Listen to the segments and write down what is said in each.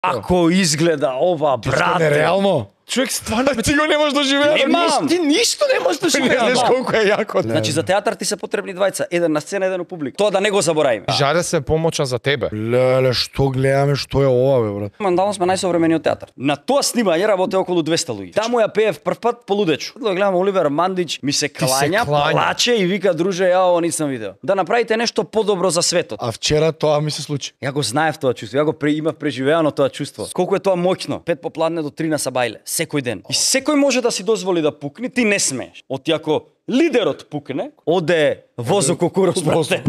Ако изгледа ова, брате. Нереално. Човек стварно Ти го не можеш да живееш. Немам. ти ништо не можеш да Не живееш. знаеш колку е јако. Значи за театар ти се потребни двајца, еден на сцена, еден у публика. Тоа да не го заборавиме. Жаре се помоча за тебе. Леле, што гледаме, што е ова, бе, брат? Мандално сме најсовремениот театар. На тоа снимање работи околу 200 луѓе. Таму ја пеев прв пат полудечу. Да гледам Оливер Мандич, ми се клања, плаче и вика друже, ја ово нисам видео. Да направите нешто подобро за светот. А вчера тоа ми се случи. Ја го знаев тоа чувство, ја го имав преживеано тоа чувство. Колку е тоа моќно. 5 попладне до 3 на сабајле, секој ден. И секој може да си дозволи да пукне, ти не смееш. Оти ако лидерот пукне, оде возо кукурус, брате.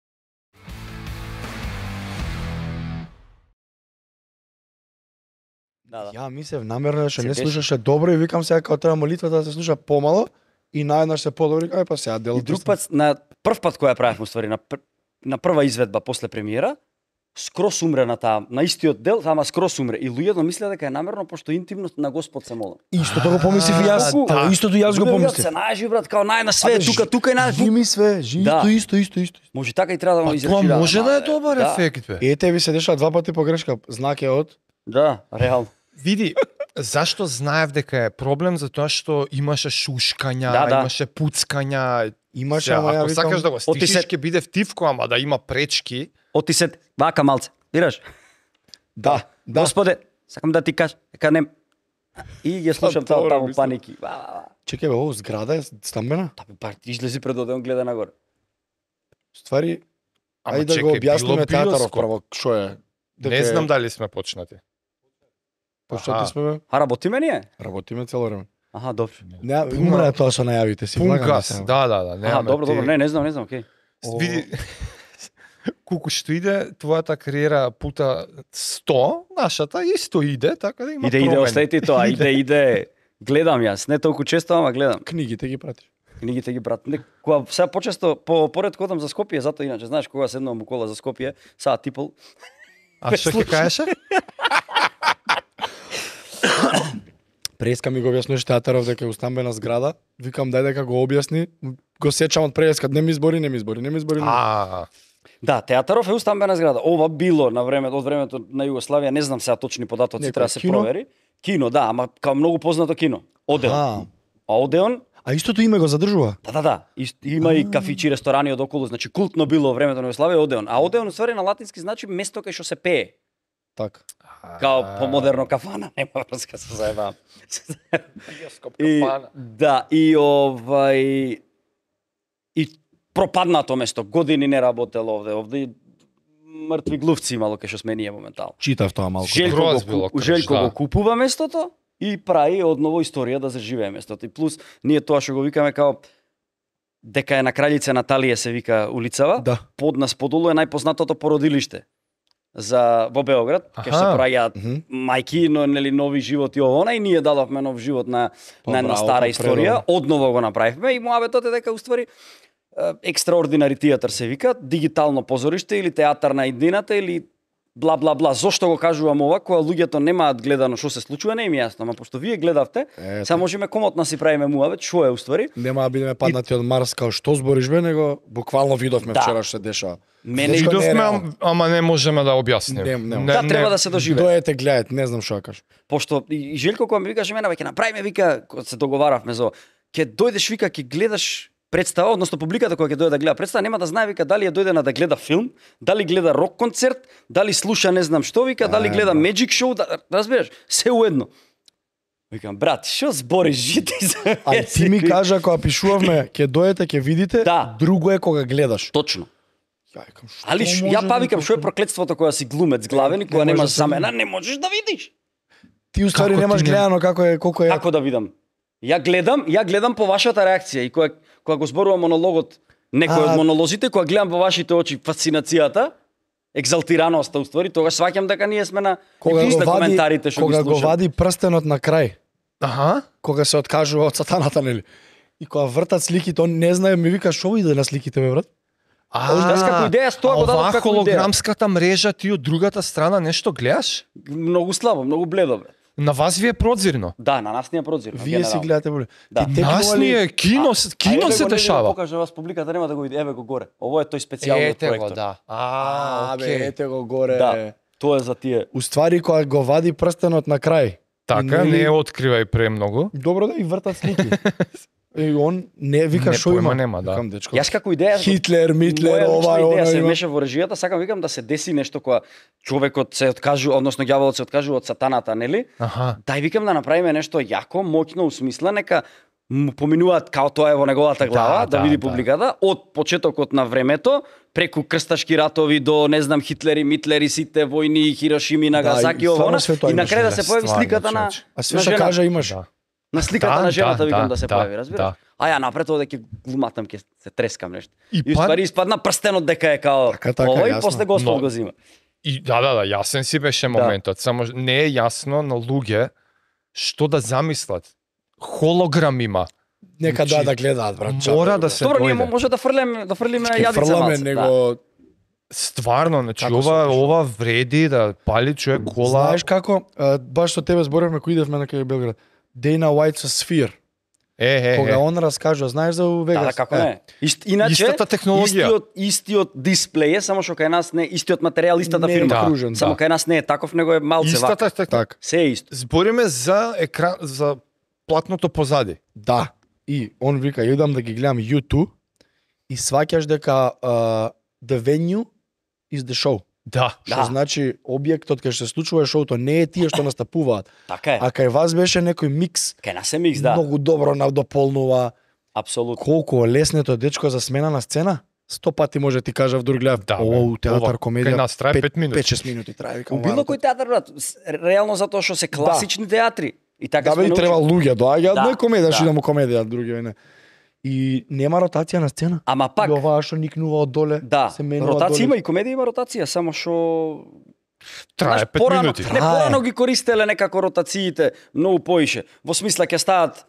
Да. Ја мислев намерно што Се не беше. слушаше добро и викам сега како треба молитвата да се слуша помало и наеднаш се подобри, ај па сега делот. И друг пат, на прв пат која правевме уствари, на прва изведба после премиера, скрос умре на таа, на истиот дел, ама скрос умре. И луѓето мислеа дека е намерно, пошто интимно на Господ се молам. Истото го помислив и јас. да. Истото јас го Луѓето помислив. се најжи, брат, као нај на све, тука и нај. Жими све, жими Да. исто. Може така и треба да му Па изречи. тоа може да е добар ефект, бе. Ете ви се деша два пати погрешка, знак е од Да, реално. Види, зашто знаев дека е проблем? Затоа што имаше шушкања, Да. имаше пуцкања. имаше, Сега, ама ја ако викам. сакаш да го Оти стишиш, се- ќе биде втивко, ама да има пречки. Оти се вака малце. Ираш? Да. Господе, сакам да ти кажам, дека не. И ја слушам тоа добро, таму мислам. паники. Чекај бе, ово зграда е стамбена? Та бе, бар, ти излези пред одеон, гледа нагоре. Ствари, Ама ајде да го чекај, објасниме било театаров биоскоп. прво, што е. Не знам дали сме почнати. Пошто Аха. ти сме бе, А работиме ние? работиме цело време. Аха, добро. Не, умре тоа со најавите си. влагам Пункас, се. да. Аха, немаме добро, ти- не знам, окей. Види, колку што иде, твојата кариера пута 100, нашата исто иде, така да има Иде, промени. оставете тоа, иде. Гледам јас, не толку често, ама гледам. Книгите ги пратиш. Книгите ги брат. Не, кога сега почесто поред кодам за Скопје, затоа иначе знаеш кога седнувам у кола за Скопје, сега типол. А што ќе кажеш? Преска ми го објаснуваш театаров дека е устамбена зграда. Викам дај дека го објасни. Го сечам од преска, не ми избори. А, Да, театаров е устамбена зграда. Ова било на времето, од времето на Југославија, не знам сега точни податоци, Некој треба да се кино? провери. Кино, да, ама као многу познато кино. Одеон. А Одеон, А истото име го задржува. да. Има и кафичи, ресторани од околу, значи култно било во времето на Југославија Одеон. А Одеон уствари на латински значи место кај што се пее. Така. Као помодерно кафана, нема врска се заебавам. биоскоп И, кафана. да, и и пропаднато место, години не работело овде мртви глувци имало кај што сме ние моментално. Читав тоа малку. Гроз било крш, Желко да. го купува местото и прави одново историја да заживее местото. И плюс ние тоа што го викаме као дека е на Краљица Наталија се вика улицава, Да. под нас подолу е најпознатото породилиште за во Београд, кај што се Аха. праќаат Мгм. мајки, но нели нови животи ово она и ние дадовме нов живот на Па, една браво, стара па, историја, предобро. одново го направивме и муабетот е дека уствари екстраординари театар се вика, дигитално позориште или театар на иднината или бла бла бла. Зошто го кажувам ова кога луѓето немаат гледано што се случува, не им е јасно, ама пошто вие гледавте, Ето. сега можеме комотно си правиме муабет, што е уствари. Нема да бидеме паднати од Марс као што збориш бе, него буквално видовме Да. вчера што се дешава. Мене Зашто не е Видовме, реално? ама не можеме да објасниме. Не. Да, треба да се доживее. Дојдете, гледајте, не знам што да кажам. Пошто и Желко кога ми викаше мене, ќе направиме, вика, кога се договаравме за ќе дојдеш, вика, ќе гледаш представа, односно публиката која ќе дојде да гледа представа, нема да знае, вика, дали е дојдена да гледа филм, дали гледа рок концерт, дали слуша не знам што, вика, дали гледа Magic Show, да, разбираш, се уедно. Викам, брат, што збориш, жити за А ти ми кажа кога пишувавме, ќе дојдете, ќе видите, Да. друго е кога гледаш. Точно. Ја викам, што Али може ја па да викам, што е проклетството кога си глумец главен и кога Не може немаш да се замена, не можеш да видиш. Ти уствари Како немаш ти не- гледано колку е. Како да видам? Ја гледам по вашата реакција и кога го зборувам монологот, некој од монолозите, кога гледам во вашите очи фасцинацијата, екзалтираноста уствари, тогаш сваќам дека ние сме на Кога и го на вади, коментарите што ги кога го слушам. вади прстенот на крај, Аха. кога се откажува од сатаната, нели? И кога вртат сликите, он не знае, ми вика што иде на сликите, бе, брат? Јас како идеја, с тоа го дадов оваа како идеја. холограмската мрежа ти од другата страна нешто гледаш? Многу слабо, многу бледо бе. На вас ви е прозирно. Да, на нас ни е прозирно. Вие си гледате, бе. Да. Ти Нас текнува ни ли- е кино се дешава. Покажа вас публиката, нема да го види. Еве го горе. Ово е тој специјалниот Ете го, проектор. да. А, бе, окей. ете го горе. Да. Тоа е за тие. Уствари кога го вади прстенот на крај. Така, Нели- не ја откривај премногу. Добро да и вртат слики. И он не вика Не, шо појма има. нема, да. Викам, дечко. Јас како идеја Хитлер, Митлер, моја лична ова, идеја она се има. меша во режијата, сакам викам да се деси нешто кога човекот се откажува, односно ѓаволот се откажува од сатаната, нели? Аха. Дај викам да направиме нешто јако, моќно, усмисла, нека му поминуваат као тоа е во неговата глава, да види публиката, од почетокот на времето, преку крсташки ратови до, не знам, Хитлери, Митлери, сите војни, Хирошими, Нагасаки, и ова, стварно све тоа и на крај да имаше. се појави Стварно, сликата на човече. А све на што жената. кажа имаш. Да. На сликата на жената викам да се да, појави, разбираш? да. А ја напред овде ќе глуматам, ќе се трескам нешто. И И уствари испадна прстенот дека е као Така, ова и јасно. после Господ Но- го зима. И да, јасен си беше моментот, само не е јасно на луѓе што да замислат. Холограм има. Нека Значи, да гледаат, брат. мора да се Добро, ние дојде. може да фрлиме Ќе јадица фрламе малце. Да. него. Стварно, значи Како се ова пише? ова вреди да пали човек кола. Знаеш како, баш со тебе зборевме кој идевме на кај Белград. Дейна Уајт со Сфир. Кога он раскажува, знаеш за Да, Вегас? да, како не. Иначе, Истата технологија. истиот дисплеј е, само што кај нас не, истиот материјал, истата Не е фирма. Да, кружен, Само кај нас не е таков, него е малце вака. Истата така. Так. Се е исто. Збориме за екран за платното позади. Да. И он вика, идам да ги гледам YouTube и сваќаш дека the venue is the show. Да. Што Да. значи објектот кај што се случува е шоуто, не е тие што настапуваат. Така е. А кај вас беше некој микс, Кај нас е микс, да. многу добро надополнува. Апсолутно. Колку е леснето дечко за смена на сцена? 100 пати може ти кажав друг гледав. Да, Ова бе. у театар Ова комедија кај нас трае 5 минути. 5-6 минути трае. Викам, У било ова, кој театар, брат, реално затоа што се класични театри. И така Да, сме бе, и научили. треба луѓе доаѓаат, Да, не комедија, што да. идам у комедија, други не. И нема ротација на сцена. Ама пак, И оваа што никнува од доле, да, се менува ротација доле. има и комедија има ротација, само што Трае 5 порано, минути. не Трае. порано ги користеле некако ротациите многу поише. Во смисла ќе стават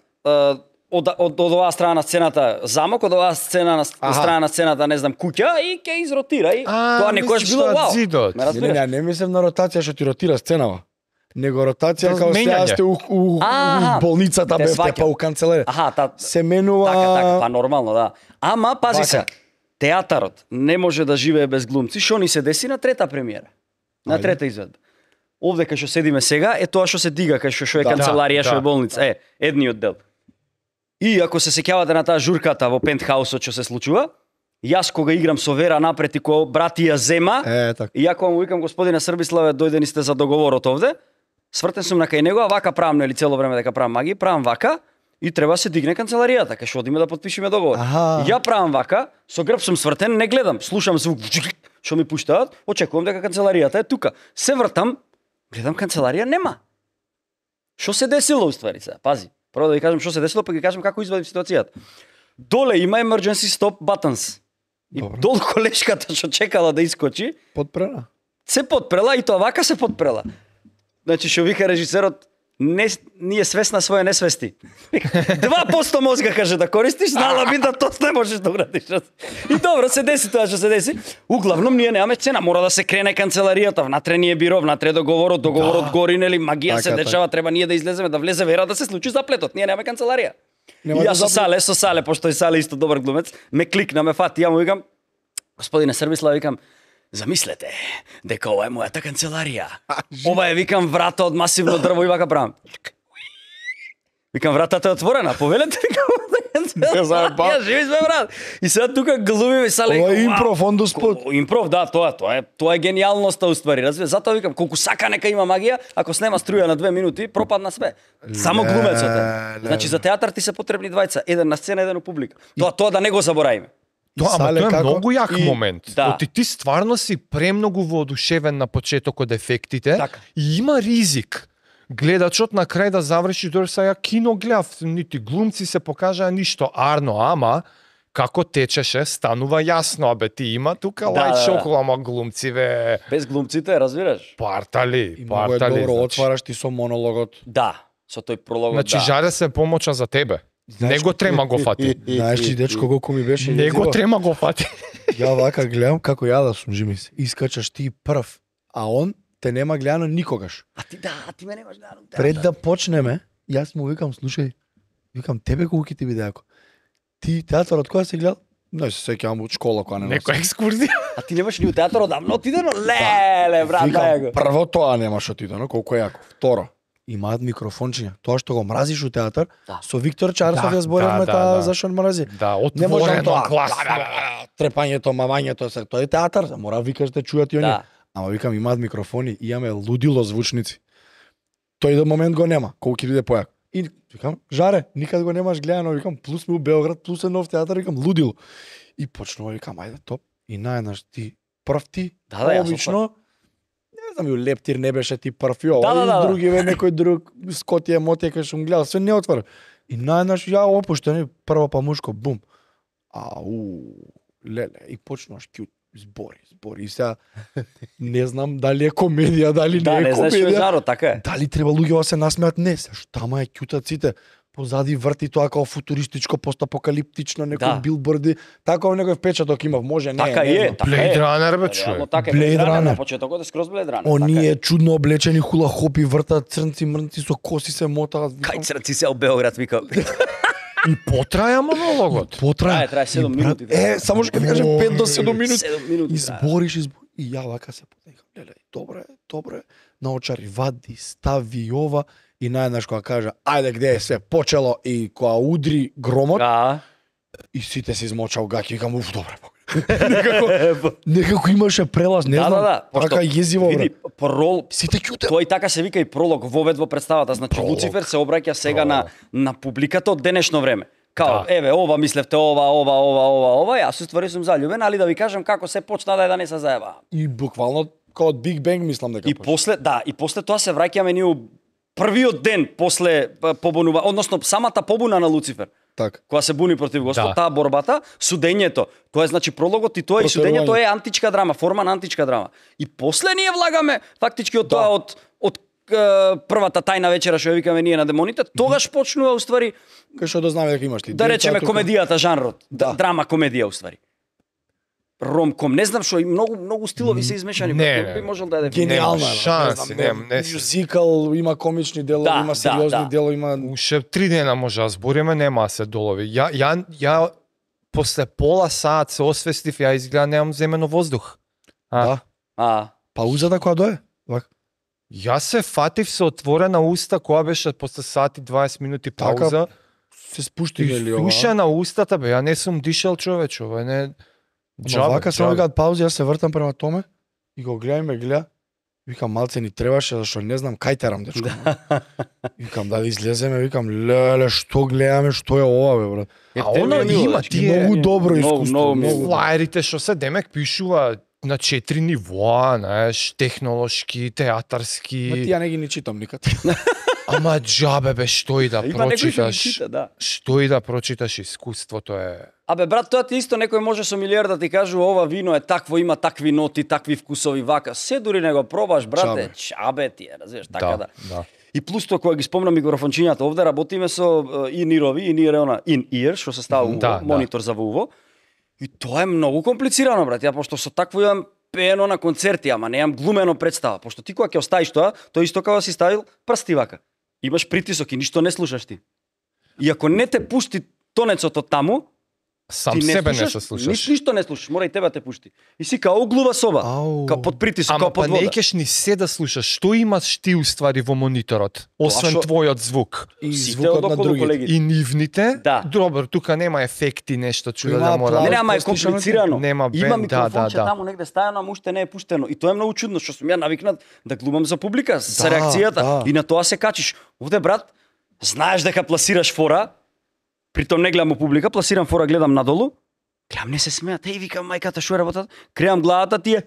од оваа страна на сцената замок, од оваа сцена на Аха. страна на сцената, не знам, куќа и ќе изротира и тоа некојаш мислиш било од вау. зидот. Ме Не, разбираш? не мислам на ротација што ти ротира сценава. Него ротација За као сега менјање. сте у Аха, болницата те бевте, сваќам. па у канцеларија. Аха, Се менува... така, па нормално, да. Ама пази Вака. се, театарот не може да живее без глумци, што ни се деси на трета премиера. На Ајде. трета изведба. Овде кај што седиме сега е тоа што се дига, кај што е Да, канцеларија, што да. е болница, едниот дел. И ако се сеќавате на таа журката во пентхаусот што се случува, јас кога играм со Вера напред и кога брати ја зема, така. и ако му викам господине Србиславе, дојдени сте за договорот овде, свртен сум на кај него, а вака правам, нели цело време дека правам магија, правам вака и треба се дигне канцеларијата, кај што одиме да потпишеме договор. Аха. Ја правам вака, со грб сум свртен, не гледам, слушам звук што ми пуштаат, очекувам дека канцеларијата е тука. Се вртам, гледам канцеларија нема. Што се десило уствари сега? Пази. Прво да ви кажам што се десило, па ги кажам како извадив ситуацијата. Доле има emergency stop buttons. И Добро. долу колешката што чекала да искочи, Подпрена. се подпрела и тоа вака се подпрела. Значи што вика режисерот, ние свесна своја несвести. 2% мозга каже да користиш, знала би да тоа не можеш да урадиш. И добро се деси тоа што се деси. Углавном ние немаме цена, мора да се крене канцеларијата, внатре ни е биро, внатре е договорот, договорот гори, нели, магија се Така, дешава, треба ние да излеземе, да влезе Вера, да се случи заплетот. Ние немаме канцеларија. Нема И да јас со Сале, пошто и Сале исто добар глумец, ме кликна, ме фати, ја му викам, господине Србислав, викам, замислете дека ова е мојата канцеларија. Ова е, викам, врата од масивно дрво и вака правам. Викам, вратата е отворена, повелете, викам, Не заебав. Ја живи сме, брат. И сега тука глумиме Сале. Ова е викам, импров, on the spot. Импров, да, тоа е гениалноста уствари, разбира. Затоа викам, колку сака нека има магија, ако снема струја на 2 минути, пропадна све. Само глумецот е. Значи за театар ти се потребни двајца, еден на сцена, еден у публика. Тоа да не го заборавиме. Тоа, ама Сале тоа е како? многу јак И- момент. да. Оти ти стварно си премногу воодушевен на почетокот ефектите Така. и има ризик гледачот на крај да заврши дори са ја кино гледав, нити глумци се покажаа ништо арно, ама како течеше станува јасно, абе ти има тука Да, лајт да, да. шоу, ама глумциве Без глумците, разбираш? партали, И многу е партали. добро, значи. отвараш ти со монологот. Да, со тој прологот, Значи да. жаре се помоча за тебе. Знаеш Него трема го фати. Знаеш ти, дечко, колку ми беше Него јадиво? трема го фати. Ја вака гледам како ја да сум жимис. Искачаш ти прв, а он те нема гледано никогаш. А ти ме немаш гледано. Пред да почнеме, јас му викам, слушај, викам тебе колку ќе ти биде ако. Ти театарот која си гледал? Не се сеќавам од школа кога не Некоја екскурзија. А ти немаш ни у театар одамно отидено? Леле, брат, дај го. Прво тоа немаш отидено, колку е јако. Второ, имаат микрофончиња. Тоа што го мразиш у театар, Да. со Виктор Чарсов Да, ја зборевме да, таа да. зашо мрази. Да, Не можам отворено, тоа. гласно. Трепањето, мамањето, се тоа е театар, мора викаш да чујат и оние. Да. Ама викам имаат микрофони, имаме лудило звучници. Тој до момент го нема, колку ќе биде појак. И викам, жаре, никад го немаш гледано, викам, плюс сме у Белград, плюс е нов театар, викам, лудило. И почнува, викам, ајде, топ. И наеднаш ти, прв ти, Да, јас сум обично, не знам, и Лептир не беше ти прв и ова, Да, да. други ве, некој друг, Скотија, Мотија, кај шум гледал, све не отвора. И наеднаш ја опуштени, прво па мушко, бум. Леле, и почнуваш кјут, збори. И сега, не знам дали е комедија, дали Да, не не е знаеш што е комедија. жарот, така е. Дали треба луѓе да се насмеат? Не, се штама е кјутат сите. Позади врти тоа како футуристичко, постапокалиптично, некои Да. билборди. Таков некој впечаток имав, може не. Така не е, знам. така е. Blade Runner, бе, Реално човек. така е. Blade Runner. На почетокот е скроз Blade Runner. Оние чудно облечени хула хопи вртат црнци мрнци со коси се мотаат. Кај црци се од Белград, вика. И потраја монологот. Потрае. Трае 7 И, брат, минути. само што ќе кажем 5 до 7 минути. 7 минути. И збориш. И ја вака се потекам. Леле, добре. Наочари, вади, стави ова. И наеднаш кога кажа, ајде, где е све почело, и кога удри громот, Да. и сите се измочал гаќи, викам, уф, добре. Некако имаше прелаз, не Да, знам, да. Пошто, така језиво, види, бре. прол, Сите ќуте. тој така се вика и пролог вовед во представата. Значи Пролог. Луцифер се обраќа сега Пролог. на публиката од денешно време. Као, Да. еве, ова мислевте, ова, јас уствари сум заљубен, али да ви кажам како се почна да не се заеба. И буквално, као од Биг Бенг, мислам дека И после, да, и после тоа се враќаме ние у првиот ден после побунува, односно самата побуна на Луцифер. Така. Кога се буни против Господ, Да. таа борбата, судењето, тоа е значи прологот и тоа и Протерување. судењето е античка драма, форма на античка драма. И после ние влагаме фактички од тоа од првата тајна вечера што ја викаме ние на демоните, тогаш почнува уствари Кај што да знаме дека имаш ти. да речеме тука. комедијата жанрот, Да. драма комедија уствари. Ромком, не знам што и многу стилови се измешани, Не, би можел да е Гениално Нема е, шанси, не. Мюзикал, има комични делови, Да, има сериозни да. делови, има Уште 3 дена може да збориме, нема да се долови. Ја после пола саат се освестив, ја изгледа немам земено воздух. Да. Паузата која дое? Вака. Јас се фатив со отворена уста, која беше после сати 20 минути пауза. Се спушти И нели ова? суша на устата, бе, ја не сум дишал, човече, ова не... Ама вака само викаат паузи, јас се вртам према томе и го гледам и ме гледа. Викам, малце ни требаше, зашто не знам кај терам, дечко. Викам, да излеземе, викам, леле, што гледаме, што е ова, бе, брат. А оно има тие Многу добро многу, искуство, многу многу. флаерите што се демек пишува на 4 нивоа, знаеш, технолошки, театарски. Ма тие не ги ни читам никад. Ама џабе бе, што и да Има некој што ги прочиташ. чита, да. Што и да прочиташ, искуството е... Абе брат, тоа ти исто некој може со милијар да ти кажу ова вино е такво, има такви ноти, такви вкусови, вака. Се дури не го пробаш, брате, чабе ти е, разбираш, така да. да. И плюс тоа кога ги спомнам микрофончињата, овде работиме со in-earoви, in-ear, што се става Да, монитор за ВУВО. И тоа е многу комплицирано, брат. Ја пошто со такво имам пеено на концерти, ама не имам глумено представа. Пошто ти кога ќе оставиш тоа, тоа исто како да си ставил прсти вака. Имаш притисок и ништо не слушаш ти. И ако не те пушти тонецото таму, Сам ти себе не се слушаш. Ништо не слушаш, мора и тебе те пушти. И си као углува соба, Ау. као под притисок, Ама као па под не вода. ќеш ни се да слушаш. Што имаш ти уствари во мониторот? Освен шо- твојот звук. И Сите звукот на одоколу другите. колегите. И нивните? Да. Добро, тука нема ефекти, нешто чуда Има да мора. Не, аплауз. не, ама е Постишано ти? комплицирано. Нема Има бенд, микрофонче да. таму негде стајано, ама уште не е пуштено. И тоа е многу чудно, што сум ја навикнат да глумам за публика, со Да, реакцијата. да. И на тоа се качиш. Овде, брат, знаеш дека пласираш фора, притом не гледам у публика, пласирам фора, гледам надолу, гледам не се смеат, еј, викам, мајката, што е работата? Креам главата тие.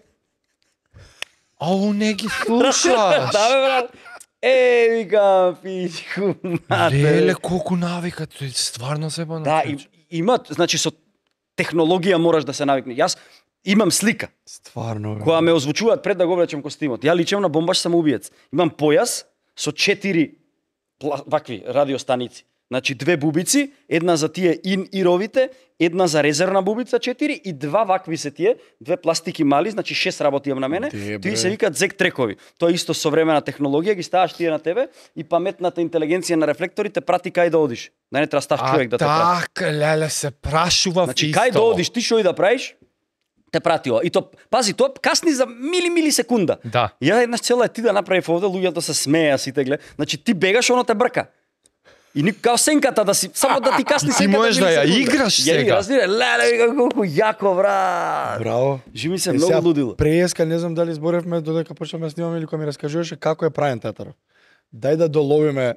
Ау, не ги слушаш. Да, бе, брат. Викам, пичку, мате. Леле, колку навика, тој стварно се бана. Да, имат, значи со технологија можеш да се навикне. Јас имам слика Стварно, бе. која ме озвучуваат пред да го облечам костимот. Ја личам на бомбаш самоубиец. Имам појас со 4 вакви радиостаници. Значи 2 бубици, една за тие ин-ировите, една за резервна бубица 4 и 2 вакви се тие, 2 пластики мали, значи 6 работи имам на мене. Тие се викаат зек трекови. Тоа е исто современа технологија, ги ставаш тие на тебе и паметната интелигенција на рефлекторите прати кај да одиш. Да не треба став човек да те прати. Така, леле, се прашува Значи кај да одиш ти што и да правиш, те прати ова. И то, пази, тоа касни за милисекунда. Да. Ја еднаш цела е ти да направив овде, луѓето се смеја сите гледа. Значи ти бегаш, оно те брка. И никако као сенката да си, само да ти касни Ти сенката. можеш да ја милисекунда. играш Ја сега. играш, леле, колку јако, брат. Браво. Живи се Е, многу сега, лудило. Преска, не знам дали зборевме додека почнавме да снимаме или кога ми раскажуваше како е правен театарот. Дај да доловиме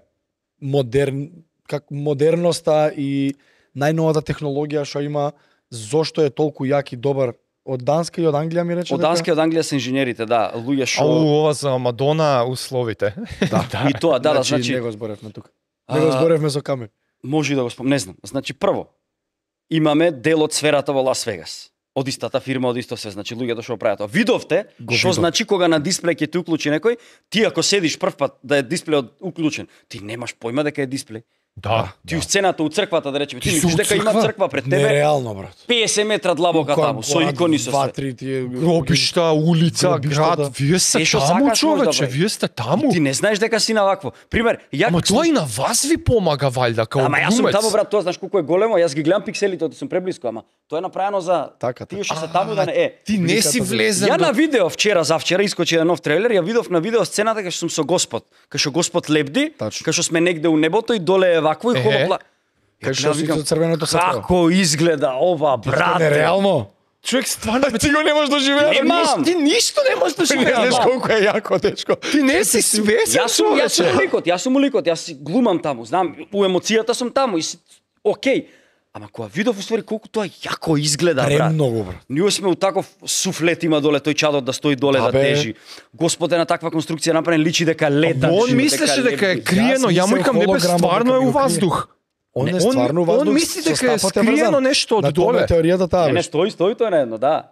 модерноста и најновата технологија што има, зошто е толку јак и добар од Данска и од Англија ми рече. Од Данска и од Англија се инженерите, да, луѓе што Ова за Мадона условите. и тоа, да, значи, значи не го зборевме тука. Не го зборевме со Камил. може и да го спомнам, не знам. Значи прво имаме дел од сферата во Лас Вегас. Од истата фирма, од исто се, значи луѓето што го прават тоа. Видовте што значи кога на дисплеј ќе ти уклучи некој, ти ако седиш прв пат да е дисплејот уклучен, ти немаш појма дека е дисплеј. Да. Ти у сцената, у црквата, да речеме, ти Ти мислиш су дека има црква? црква пред тебе, Нереално, брат. 50 метра длабока таму, со икони со се. 2-3 тие Гробишта, улица, Гробиштата. град, вие сте Се што таму, сакаш може да човече, прави. вие сте таму. Ти не знаеш дека си на вакво. Пример, ја Ама тоа и на вас ви помага валјда као Ама јас сум глумец. таму, брат, тоа знаеш колку е големо, јас ги гледам пикселите, од сум преблиску, ама тоа е направено за Така, тие што се таму да не е. Ти не си влезен Ја до... на видео вчера, завчера искочи еден нов трейлер, ја видов на видео сцената кај што сум со Господ, кај што Господ лебди, Тачно. кај што сме негде у небото и доле е вакво и Ехе. холопла. Кај што си со црвеното светло. Како изгледа ова, брате? Нереално. Човек стварно Ти го немаш да живееш. Немам. Ти ништо не можеш да Не знаеш живееш. колку е јако, тешко. Ти не си свесен, Јас сум човече. ликот, јас си глумам таму, знам, у емоцијата сум таму и окей. Ама кога видов уствари колку тоа јако изгледа, брат. Премногу, брат. Ние сме у таков суфлет има доле, тој чадот да стои доле да бе. тежи. Господ е на таква конструкција направен, личи дека лета. Он мислеше дека е криено, ја му викам небе холограма стварно е дека у го крие. ваздух. Он Не, е стварно воздух. он мисли со дека е стапот скриено врзан. нешто од На тоа доле. е теоријата таа, Не, бе. не, стои тоа на едно, да.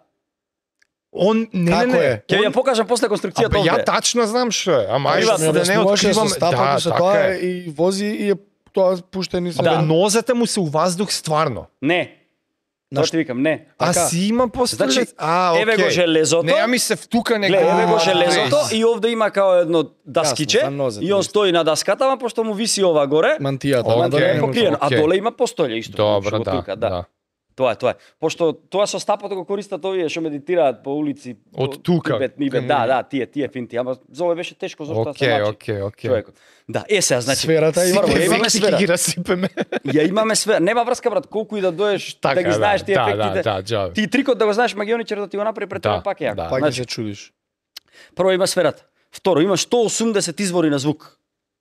Он не Како не. е? Ќе ја покажам после конструкцијата Абе, ја овде. тачно знам што е. Ама Приватно, ајде да не откривам. со стапот со така тоа е. и вози и е тоа пуштени се. Абе, нозете му се у ваздух стварно. Не. Тоа ти викам, не. А Така. си има пострелец. Значи, А, еве го окей. железото. Не, ми се втука некој. Гледа, еве го А, железото и овде има као едно даскиче за нозете, и он исто. стои на даската, ама пошто му виси ова горе, Мантијата. Окей. ама да не е може. покриено, а окей. доле има постолје исто. Добро, што го да. тука, Да. Тоа е. Пошто тоа со стапото го користат овие што медитираат по улици. Од по тука. Тибет, да, тие финти, ама за ова беше тешко зашто да се Окей, мачи. окей, окей. Човекот. Да, сега, значи, Сферата и прво, Сите ја имаме Финти сфера. ги расипеме. Ја имаме сфера. Нема врска, брат, колку и да доеш Така, да ги да, знаеш тие да, ефектите. да, джабе. Ти трикот да го знаеш магионичар да ти го направи пред Да, тебе пак е јако. да. Пак ќе Значи, се чудиш. прво има сферата. Второ, има 180 извори на звук.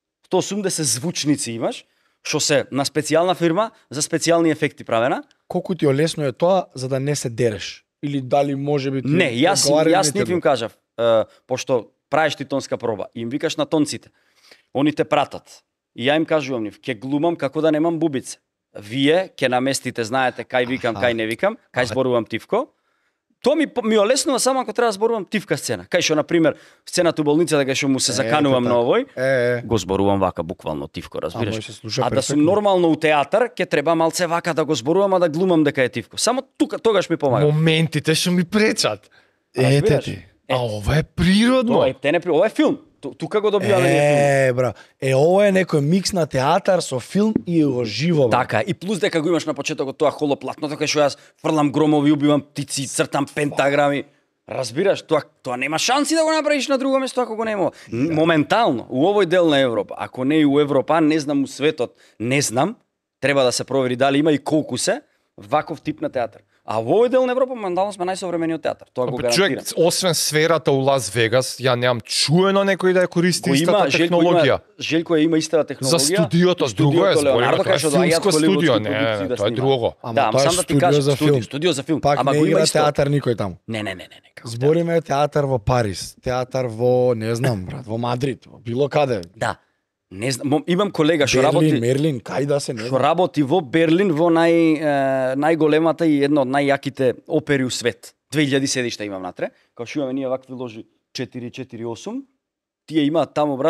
180 звучници имаш, што се на специјална фирма за специјални ефекти правена. Колку ти олесно е тоа за да не се дереш? Или дали може би ти Не, јас одговара или не нив им тебе? кажав, пошто правиш ти тонска проба, и им викаш на тонците. Они те пратат. И ја им кажувам нив, ќе глумам како да немам бубице. Вие ќе наместите, знаете кај викам, кај не викам, кај зборувам тивко. Тоа ми олеснува само ако треба да зборувам тивка сцена. Кај што на пример сцената у болницата кај што му се заканувам на така. овој, го зборувам вака буквално тивко, разбираш? Ама се слуша А да сум перфектно. нормално у театар, ќе треба малце вака да го зборувам, а да глумам дека е тивко. Само тука тогаш ми помага. Моментите што ми пречат. Ете разбираш? ти. А ова е природно. Ова ова е филм. Тука го добиваме ние филм. Бра. Ова е некој микс на театар со филм и во живо. бра. Така, и плюс дека го имаш на почетокот тоа холоплатното кај што јас фрлам громови, убивам птици, цртам пентаграми. Разбираш, тоа нема шанси да го направиш на друго место ако го нема. Моментално, у овој дел на Европа, ако не и у Европа, не знам у светот, не знам, треба да се провери дали има и колку се ваков тип на театар. А во овој дел на Европа моментално сме најсовремениот театар. Тоа го Човек, гарантирам. освен сферата у Лас Вегас, ја немам чуено некој да ја користи Го истата технологија. Желко има истата технологија. За студиото, друго е, збориме, тоа е филмско студио, не, тоа е друго. Ама Да, тоа е сам да ти студио кажам, за филм. студио за филм. Пак Ама не го има игра исто. театар никој таму. Не. како Збориме театар во Париз, театар во, не знам, брат, во Мадрид, во било каде. Да. Не знам, имам колега што Берлин, работи Мерлин, кај да се не што знам. работи во Берлин во најголемата и една од најјаките опери у свет. 2000 седишта имам натре, као што имаме ние вакви ложи 448. Тие имаат таму, брат,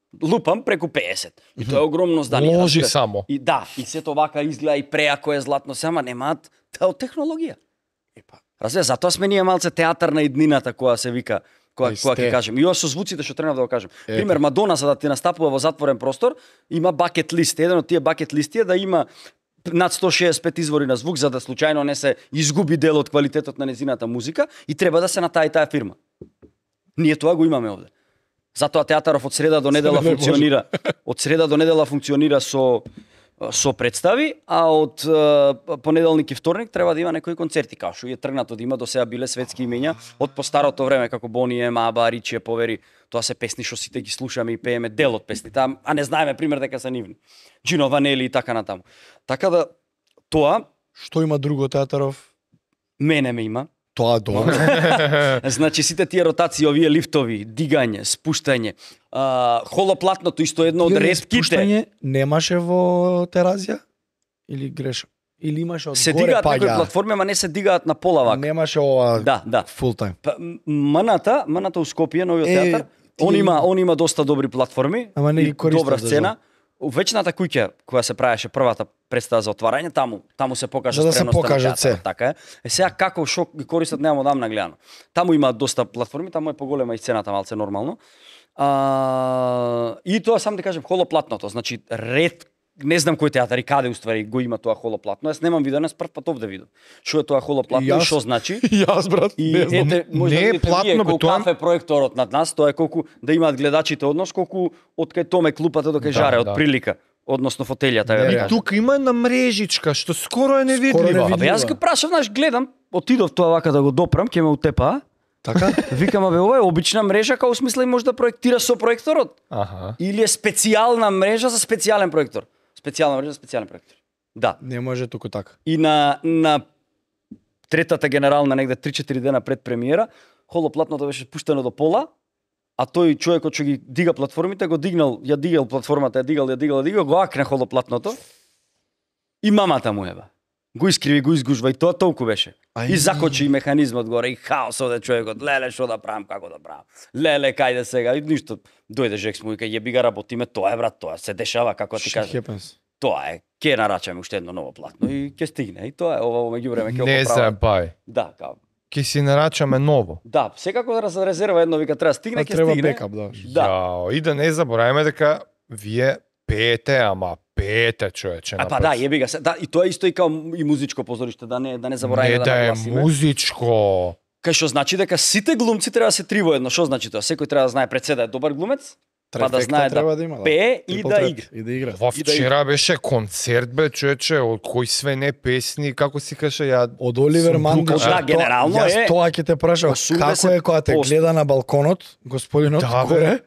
Лупам преку 50. И тоа е огромно здание. Ложи разбираш? само. И да, и сето вака изгледа и преако е златно, сама немаат таа технологија. Разбира, затоа сме ние малце театар на иднината која се вика, која ќе кажем. И ова со звуците што тренав да го кажем. Пример, Мадона за да ти настапува во затворен простор, има бакет лист. Еден од тие бакет листи е да има над 165 извори на звук за да случајно не се изгуби дел од квалитетот на незината музика и треба да се на таа и таа фирма. Ние тоа го имаме овде. Затоа театаров од среда до недела функционира. Од среда до недела функционира со представи, а од понеделник и вторник треба да има некои концерти, као што е тргнато да има до сега биле светски имења од постарото време како Бони Ем, Аба, Ричи, Повери. Тоа се песни што сите ги слушаме и пееме дел од песните, а не знаеме пример дека се нивни. Джино Ванели и така натаму. Така да тоа Што има друго театаров? мене ме има. Тоа добро. Значи сите тие ротации, овие лифтови, дигање, спуштање, холоплатното исто едно од ретките. Спуштање немаше во Теразија? Или грешам? Или имаше од Се горе дигаат некои паѓа? платформи, ама не се дигаат на пола вака. Немаше ова Да, да. full time. Па, Маната у Скопје, новиот театар, он има доста добри платформи, Ама не и ги користат добра за сцена. Вечната куќа која се правеше првата представа за отварање, таму се покажа За да се спремноста на покажат театарот, се. така е. Сега како шо ги користат немам одамна гледано. Таму има доста платформи, таму е поголема и сцената малце нормално. И тоа сам да кажем холоплатното, значи ред не знам кој театар и каде уствари го има тоа холоплатно. Јас немам видено, јас прв пат овде видов. Што е тоа холоплатно и што значи? Јас брат, И не знам. ете, може Не да е видите платно, вие бе, колку тоа- кафе проекторот над нас, тоа е колку да имаат гледачите однос, колку од кај Томе клупата до кај Жаре, од да. прилика, односно фотелјата, ја Не, да И кажам. тука има една мрежичка што скоро е невидлива. невидлива. Абе јас го прашав, знаеш, гледам, отидов тоа вака да го допрам, ќе ме утепа. Така? Викам, абе, ова е обична мрежа, као смисла и може да проектира со проекторот. Аха. Или е специјална мрежа за специјален проектор. Специјална мрежа за специјален проектор. Да. Не може туку така. И на третата генерална, негде 3-4 дена пред премиера, холоплатното беше пуштено до пола, а тој човекот што ги дига платформите, го дигнал, ја дигал платформата, ја дигал, го акне холоплатното и мамата му ева. Го искриви, го изгужва и тоа толку беше. И закочи и механизмот горе и хаос оде човекот, леле што да правам, како да правам. Леле кајде сега и ништо. Дојде Жекс му и кај јеби га работиме, тоа е брат, тоа се дешава како ти Shit кажам. happens. Тоа е. Ке нарачаме уште едно ново платно и ќе стигне. И тоа е ова во меѓувреме ќе Не го поправат. забај. Да, као. Ке си нарачаме ново. Да, секако за резерва едно вика треба стигне, А ќе треба стигне. бекап, да. Да. Јао, и да не забораваме дека вие пеете, ама пеете, човече. А па да, јеби га се. Да, и тоа исто и као и музичко позориште, да не забораваме Не да да е нагласиме. музичко. Кај што значи дека сите глумци треба да се три во едно. Што значи тоа? Секој треба да знае пред се да е добар глумец, па да Трефекта знае треба да има, да. пее и Трипл да трет, игра. И да игра. Ова И да вчера беше концерт, бе, човече, од кој све не песни, како си каже, ја... Од Оливер Сум Ман, тука. Да, генерално јас е тоа ќе те прашав, 80%. како е кога те гледа на балконот, господинот Да, бе. горе,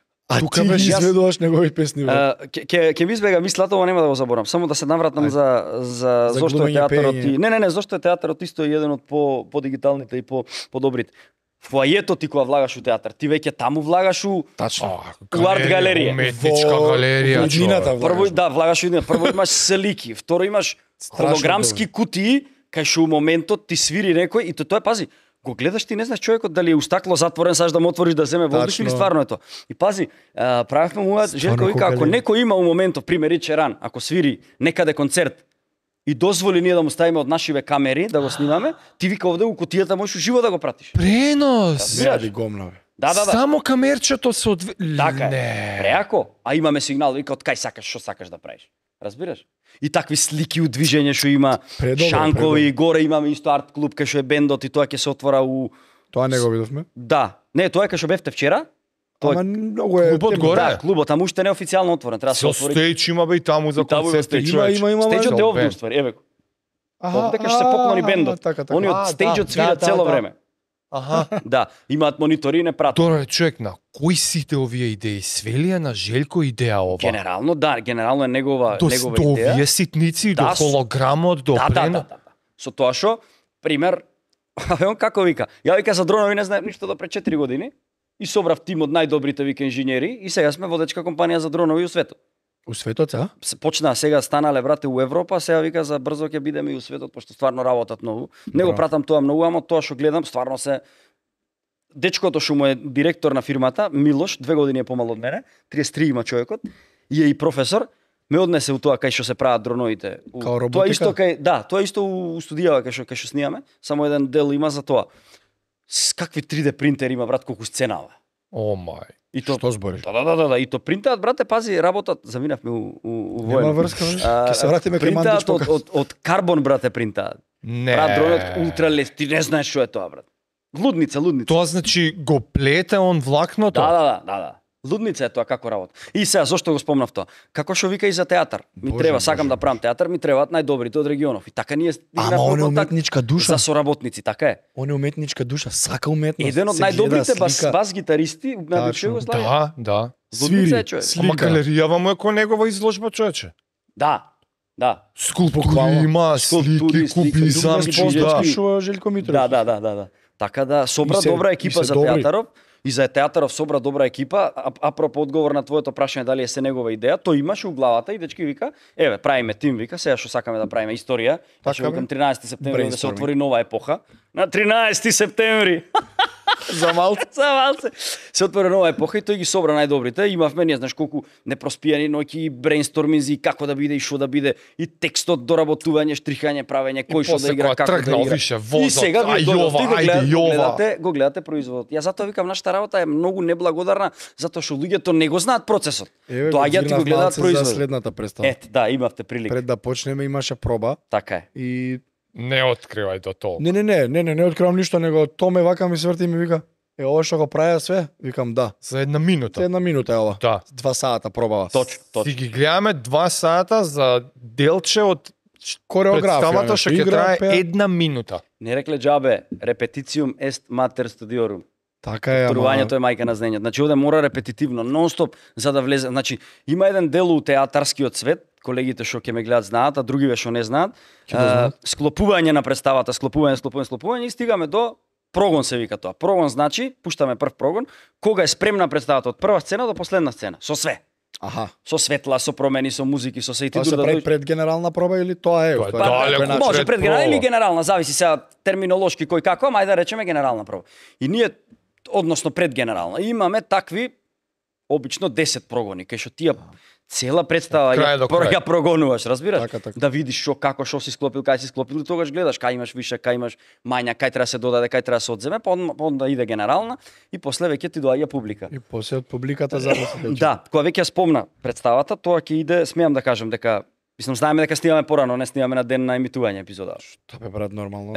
а Тука ти ги беше јас- изведуваш негови песни. бе. Ќе ми избега мислата, ова нема да го заборам. Само да се навратам за За зошто е глумење, театарот пеење. и не, зошто е театарот исто е еден од по дигиталните и по добрите. Фоајето ти кога влагаш у театар, ти веќе таму влагаш у Тачно. У арт галерија. Уметничка Во- галерија, во иднината, човек. прво да влагаш у идеја, прво имаш слики, второ имаш Страшно холограмски кутии кај што у моментот ти свири некој и тоа е пази. Го гледаш ти не знаеш човекот дали е у стакло затворен, саш да му отвориш да земе воздух Тачно. или стварно е тоа. И пази, правевме му Желко вика кога ако ли? некој има у моментов, пример Риче Ран, ако свири некаде концерт и дозволи ние да му ставиме од нашиве камери да го снимаме, ти вика овде у кутијата можеш уживо да го пратиш. Пренос! Ради гомна, бе. Да. Само камерчето се од... Така е. Не. Преако, а имаме сигнал, вика од кај сакаш, што сакаш да правиш. Разбираш? И такви слики у движење што има Предобро, шанкови, горе имаме исто арт клуб кај што е бендот и тоа ќе се отвора у Тоа не го видовме. Да. Не, тоа е кај што бевте вчера. Тоа Ама многу е клубот темно. горе. Да, клубот таму уште не е официјално отворен, треба да се Со отвори. стејч има бе и таму за И таму има концерти, стејч. човече. Има, Стејџот е овде бенд. уствари, еве го. Аха, Овде кај што се покнони бендот. Така, така. Они од стејџот свират цело време. Аха. Да, имаат монитори и не пратат. Добре, човек, на кои сите овие идеи? Свели е на Желко идеја ова? Генерално, да, генерално е негова До идеја. овие ситници, Да, до холограмот, до Да. прено... Со тоа што, пример, он како вика, ја вика за дронови не знаем ништо до пред 4 години и собрав тим од најдобрите вика инженери и сега сме водечка компанија за дронови у светот. У светот, а? Се почнаа сега станале брате у Европа, сега вика за брзо ќе бидеме и у светот пошто стварно работат многу. Не го Браво. пратам тоа многу, ама тоа што гледам стварно се дечкото што му е директор на фирмата, Милош, 2 години е помал од мене, 33 има човекот, и е и професор, ме однесе у тоа кај што се прават дроновите. Као роботика? Тоа исто тоа исто у студијава кај што снимаме, само еден дел има за тоа. С какви 3D принтери има, брат, колку сценава. О мај. И то Што збориш? Да, и то принтаат, брате, пази, работат, заминавме у воено. Нема врска, бе. Ќе се вратиме кај Мандич Принтаат од карбон, брате, принтаат. Не. Брат, дронот ултралес, ти не знаеш што е тоа, брат. Лудница. Тоа значи го плете он влакното? Да. Лудница е тоа како работа. И сега зошто го спомнав тоа? Како што вика и за театар. Ми Боже, треба, сакам Боже. да правам театар, ми требаат најдобрите од регионов. И така ние Ама он е уметничка душа. за соработници, така е. Он е уметничка душа, сака уметност. Еден од се гледа, најдобрите слика. бас гитаристи на бивша Тачно. Југославија. Да. Лудница е свири, човек. слика. Ама галеријава му е кој негова изложба, човече. Да. Скулптури Буквално. има, Скулптури, слики, кубизам, слики, чуда. Пишува Желко Митроvić. Да. Така да собра И се- добра и екипа се за добри. театаров. И за театаров собра добра екипа. Апропо одговор на твоето прашање дали е се негова идеја, тој имаше у главата и дечки вика, еве, правиме тим, вика, сега што сакаме да правиме историја. Така, Така, викам бе. 13 септември да се Brainstorming. отвори нова епоха. На 13 септември. За малце. За малце. Се отвори нова епоха и тој ги собра најдобрите. Имавме, не знаеш колку непроспијани ноќи, брейнсторминзи, како да биде и што да биде, и текстот, доработување, штрихање, правење, кој што да игра, како да тргнал игра. више И возот, сега вие ај дојдовте и јова, ајде јова. го гледате производот. Ја затоа викам нашата работа е многу неблагодарна затоа што луѓето не го знаат процесот. Еве, Доаѓаат и го зирнав гледаат малце за производот. следната представа. Ет, да, имавте прилика. Пред да почнеме имаше проба Така е. и Не откривај до толку. не откривам ништо, него Томе вака ми сврти и ми вика, ова што го правиа све? Викам да. За една минута. За една минута е ова. Да. 2 сата пробава. Точно. Си ги гледаме 2 сата за делче од Кореографија. представата што ќе игра, трае пеа. една минута. Не рекле джабе, репетициум est mater studiorum. Така е, ама Турувањето е мајка на знаењето. Значи овде мора репетитивно, нонстоп за да влезе. Значи има еден дел у театарскиот свет, колегите што ќе ме гледаат знаат, а другиве што не знаат, склопување на представата, склопување и стигаме до прогон се вика тоа. Прогон значи, пуштаме прв прогон, кога е спремна представата од прва сцена до последна сцена, со све. Аха. Со светла, со промени, со музики, со се и ти Тоа се дури да прави дојдеш. пред генерална проба или тоа е? Тоа е уствари, далеку некој начин? Може пред пред генерална проба. или генерална, зависи сега терминолошки кој како, ама ајде да речеме генерална проба. И ние односно пред генерална имаме такви обично 10 прогони, кај што тие цела представа Крај до крај. ја прогонуваш, разбираш? Така. Да видиш што како што си склопил, кај си склопил и тогаш гледаш кај имаш више, кај имаш мања, кај треба да се додаде, кај треба да се одземе, па онда иде генерална и после веќе ти доаѓа публика. И после од публиката записи. Да, кога веќе ја спомна представата, тоа ќе иде, смеам да кажам дека мислам знаеме дека снимаме порано, не снимаме на ден на емитување епизода. Тоа бе брат нормално.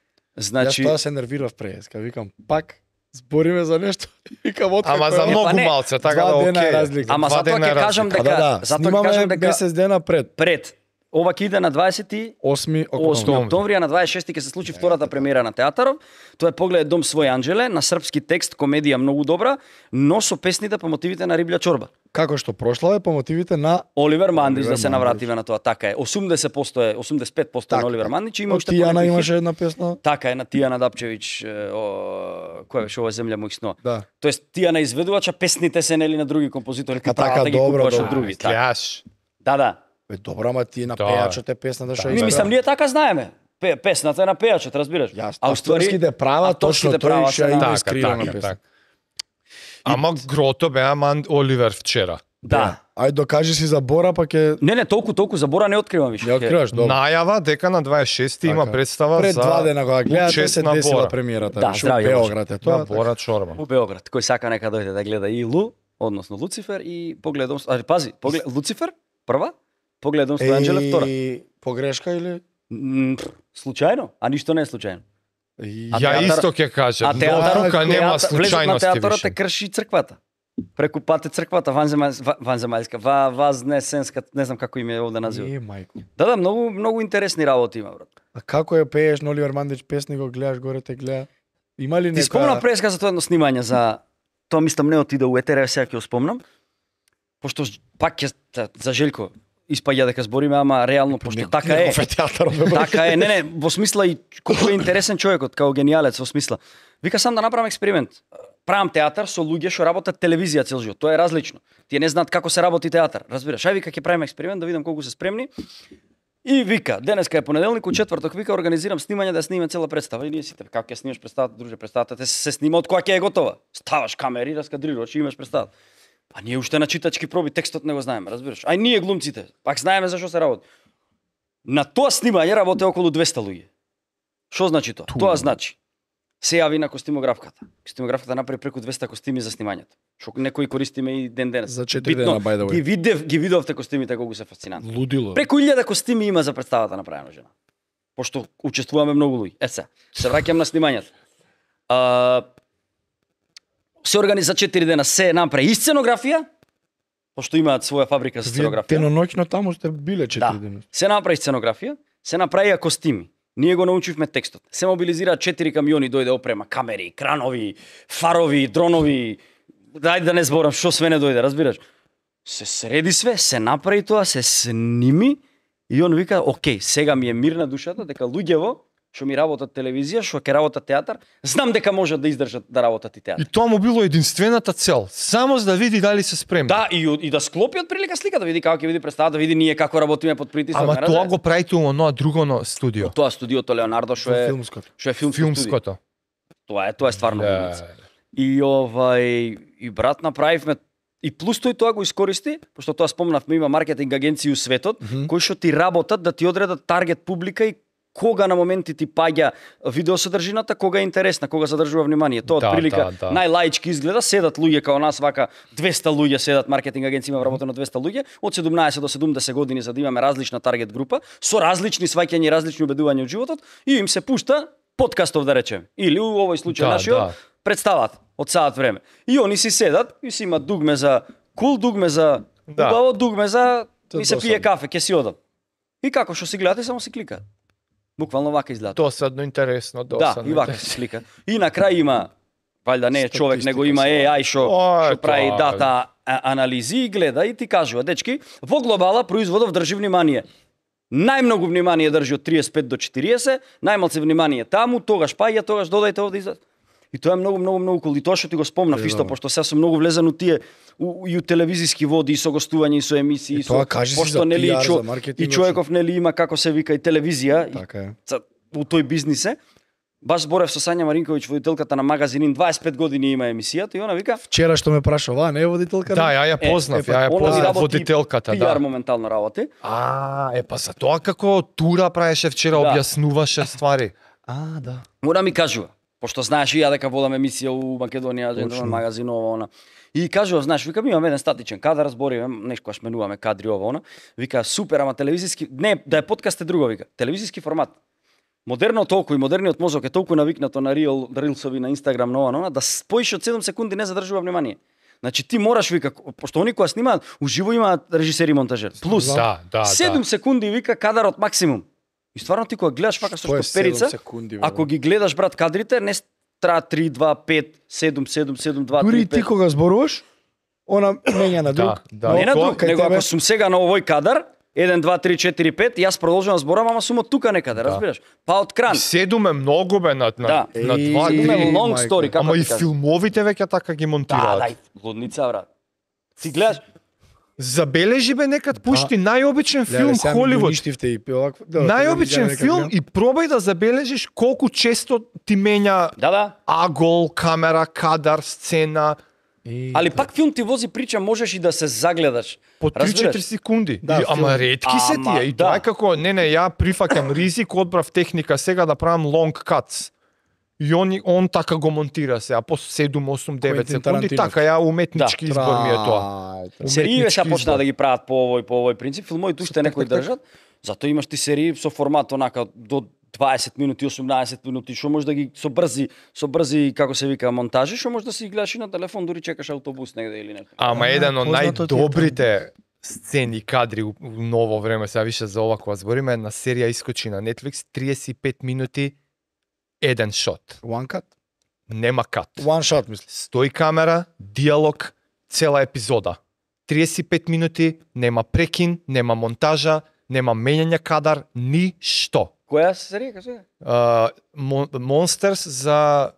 Значи Јас тоа се нервирав преска, викам пак збориме за нешто. Викам откако. Ама за е, многу не, малце, така два да дена е окей. разлика. Ама Два затоа дена е ќе кажам разлика. дека затоа ќе кажам дека месец дена пред пред ова ќе иде на 28 8 Октомври. октомври, а на 26 ќе се случи втората премиера на театаров. Тоа е Поглед дом свој Анџеле, на српски текст, комедија многу добра, но со песните по мотивите на Риблја чорба. Како што прошла е по мотивите на Оливер Мандич, Оливер да се Мандич. навратиме на тоа, така е. 80% е, 85% Така, на Оливер Мандич, има од уште Тијана понекои имаше хит. една песна. Така е, на Тијана Дапчевиќ, која беше ова земја мој сно. Да. Тоест Тијана изведувача, песните се нели на други композитори, ти така, правата ги добро, купуваш од добро. други. Така. Гледаш. Да. Бе добро, ама ти на Да. пејачот е песната што Да. Ми мислам ние така знаеме. Песната е на пејачот, разбираш? Авторските права, точно авторските тој права ќе се на- има Така, искрирана така, песна. така. Ама грото беа Оливер вчера. Да. Ајде докажи си за Бора, па ќе Не, толку забора не откривам више. не откриваш, добро. Најава дека на 26 има Така. представа Пред за 2 дена кога гледате се чест на десила Бора. премиерата. Да, Шо здравје, Београд е На тоа. Бора Чорба. У Београд. Кој сака нека дојде да гледа и Лу, односно Луцифер и погледом, пази, поглед Луцифер прва, погледом со Анџеле втора. Погрешка или? Случајно, а ништо не е случајно. А Ја театар- исто ќе кажам. А театарот Тука нема влезот на случајности театарот е више. крши црквата. Преку пат црквата ванземајска, вазнесенска, не знам како им е овде назива. мајко. Да, многу интересни работи има, брат. А како е пееш на Оливер Мандич песни, го гледаш горе те гледа? Има ли Ти спомна преска за тоа едно снимање за тоа мислам не отиде у етер, сега ќе го спомнам. Пошто пак ќе за Желко испаѓа дека збориме, ама реално пошто така е. Така е, не, во смисла и колку е интересен човекот, као гениалец во смисла. Вика сам да направам експеримент. Правам театар со луѓе што работат телевизија цел живот. Тоа е различно. Тие не знаат како се работи театар. Разбираш? Ај вика ќе правиме експеримент да видам колку се спремни. И вика, денеска е понеделник, у четврток вика организирам снимање да снимаме цела представа. И ние сите, како ќе снимаш представата, друже, представата се снима од кога ќе е готова. Ставаш камери, раскадрираш и имаш представа. А ние уште на читачки проби текстот не го знаеме, разбираш? Ај ние глумците, пак знаеме зашо се работи. На тоа снимање работи околу 200 луѓе. Што значи тоа? Тоа значи се јави на костимографката. Костимографката направи преку 200 костими за снимањето. Што некои користиме и ден денес. За 4 дена, by the way. Ги видовте костимите колку се фасцинантни. Лудило. Преку 1000 костими има за представата направено жена. Пошто учествуваме многу луѓе. Се враќам на снимањето. Се организа 4 дена, се направи и сценографија, пошто имаат своја фабрика за сценографија. Деноноќно таму сте биле 4 дена. Се направи сценографија, се направија костими. Ние го научивме текстот. Се мобилизираа 4 камиони, дојде опрема, камери, кранови, фарови, дронови. Дај да не зборам што све не дојде, разбираш? Се среди све, се направи тоа, се сними и он вика, окей, сега ми е мирна душата дека луѓево што ми работат телевизија, што ќе работат театар, знам дека можат да издржат да работат и театар. И тоа му било единствената цел, само за да види дали се спремни. Да, и да склопи од прилика слика, да види како ќе види представа, да види ние како работиме под притисок. Ама тоа го правите у оноа другоно студио. Тоа студиото Леонардо што е филмското. Што е филмското. Филмското. Тоа е стварно болница. И брат направивме и плюс тоа го искористи, пошто тоа спомнавме, има маркетинг агенции у светот кои што ти работат да ти одредат таргет публика и кога на моменти ти паѓа видеосодржината, кога е интересна, кога задржува внимание. Тоа отприлика најлаички изгледа, седат луѓе као нас вака 200 луѓе седат, маркетинг агенција има вработено 200 луѓе од 17 до 70 години за да имаме различна таргет група со различни сваќања и различни убедувања од животот и им се пушта подкастов да речеме или у овој случај нашиот представат од саат време. И они си седат и си имат дугме за кул, дугме за убаво, дугме за ми се пие кафе, ќе си одам. И како што си гледате, само си кликаат. Буквално вака изгледа. Досадно интересно, досадно. Да, и вака се слика. И на крај има, валјда не е човек, него има AI што прави дата анализи и гледа и ти кажува, дечки, во глобала производов држи внимание. Најмногу внимание држи од 35 до 40, најмалце внимание таму, тогаш паѓа, тогаш додајте овде изад. И тоа е многу кул. И тоа што ти го спомнав исто, пошто сега сум многу влезен у тие и у телевизиски води, и со гостување, и со емисии, и со пошто нели и човеков нели има како се вика и телевизија. Така е. У тој бизнис е. Баш зборев со Сања Маринковиќ, водителката на магазин, 25 години има емисијата и она вика вчера што ме прашува, не е водителка? Да, ја познав, водителката, да. PR моментално работи. Па за тоа како тура правеше вчера, објаснуваше ствари. Да. Мора ми кажува, пошто знаеш и ја дека водам емисија у Македонија, Жентлмен магазин, ова, она. И кажува, знаеш, вика, ми имаме еден статичен кадар, разбориме, нешто кога менуваме кадри, ова, она. Вика, супер, ама телевизиски, не, да е подкаст е друго, вика, телевизиски формат. Модерно толку и модерниот мозок е толку навикнато на рилсови, на Инстаграм, на ова, да поише од 7 секунди не задржува внимание. Значи ти мораш, вика, пошто они кога снимаат, уживо имаат режисери и монтажер. Плюс 7 секунди, вика, кадарот максимум. И стварно ти кога гледаш вака со перица, ако ги гледаш брат кадрите, не траа 3 2 5 7 7 7 2 3 5. Дури ти кога зборуваш, она менја на друг. Не на друг, него ако сум сега на овој кадар, 1 2 3 4 5, јас продолжувам да зборам, ама сум од тука некаде, разбираш? Па од кран. 7 е многу бе на 2 3. Long story, како ама и филмовите веќе така ги монтираат. Да, лудница брат. Ти гледаш забележи бе некад пушти најобичен филм Холивуд. Најобичен филм и пробај да забележиш колку често ти менја агол, камера, кадар, сцена. Али пак филм ти вози прича, можеш и да се загледаш. По 3-4 секунди. Ама ретки се тие. И тоа е како, не, ја прифаќам ризик, одбрав техника сега да правам long cuts. И он така го монтира се, а по 7, 8, 9 секунди, така ја уметнички избор ми е тоа. Сериите се почна да ги прават по овој принцип, филмови уште некои држат, зато имаш ти серии со формат онака до 20 минути, 18 минути, што може да ги со брзи како се вика монтажи, што може да си гледаш и на телефон, дури чекаш автобус негде или нешто. Ама еден од најдобрите сцени, кадри у ново време, сега више за ова кога збориме, една серија искочи на Netflix, 35 минути, еден шот. One cut? Нема кат. One shot, мисли. Стои камера, диалог, цела епизода. 35 минути, нема прекин, нема монтажа, нема менјање кадар, ништо. Која серија, кажи? Monsters за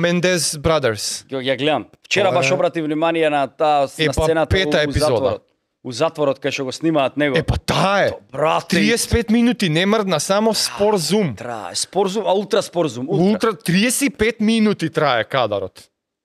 Мендес Brothers. Ја гледам. Вчера баш обрати внимание на таа на сцената пета епизода. у затворот кај што го снимаат него. Па таа е. Брате, 35 минути не мрдна, само спор зум. трае, спорзум, а ултра спорзум, Ултра 35 минути трае кадарот.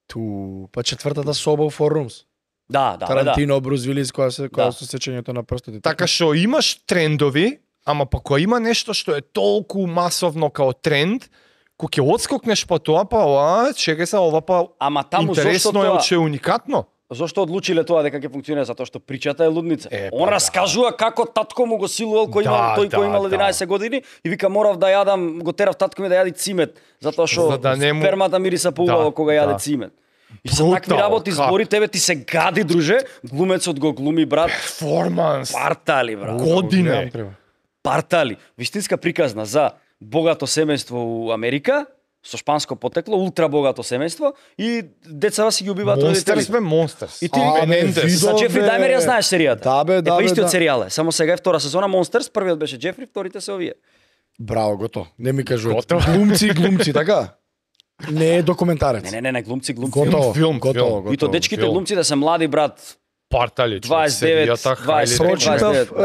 Ту, па четвртата соба у Four Rooms. Да. Тарантино, Брус Вилис, која Да. со сечењето на прстите. Така што имаш трендови, ама па кога има нешто што е толку масовно као тренд, кога ќе одскокнеш по тоа, па чекај се, ова па Ама таму зошто интересно е, тоа? че е уникатно. Зошто одлучиле тоа дека ќе функционира? Затоа што причата е лудница. Па Он раскажува како татко му го силувал кој имал тој кој имал 11 години и вика морав да јадам, го терав татко ми да јади цимет, затоа што За да не му- спермата мириса поубаво кога јаде да. цимет. И се Брутал, такви работи како? збори, тебе ти се гади, друже, глумецот го глуми, брат, Перформанс. партали, брат. Године. Партали. Вистинска приказна за богато семејство у Америка, со шпанско потекло, ултра богато семејство и децава си ги убиваат Монстерс родителите. бе, Монстерс. И ти Менендес. За Джефри бе. Даймер ја знаеш серијата. Да, бе, да, Па бе, истиот да. серијал е. Само сега е втора сезона Monsters, првиот беше Джефри, вторите се овие. Браво, готово. Не ми кажуваат. Готово. Глумци, така? Не е документарец. Не, глумци. Готово, Филм, готово. И то дечките филм. глумци да се млади, брат, Партали, 29, 20, Прочитав, 29,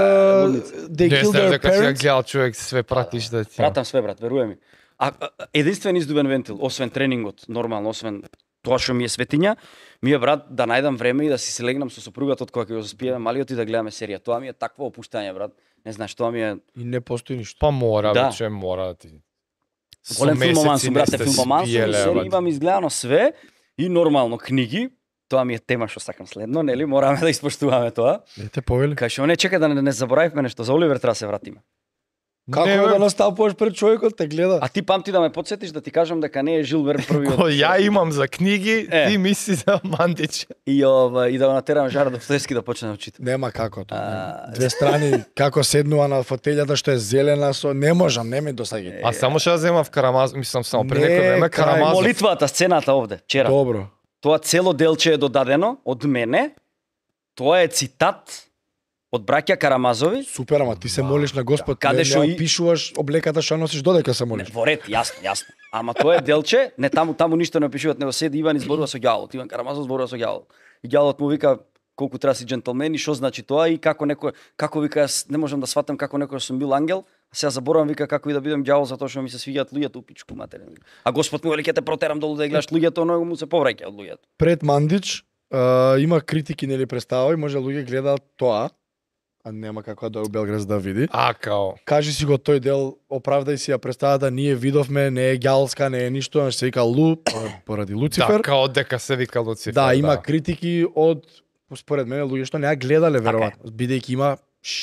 they Не killed знаеш their дека си ја parents. гледал човек, све пратиш да ти. пратам све, брат, веруј ми. Единствен издубен вентил, освен тренингот, нормално, освен тоа што ми е светиња, ми е, брат, да најдам време и да си се легнам со сопругата од кога ќе го заспиеме малиот и да гледаме серија. Тоа ми е такво опуштање, брат. Не знаеш, тоа ми е И не постои ништо. Па мора, Да. вече мора да ти. голем Со филмоман месеци сум, не брате, сте филмоман сум, спиеле, серија брат. имам изгледано све и нормално книги. Тоа ми е тема што сакам следно, нели? Мораме да испоштуваме тоа. Дете повели. Кај што не чека да не заборавивме нешто за Оливер, треба да се вратиме. Како Не, е бе. да настапуваш пред човекот, те гледа. А ти памти да ме подсетиш да ти кажам дека не е Жил Верн првиот. Ко ја имам за книги, ти мисли за Мандич. И и да го натерам Жара Достоевски да почне да чита. Нема како тоа. Две страни како седнува на фотелјата што е зелена со не можам, не ми досаѓа. А само што ја земав Карамазов, мислам само пред Не, некој време крај, Карамазов. Молитвата, сцената овде, вчера. Добро. Тоа цело делче е додадено од мене. Тоа е цитат од браќа Карамазови. Супер, ама ти се молиш на Господ, Каде не, што не и- опишуваш облеката што носиш додека се Не, молиш. во ред, јасно. Ама тоа е делче, не таму ништо не опишуваат, него седи Иван изборува со ѓаволот. Иван Карамазов зборува со ѓаволот. И ѓаволот му вика колку треба си џентлмен и што значи тоа и како вика јас не можам да сватам како некој сум бил ангел, а сега заборавам вика како и да бидам ѓавол затоа што ми се свиѓаат луѓето у пичку матерен. А Господ му вели ќе те протерам долу да ја гледаш луѓето, но му се повраќа од луѓето. Пред Мандич има критики нели представа и може луѓе гледаат тоа, а нема како да у Белград да види. А, као. Кажи си го тој дел, оправдај си ја представата, ние видовме, не е ѓаолска, не е ништо, се вика поради Да, Луцифер. као дека се вика Луцифер. Да, има критики од според мене луѓе што не ја гледале Така е. веројатно, бидејќи има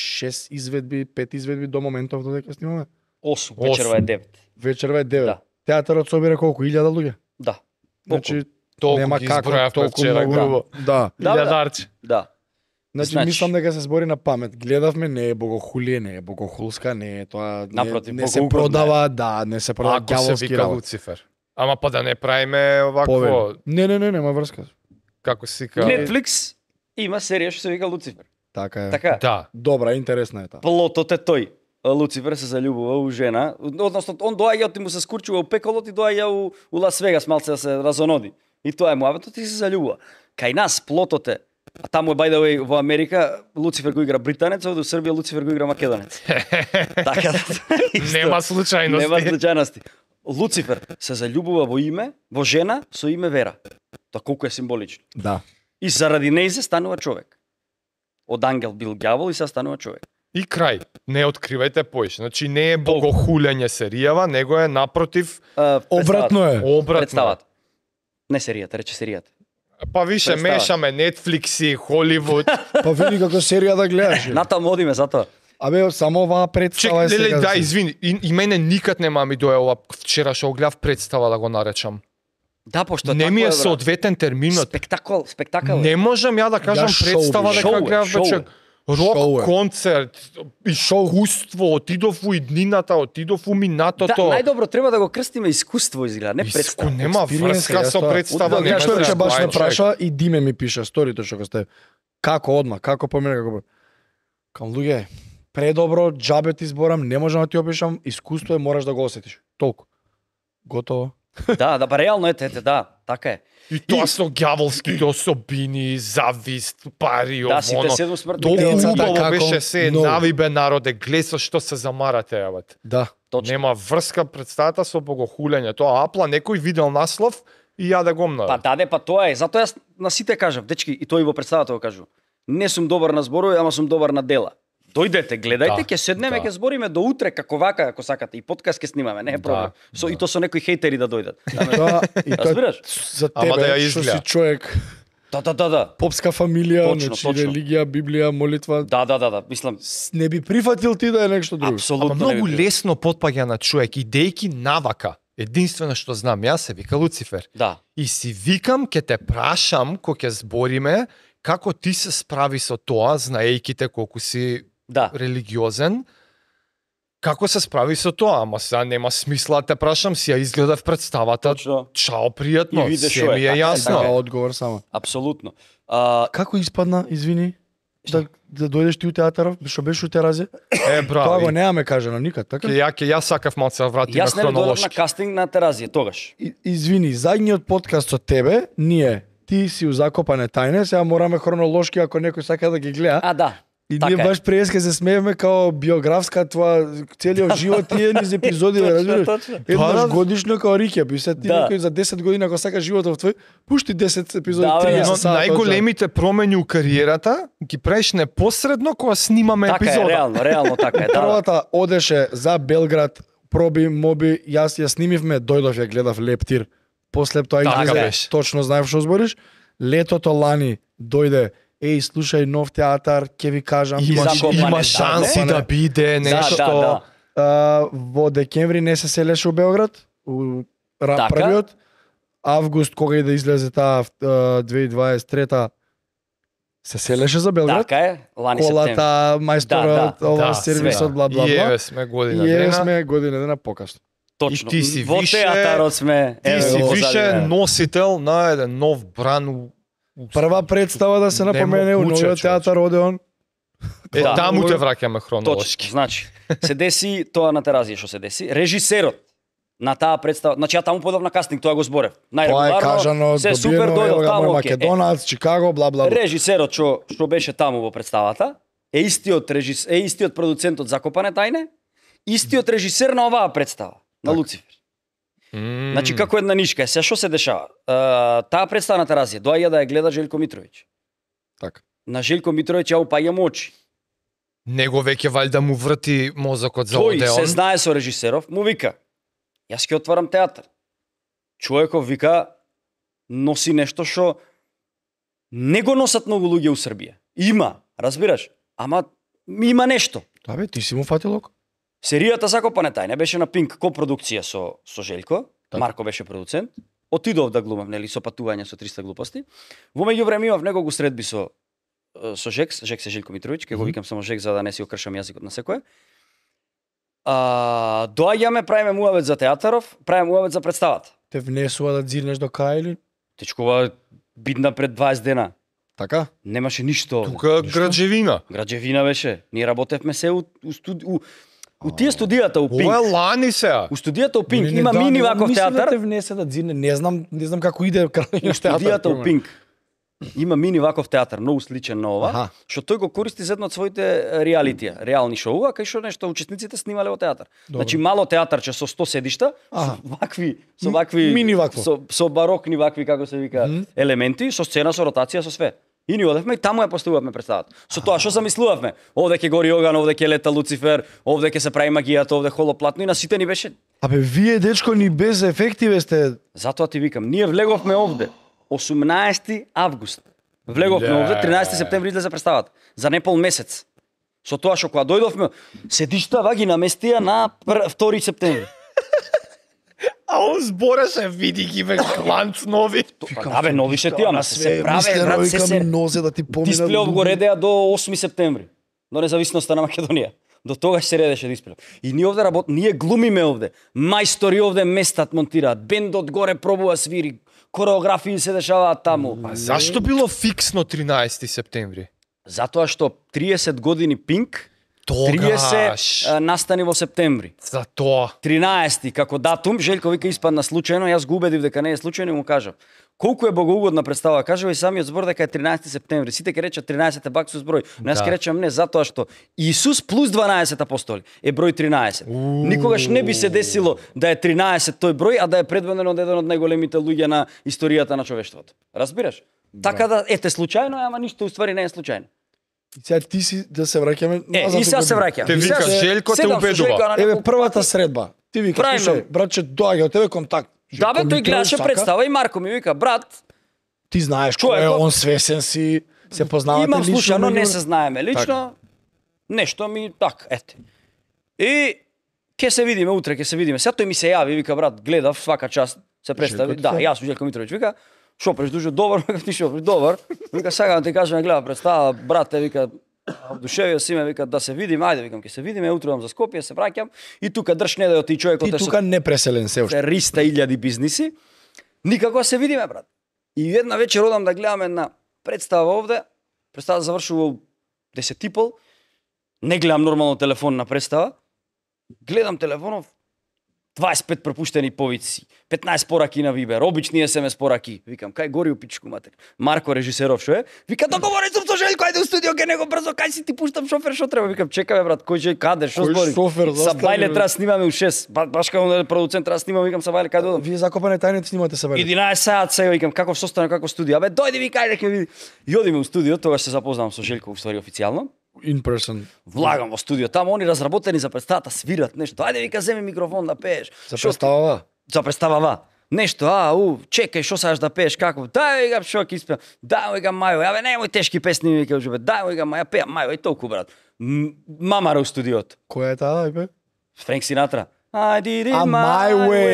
6 изведби, 5 изведби до моментов додека снимаме. 8, вечерва е 9. Вечерва е 9. Да. Театарот собира колку 1000 луѓе. Да. Значи Толку нема ги како избројавме толку вчера, многу. грубо. Да. Да, бе, да. Илјадарче. Да. Значи, мислам дека се збори на памет. Гледавме, не е богохулие, не е богохулска, не е тоа, Напротив, не се богоугодна е. продава, да, не се продава Ако се ѓаволски вика работи. Луцифер. Ама па да не правиме овакво, Повели. Не, нема врска. како се вика. Netflix има серија што се вика Луцифер. Така е. Така. Да. Добра, интересна е таа. Плотот е тој. Луцифер се заљубува у жена, односно он доаѓа и му се скурчува у пеколот и доаѓа у Лас Вегас малце да се разоноди. И тоа е муабетот и се заљубува. Кај нас плотот е, а таму е by the way во Америка Луцифер го игра британец, овде у Србија Луцифер го игра македонец. Така да Нема случајности. Нема случајности. Луцифер се заљубува во име, во жена со име Вера. Тоа колку е символично. Да. И заради нејзе станува човек. Од ангел бил ѓавол и сега станува човек. И крај. Не откривајте поише. Значи не е богохулење серијава, него е напротив Обратно е. обратно. Представата. Не серијата, рече серијата. Па више Представа. мешаме Netflix и Холивуд. Па види како серија да гледаш. Натаму одиме затоа. Абе, само оваа представа е Чек, сега. да, се- извини, и мене никад нема ми дое ова вчера што гледав представа да го наречам. Да, пошто Не тако ми е брат. соодветен терминот. Спектакл. Не можам ја да кажам Ја шоу представа би. дека Шоу е, гледав шоу е. вече Шоу рок е. концерт, искуство, отидов у иднината, отидов у Да, минатото. најдобро треба да го крстиме искуство изгледа, не представа. Нема Experience врска е, со тоа. представа, Да, нема човек се ќе баш ме човек. праша и Диме ми пише сторито што го сте. Како одма, како помине, како кам луѓе, предобро, џабе ти зборам, не можам да ти опишам, искуство е, мораш да го осетиш. Толку. Готово. Да, па реално ете, да. така е. И тоа со ѓаволските особини, завист, пари, Да, сите оно. 7 смртни Толку Децата убаво како беше се, многу. навибе народе, глеса што се замарате, јават. Да. Точно. Нема врска представата со богохулење. Тоа апла некој видел наслов и ја да гомна. Па даде, па тоа е. Затоа јас на сите кажав, дечки, и тој во представата го кажу. Не сум добар на зборови, ама сум добар на дела. Дојдете, гледајте, ќе седнеме, ќе збориме до утре како вака, ако сакате, и подкаст ќе снимаме, не е проблем. И то со некои хейтери да дојдат. И тоа Разбираш? за Ама да ја тебе, што си изгледа. човек, Да. попска фамилија, Точно, значи точно. религија, Библија, молитва, Да. Мислам, не би прифатил ти да е нешто друго. апсолутно. Ама не многу би- лесно потпаѓа на човек, идејки навака. Единствено што знам, јас се вика Луцифер. Да. И си викам, ке те прашам, кога ќе збориме, како ти се справи со тоа, знаејќите колку си Да. религиозен, како се справи со тоа, ама сега нема смисла да те прашам, си ја изгледав представата, Точно. чао, пријатно, И виде се шо е, ми е така е, јасно. така Така е. одговор само. Апсолутно. Како испадна, извини, да дојдеш ти у театаров, што беше у Теразија? Е, Тоа го браво. немаме кажано никад, така? Јас сакав малце да вратиме Јас не дојдов на хронолошки. кастинг на Теразија тогаш. Извини, задниот подкаст со тебе, ние, ти си у Закопане тајне, сега мораме хронолошки ако некој сака да ги гледа. А, да. И така ние е. баш преска се смееме као биографска твоја целиот живот тие низ епизоди, Точно, разбираш? точно. Еднаш годишно као рикеп, и се ти Да. некој за 10 години ако сака животов твој, пушти 10 епизоди, Да, бе, 30 да. Но сата. најголемите промени у кариерата ги правиш непосредно кога снимаме Така е, епизода. реално така е. Да. Првата одеше за Белград, проби, моби, јас ја снимивме, дојдов ја гледав Лептир. После тоа Така излезе, беше. точно знаев што збориш. Летото лани дојде, еј, слушај нов театар, ќе ви кажам. Закопане, Има да, шанси не? да биде нешто. Да. Во декември не се селеше у Белград, у Така. првиот. Август, кога и да излезе таа 2023 се селеше за Белград. Така е, лани септември. Колата, мајсторот, ова да, сервисот, бла бла И бла. еве сме година И еве дена. сме година дена покасно. Точно. И ти си Во више- театарот сме. Ти еве си го више позади, носител на еден нов бран у Прва представа да се напомене у Немогуче, новиот човече. театар Одеон. Е, Да. таму те враќаме Точно. хронолошки. Значи, се деси тоа на Теразија што се деси. Режисерот на таа представа, значи ја таму подав на кастинг, тоа го зборев. Тоа е Најрегуларно, кажано, се супер добиено, дојдов ево га таму, мој окей. Македонац, Чикаго, бла бла бла. Режисерот што беше таму во представата е истиот продуцент од Закопане тајне, истиот режисер на оваа представа, на Луцифер. Значи како една нишка е. Се што се дешава? Таа представа на Теразија доаѓа да ја гледа Желко Митровиќ. Така. На Желко Митровиќ ја упаѓам очи. Него веќе валјда му врти мозокот за Тој се Одеон. знае со режисеров, му вика: "Јас ќе отварам театар." Човеков вика носи нешто што не го носат многу луѓе у Србија. Има, разбираш? Ама има нешто. Да бе, ти си му фатил око. Серијата Закопане тајне беше на Пинк копродукција со Желко, Така. Марко беше продуцент. Отидов да глумам, нели, со патување со 300 глупости. Во меѓувреме имав неколку средби со Жекс е Желко Митровиќ, ќе го викам само Жекс за да не си окршам јазикот на секој. Доаѓаме, правиме муавет за театаров, правиме муавет за представата. Те внесува да дзирнеш до кај или? Течкова бидна пред 20 дена. Така? Немаше ништо. Тука граđевина. Граđевина беше. Ние работевме се у тие студијата у Пинк. Ова е лани сега. У студијата у Пинк Не, не, има да, мини не, ваков мислам да те театар. внесе да дзирне, не знам како иде У студијата у Пинк има мини ваков театар, многу сличен на ова, Аха. што тој го користи за едно од своите реалитија, реални шоуа, кај што нешто учесниците снимале во театар. Добро. Значи мало театарче со 100 седишта, Аха. со вакви Мини вакво. со барокни вакви како се вика елементи, со сцена, со ротација, со све. И ни одевме и таму ја поставувавме представата. Со тоа што замислувавме? Овде ќе гори оган, овде ќе лета Луцифер, овде ќе се прави магијата, овде холоплатно и на сите ни беше. Абе, вие дечко ни без ефекти бе сте. Затоа ти викам, ние влеговме овде 18 август. Влеговме овде 13 септември излезе представата. За непол месец. Со тоа што кога дојдовме, седишта ги наместија на 2 септември. А он збореше, види ги ве кланц нови. Да бе, нови се тие, ама се праве, брат, се нозе да ти помина. Дисплеов го редеа до 8 септември. До независноста на Македонија. До тогаш се редеше дисплеов. И ние овде ние глумиме овде. Мајстори овде местат монтираат. Бендот горе пробува свири. Кореографии се дешаваат таму. А зашто било фиксно 13 септември? Затоа што 30 години Пинк 30 настани во септември. За тоа. 13 како датум, Желко вика испадна случајно, јас го убедив дека не е случајно и му кажав. Колку е богоугодна представа, кажува и самиот збор дека е 13 септември. Сите ќе речат 13 баксус број, но јас ќе речам не, затоа што Исус плюс 12 апостоли е број 13. Никогаш не би се десило да е 13 тој број, а да е предвидено од еден од најголемите луѓе на историјата на човештвото. Разбираш? Така да ете случајно, ама ништо уствари не е случајно. И сега ти си да се враќаме И сега се враќам. Те вика Желко те убедува. Еве првата средба. Ти вика слушај, братче, доаѓа од тебе контакт. Да бе, тој гледаше представа и Марко ми вика, брат, ти знаеш кој е, он свесен си, се познавате имам лично. слушано, не се знаеме лично. Нешто ми так, ете. И ќе се видиме утре, ќе се видиме. Сега тој ми се јави, вика брат, гледав свака час, се представи. Желко, Да, јас сум Желко Митровиќ, вика, шо преш дужо добар, ти шо преш добар. Вика сега да ти кажам, гледа представа, брате, вика, одушевио си ме, вика да се видиме, ајде викам ќе се видиме, утре за Скопје, се враќам и тука држ неделјот ти човекот Ти тука не преселен се уште. 300.000 бизниси. Никако се видиме, брат. И една вечер одам да гледам една представа овде. Представа завршува у 10:30. Не гледам нормално телефон на представа. Гледам телефонов 25 пропуштени повици, 15 пораки на Вибер, обични СМС пораки. Викам, кај гори у пичку матер. Марко режисеров што е? Вика, договори сум со Желко, ајде у студио ке него брзо, кај си ти пуштам шофер, што треба? Викам, чекаме брат, кој же каде, што збори? Шофер, Са бајле треба снимаме у 6. Баш како продуцент треба снимаме, викам са бајле каде одам. Вие закопане тајните снимате се бајле. 11 саат сега викам каков состан, како студио. Абе дојди ви кај ќе види. И одиме у студио, тогаш се запознавам со Желко уствари официјално. In person. Влагам во студио, таму они разработени за представата, свират нешто. Ајде вика земи микрофон да пееш. За представава? За представава. Нешто, чекај, што сакаш да пееш, како? Дај викам што ќе испеам. Дај викам Мајо, абе немој тешки песни вика уживе. Дај викам Мајо, пеам Мајо и толку брат. Мамара у студиото. Која е таа, бе? Френк Синатра. I did it My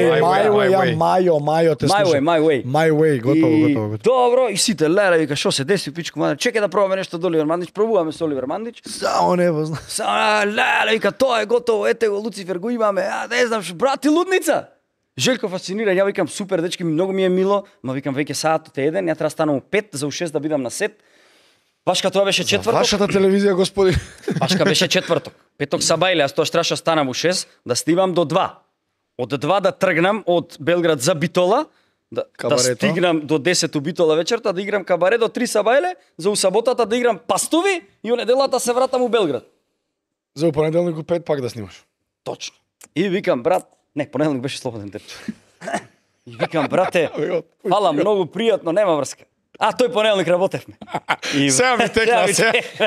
way, Мајо те слуша. My way, готово. Добро, и сите леле вика што се деси пичку Мандич. Чекај да пробаме нешто од Оливер Мандич, пробуваме со Оливер Мандич. Само не позна. Леле вика тоа е готово, ете го Луцифер го имаме. Не знам што, брат, ти лудница. Желко фасцинира, ја викам супер дечки, многу ми е мило, ма викам веќе саатот е 1, ја треба станам у 5 за у 6 да бидам на сет. Баш кога тоа беше четврток. Вашата телевизија, господи. Баш кога беше четврток. Петок са бајле, јас тоа требаше станам у 6 да снимам до 2. Од 2 да тргнам од Белград за Битола, да стигнам до 10 у Битола вечерта, да играм кабаре до 3 са бајле, за у саботата да играм пастови и у неделата се вратам у Белград. За у понеделник у 5 пак да снимаш. Точно. И викам брат, не, понеделник беше слободен ден. И викам брате, фала многу пријатно, нема врска. Тој понеделник работевме. Сега ми текна се.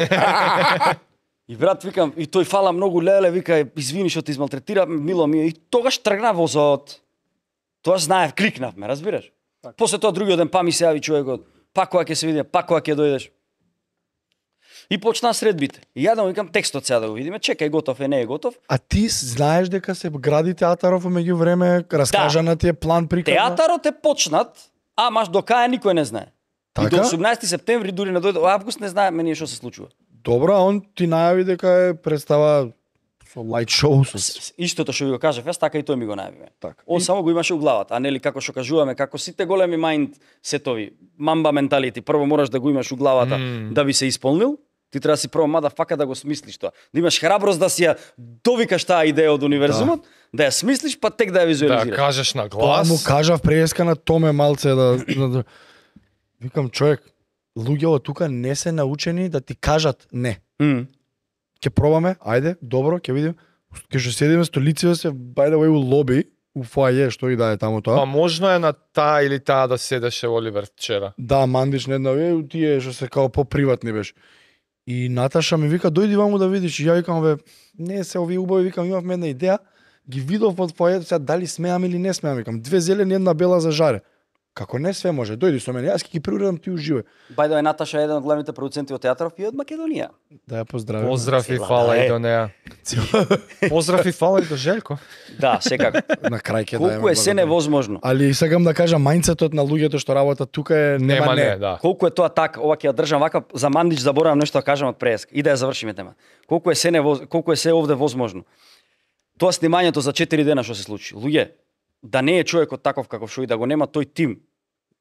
И брат викам, и тој фала многу леле, вика, извини што те измалтретира, мило ми е. И тогаш тргна возот. Тоа знаев, кликнавме, разбираш? После тоа другиот ден па ми се јави човекот, па кога ќе се видиме, па кога ќе дојдеш. И почнаа средбите. И ја да му викам текстот сега да го видиме, чекај готов е, не е готов. А ти знаеш дека се гради театаров меѓу време, раскажа на ти е план приказна? Театарот е почнат, ама до кај никој не знае. Така? И до 18 септември дури не дојде, август не знаеме ние што се случува. Добро, а он ти најави дека е представа со лајт шоу. Истото што ви го кажав, јас така и тој ми го најави. Така. Он само го имаше у главата, а нели како што кажуваме, како сите големи мајнд сетови, мамба менталити, прво мораш да го имаш у главата да би се исполнил. Ти треба да си прво мада фака да го смислиш тоа. Да имаш храброст да си ја довикаш таа идеја од универзумот, да ја смислиш, па тек да ја визуализираш. Да кажеш на Тоа глас. му кажав преска на Томе малце да викам човек, луѓето тука не се научени да ти кажат не. Ќе пробаме, ајде, добро, ќе видиме. Ќе што седиме столици се by the way у лоби, у фоаје, што и да е таму тоа. Па можно е на таа или таа да седеше Оливер вчера. Да, Мандич не едно, тие што се као поприватни беше. И Наташа ми вика, дојди ваму да видиш. И ја викам, бе, не се овие убави, викам, имавме една идеја. Ги видов од фоајето, сега дали смеам или не смеам, викам, 2 зелени, една бела за жаре. Како не све може, дојди со мене, јас ќе ги приуредам ти уживе. Бајдо е Наташа еден од главните продуценти од театаров и од Македонија. Да ја поздравим. Поздрав и фала и до неа. Поздрав и фала и до Желко. Да, секако. На крај ќе Колку е се невозможно. Али сакам да кажам, мајндсетот на луѓето што работат тука е нема не. Да. Колку е тоа така, ова ќе ја држам вака, за Мандич заборавам нешто да кажам од преска и да ја завршиме тема. Колку е се овде возможно. Тоа снимањето за 4 дена што се случи. Луѓе, да не е човекот таков каков што и да го нема тој тим,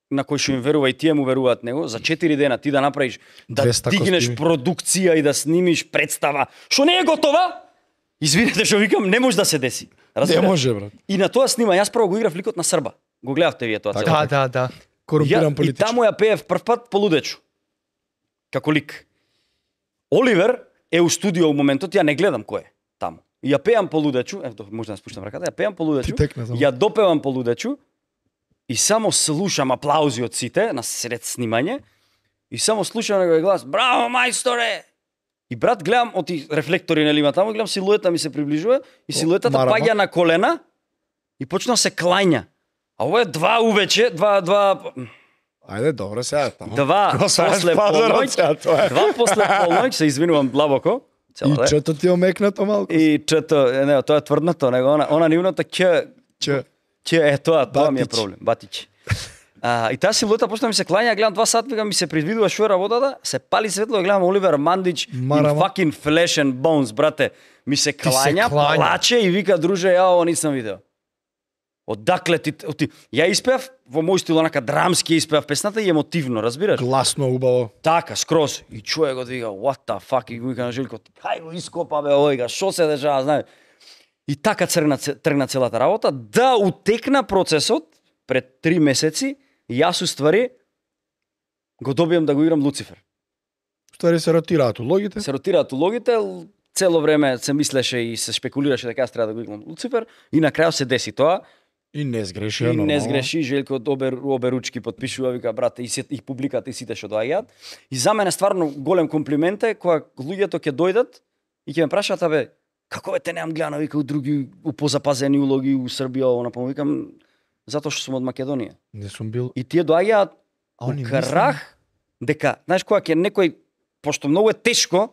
на кој што им верува и тие му веруваат него, за 4 дена ти да направиш, да 200 дигнеш костюми. продукција и да снимиш представа, што не е готова, извинете што викам, не може да се деси. Не Разбираш? може, брат. И на тоа снима, јас прво го играв ликот на Срба. Го гледавте вие тоа Така, цело. Да. Корумпиран И политичар. таму ја пеев прв пат Полудечу. Како лик. Оливер е у студио у моментот, ја не гледам кој е таму. И ја пеам Полудечу, ето може да спуштам раката, ја пеам Полудечу, Ти текна само. ја допевам Полудечу и само слушам аплаузи од сите на сред снимање и само слушам неговиот глас: "Браво, мајсторе!" И брат, гледам од ти рефлектори нели има таму, гледам силуета ми се приближува и силуетата марама. паѓа на колена и почна да се клања. А ово е 2 увече, два Ајде, добро сега таму. Два сакаш после пазарот полноќ, сега, тоа е. два после полноќ, се извинувам длабоко, И цела чето ти омекнато малку. и чето, не, тоа е тврдното, него она нивното ќе е тоа ми е Батич. проблем, батич. И таа силуета почна ми се клања, гледам 2 сати, ми се предвидува што е работата, се пали светло, гледам Оливер Мандич in Марама. fucking flesh and bones, брате. Ми се се клања, клања. плаче и вика: "Друже, ја ово нисам видео." Одакле ти ја испеав во мој стил, онака драмски испеав песната и емотивно, разбираш? Гласно, убаво. Така, скроз. И чуе го вика: "What the fuck?" И го вика на Желко: "Хај го ископа бе овој, што се дешава, знаеш?" И така тргна целата работа, да утекна процесот пред 3 месеци, јас уствари го добиам да го играм Луцифер. Ствари се ротираат улогите. Се ротираат улогите, цело време се мислеше и се шпекулираше дека јас треба да го играм Луцифер и на крајот се деси тоа. И не сгреши, И не нормално. сгреши, Желко обе ручки потпишува, вика: "Брате, и публиката и сите што доаѓаат." И за мене стварно голем комплимент е кога луѓето ќе дојдат и ќе ме прашаат: "Абе, како те немам гледано, вика, у други у позапазени улоги у Србија, ово напомнам." Викам: "Затоа што сум од Македонија." Не сум бил. И тие доаѓаат А у они крах дека, знаеш, кога ќе некој, пошто многу е тешко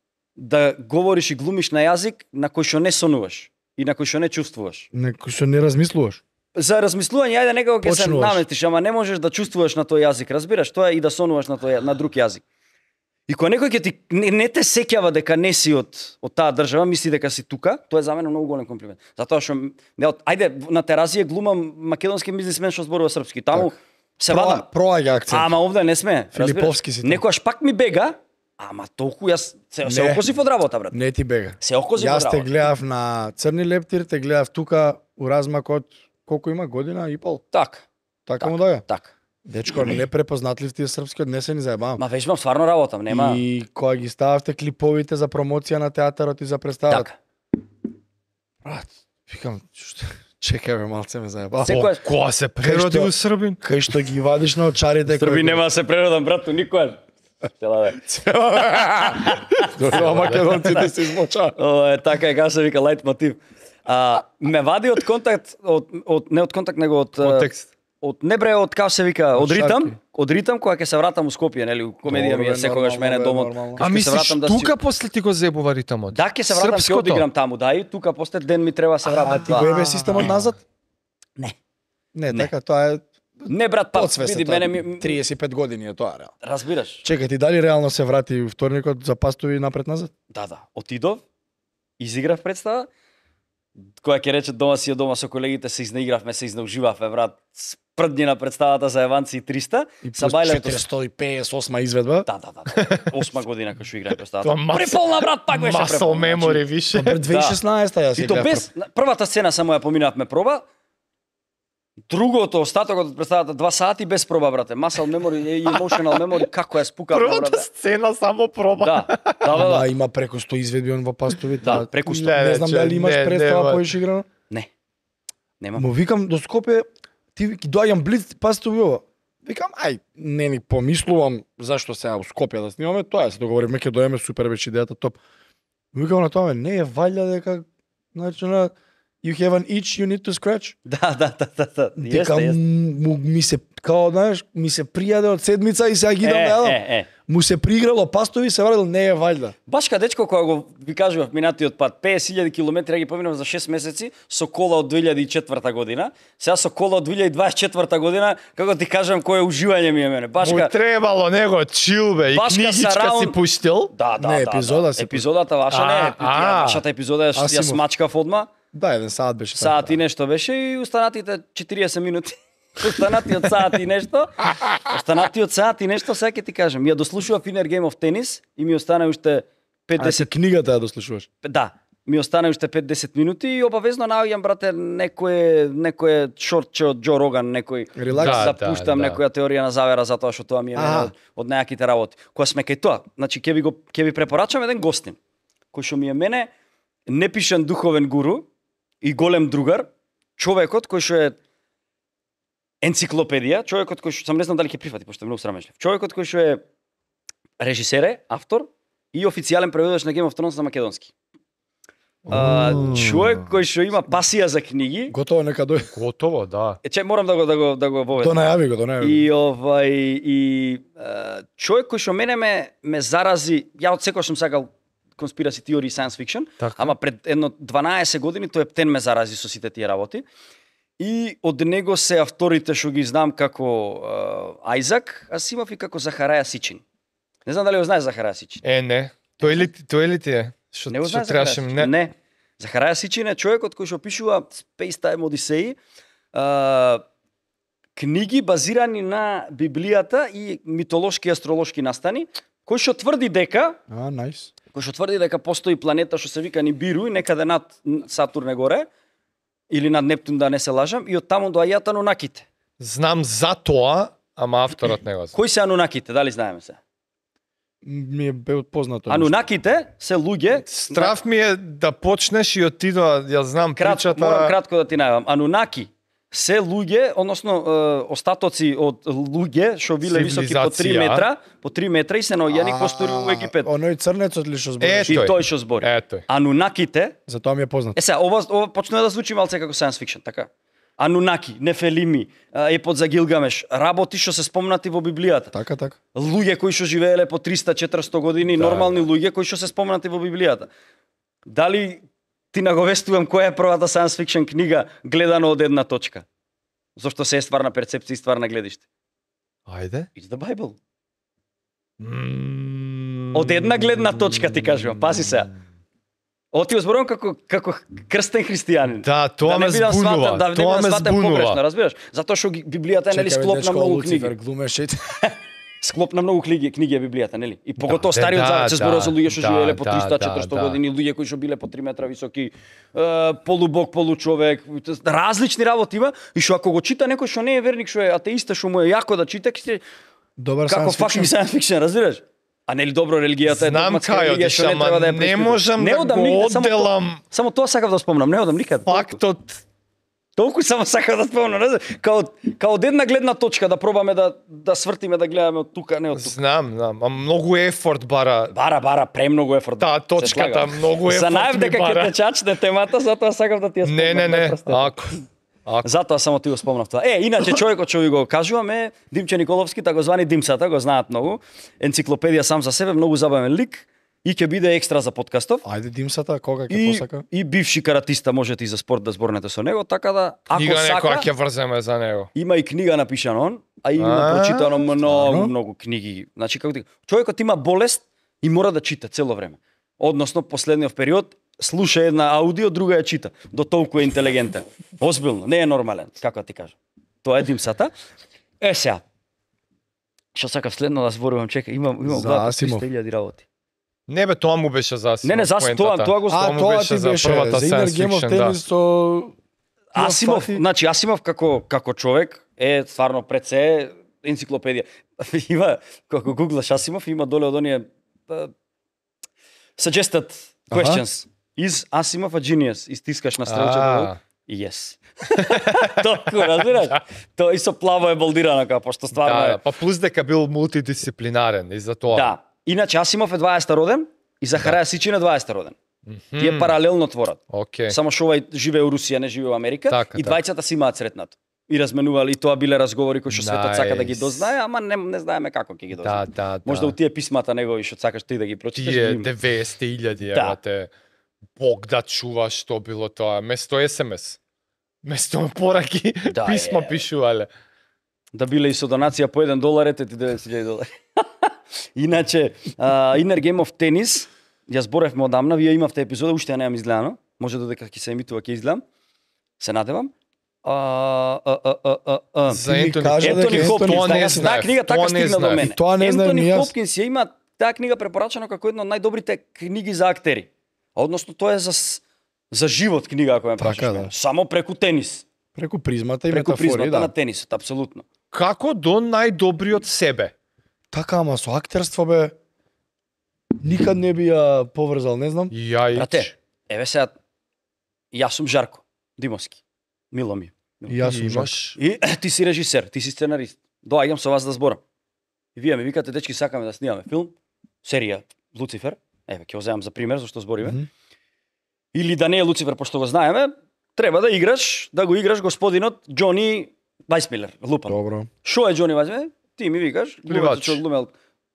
да говориш и глумиш на јазик на кој што не сонуваш и на кој што не чувствуваш. Некој што не размислуваш. За размислување, ајде некако ќе се Почнуваш. наметиш, ама не можеш да чувствуваш на тој јазик, разбираш? Тоа е и да сонуваш на друг јазик. И кога некој ќе ти не те сеќава дека не си од таа држава, мисли дека си тука, тоа е за мене многу голем комплимент. Затоа што ајде на Теразија глумам македонски бизнисмен што зборува српски. Таму се вадам. Проаѓа акцент. Ама овде не сме. Филиповски разбираш? си таму. Некојаш пак ми бега, ама толку јас се Не. окосив од работа, брат. Не ти бега. Се окосив од Јас те работа. гледав на Црни лептир, те гледав тука у размак од колку има година и пол. Така, Така му доја. така. Дечко, не препознатлив ти е српски, не се ни заебавам. Ма веќе стварно работам, нема. И кога ги стававте клиповите за промоција на театарот и за представата. Така. Брат, викам, што чекај бе, малце ме заебава. Секој- Кога се прероди што- у Србин? Кај што ги вадиш на очарите. Срби нема да се преродам, брату, никој. Цела бе. Тоа македонците се измочаат. Ова е така е, како се вика, лајт мотив. Ме вади од контакт, не од контакт, него од Контекст. од не бре, од како се вика, од ритам, шарки. од ритам кога ќе се вратам у Скопје, нели, у комедија ми е Добро, бе, секогаш мене нормално, домот. нормално. Кога А ќе се мислиш, вратам да си- тука после ти го зебува ритамот? Да, ќе се вратам, ќе Српското? одиграм таму, да, и тука после ден ми треба да се вратам. Ти го ебе системот назад? Не. Не, Не. така, тоа е Не, брат, па, подсвест. види, мене ми... 35 години е тоа, реално. Разбираш? Чекај, ти дали реално се врати у вторникот за пастови напред-назад? Да. Отидов, изиграв представа, која ќе рече дома си, дома со колегите се изнаигравме, се изнауживавме, брат. Спрдни на представата за Еванци и 300. И Са бајлето 458 изведба. Да. 8 година кога што играе представата. Тоа мас- Преполна, брат, пак беше Масал преполна. мемори више. Пред 2016 јас И то играв без првата сцена само ја поминавме проба. Другото, остатокот од представата 2 сати без проба, брате. Muscle memory и emotional memory, како ја спукав, Првата брате. сцена само проба. Да. Ама има преку 100 изведби он во пастови. Да, преку 100. Не знам че, дали имаш не, представа нема. поиш играно. Не. Нема. Му викам до Скопје, ти ги доаѓам блиц пастови ова. Викам, ај, не ни помислувам зашто сега у Скопје да снимаме, тоа е, се договоривме ќе дојдеме, супер беше идејата топ. Му викам на тоа, не е валја дека значи на you have an itch you need to scratch. Да. Дека Јесте. ми се као знаеш, ми се пријаде од седмица и сега ги идам да јадам. Му се прииграло пастови, се врадил не е валјда. Баш кај дечко кога го ви кажував минатиот пат 50.000 километри ги поминав за 6 месеци со кола од 2004 година. Сега со кола од 2024 година, како ти кажам, кое уживање ми е мене. Баш Му ка требало него чил бе и Башка книгичка Сараун- си пуштил. Да. Не, епизода си Епизодата ваша не, вашата епизода ја Асимов. смачкав одма. Да, еден саат беше. Саат и нешто беше и останатите 40 минути. Останатиот саат и нешто. Останатиот саат и нешто, сега ќе ти кажам. Ја дослушував Inner Game of Tennis и ми остана уште 50 книгата ја дослушуваш. Да, ми остана уште 5-10 минути и обавезно наоѓам, брате, некое шортче од Џо Роган, некој Релакс. да пуштам некоја теорија на завера затоа што тоа ми е од најаките работи. Кога сме кај тоа, значи ќе ви препорачам еден гостин кој што ми е мене непишан духовен гуру и голем другар, човекот кој што е енциклопедија, човекот кој што сам не знам дали ќе прифати, пошто е многу срамежлив. Човекот кој што е режисер, автор и официјален преводувач на Game of Thrones на македонски. Човек кој што има пасија за книги. Готово нека дојде. Готово, да. Морам да го воведам. Тоа најави го, тоа најави. И човек кој што мене ме зарази, ја од секогаш сум сакал конспираси теории и science fiction, ама пред едно 12 години тој ептен ме зарази со сите тие работи. И од него се авторите што ги знам како Ајзак Асимов и како Захараја Сичин. Не знам дали го знаеш Захараја Сичин. Не. Тој ли ти е? Што требаше не. Захараја Сичин е човекот кој што пишува Space Time Odyssey, книги базирани на Библијата и митолошки и астролошки настани, кој што тврди дека кој што тврди дека постои планета што се вика Нибиру и некаде над Сатурн горе или над Нептун, да не се лажам, и од таму доаѓаат анунаките. Знам за тоа, ама авторот не го знам. Кои се анунаките, дали знаеме се? Ми е познато. Анунаките се луѓе. Страв ми е да почнеш и од ти да ја знам причата. Морам кратко да ти најавам. Анунаки се луѓе, односно остатоци од луѓе што биле високи по 3 метра и се наоѓани костури во Египет. Оној црнецот ли што збориш? И тој што збори. Анунаките. За тоа ми е познато. Сега ова почнува да звучи малце како science fiction, така? Анунаки, Нефелими, епот за Гилгамеш, работи што се спомнати во Библијата. Така. Луѓе кои што живееле по 300-400 години, нормални луѓе кои што се спомнати во Библијата. Дали ти наговестувам која е првата science fiction книга гледана од една точка? Зошто се е стварна перцепција и стварна гледиште? Ајде. It's the Bible. Од една гледна точка ти кажувам, пази се. Оти зборувам како крстен христијанин. Да, тоа ме збунува. Тоа ме збунува. Разбираш? Затоа што Библијата е нели склоп на многу книги. Склоп на многу книги е Библијата, нели? И поготово стариот завет се зборува за луѓе што живееле по 300-400 години, луѓе кои што биле по 3 метра високи, полубог, получовек, различни работи има, и што ако го чита некој што не е верник, што е атеиста, што му е јако да чита, како fucking science fiction, разбираш? А нели добро религијата е догматска религија што не треба да ја не можам да го одделам. Само тоа сакав да спомнам, не одам никаде. Фактот. Толку само сакав да спомнам, као од една гледна точка да пробаме да свртиме да гледаме од тука, не од тука. Знам, а многу ефорт бара. Бара, премногу ефорт. Таа точката многу ефорт. Знаев дека ќе те чачне темата, затоа сакав да ти ја спомнам. Не. Затоа само ти го спомнав тоа. Иначе човекот што ви го кажувам е Димче Николовски, тако звани Димцата, го знаат многу. Енциклопедија сам за себе, многу забавен лик и ќе биде екстра за подкастов. Ајде Димцата, кога ќе посака? И бивши каратиста, можете и за спорт да зборнете со него, така да ако книга сака, некоја ќе врземе за него. Има и книга напишана он, а има прочитано многу книги. Значи како човекот има болест и мора да чита цело време. Односно последниот период слуша една аудио, друга ја чита. До толку е интелигентен. Озбилно, не е нормален, како ти кажам. Тоа е Димцата. Сега. Што сакав следно да зборувам, чекај, имам глава 300.000 работи. Не бе, тоа му беше за Асимов. Не, за тоа го спомнам. Тоа ти беше за Inner Game of Tennis со Асимов, значи Асимов како човек е стварно пред се енциклопедија. Има како гуглаш Асимов, има доле од оние suggested questions. Is Asimov a genius? Истискаш на стрелчето. Yes. Толку, разбираш? Тоа и со плаво е болдирано, како пошто стварно е. Па плюс дека бил мултидисциплинарен и за тоа. Да. Иначе Асимов е 20 роден и Захараја Сичин е 20 роден. Тие паралелно творат. Само што овај живее у Русија, не живее во Америка, и двајцата си имаат сретнато. И разменували, и тоа биле разговори кои што светот сака да ги дознае, ама не знаеме како ќе ги дознае. Да. Можда у тие писмата негови што сакаш ти да ги прочиташ. Тие 90.000 евате. Бог да чува што било тоа. Место СМС. Место пораки, писма пишувале. Да биле и со донација по $1, ете ти $90.000. Иначе, Inner Game of Tennis, ја зборевме одамна, вие имавте епизода, уште ја немам изгледано, може додека ќе се емитува ќе изгледам, се надевам. За Ти ми Ентони кажа Ентони дека Хопкинс, тоа не таа знаев, книга така тоа не стигна до знаев. мене. И тоа не знаев Ентони ни јас. Хопкинс ја има таа книга препорачена како една од најдобрите книги за актери. Односно тоа е за живот книга ако ме Така, прашаш да. мене. Само преку тенис, Преку призмата и преку метафори, призмата да. на тенисот, апсолутно. Како до најдобриот себе? Така, ама со актерство бе никад не би ја поврзал, не знам. Јајч. Брате, еве сега јас сум Жарко Димовски. Мило ми. е. И јас сум Жак. Имаш И ти си режисер, ти си сценарист. Доаѓам со вас да зборам. И вие ме викате, дечки, сакаме да снимаме филм, серија Луцифер. Еве, ќе го земам за пример зашто збориме. Мгм. Или да не е Луцифер, пошто го знаеме, треба да го играш господинот Џони Вајсмилер, лупан. Добро. Шо е Џони Вајсмилер? Ти ми викаш, Пливач. глумецот што глумел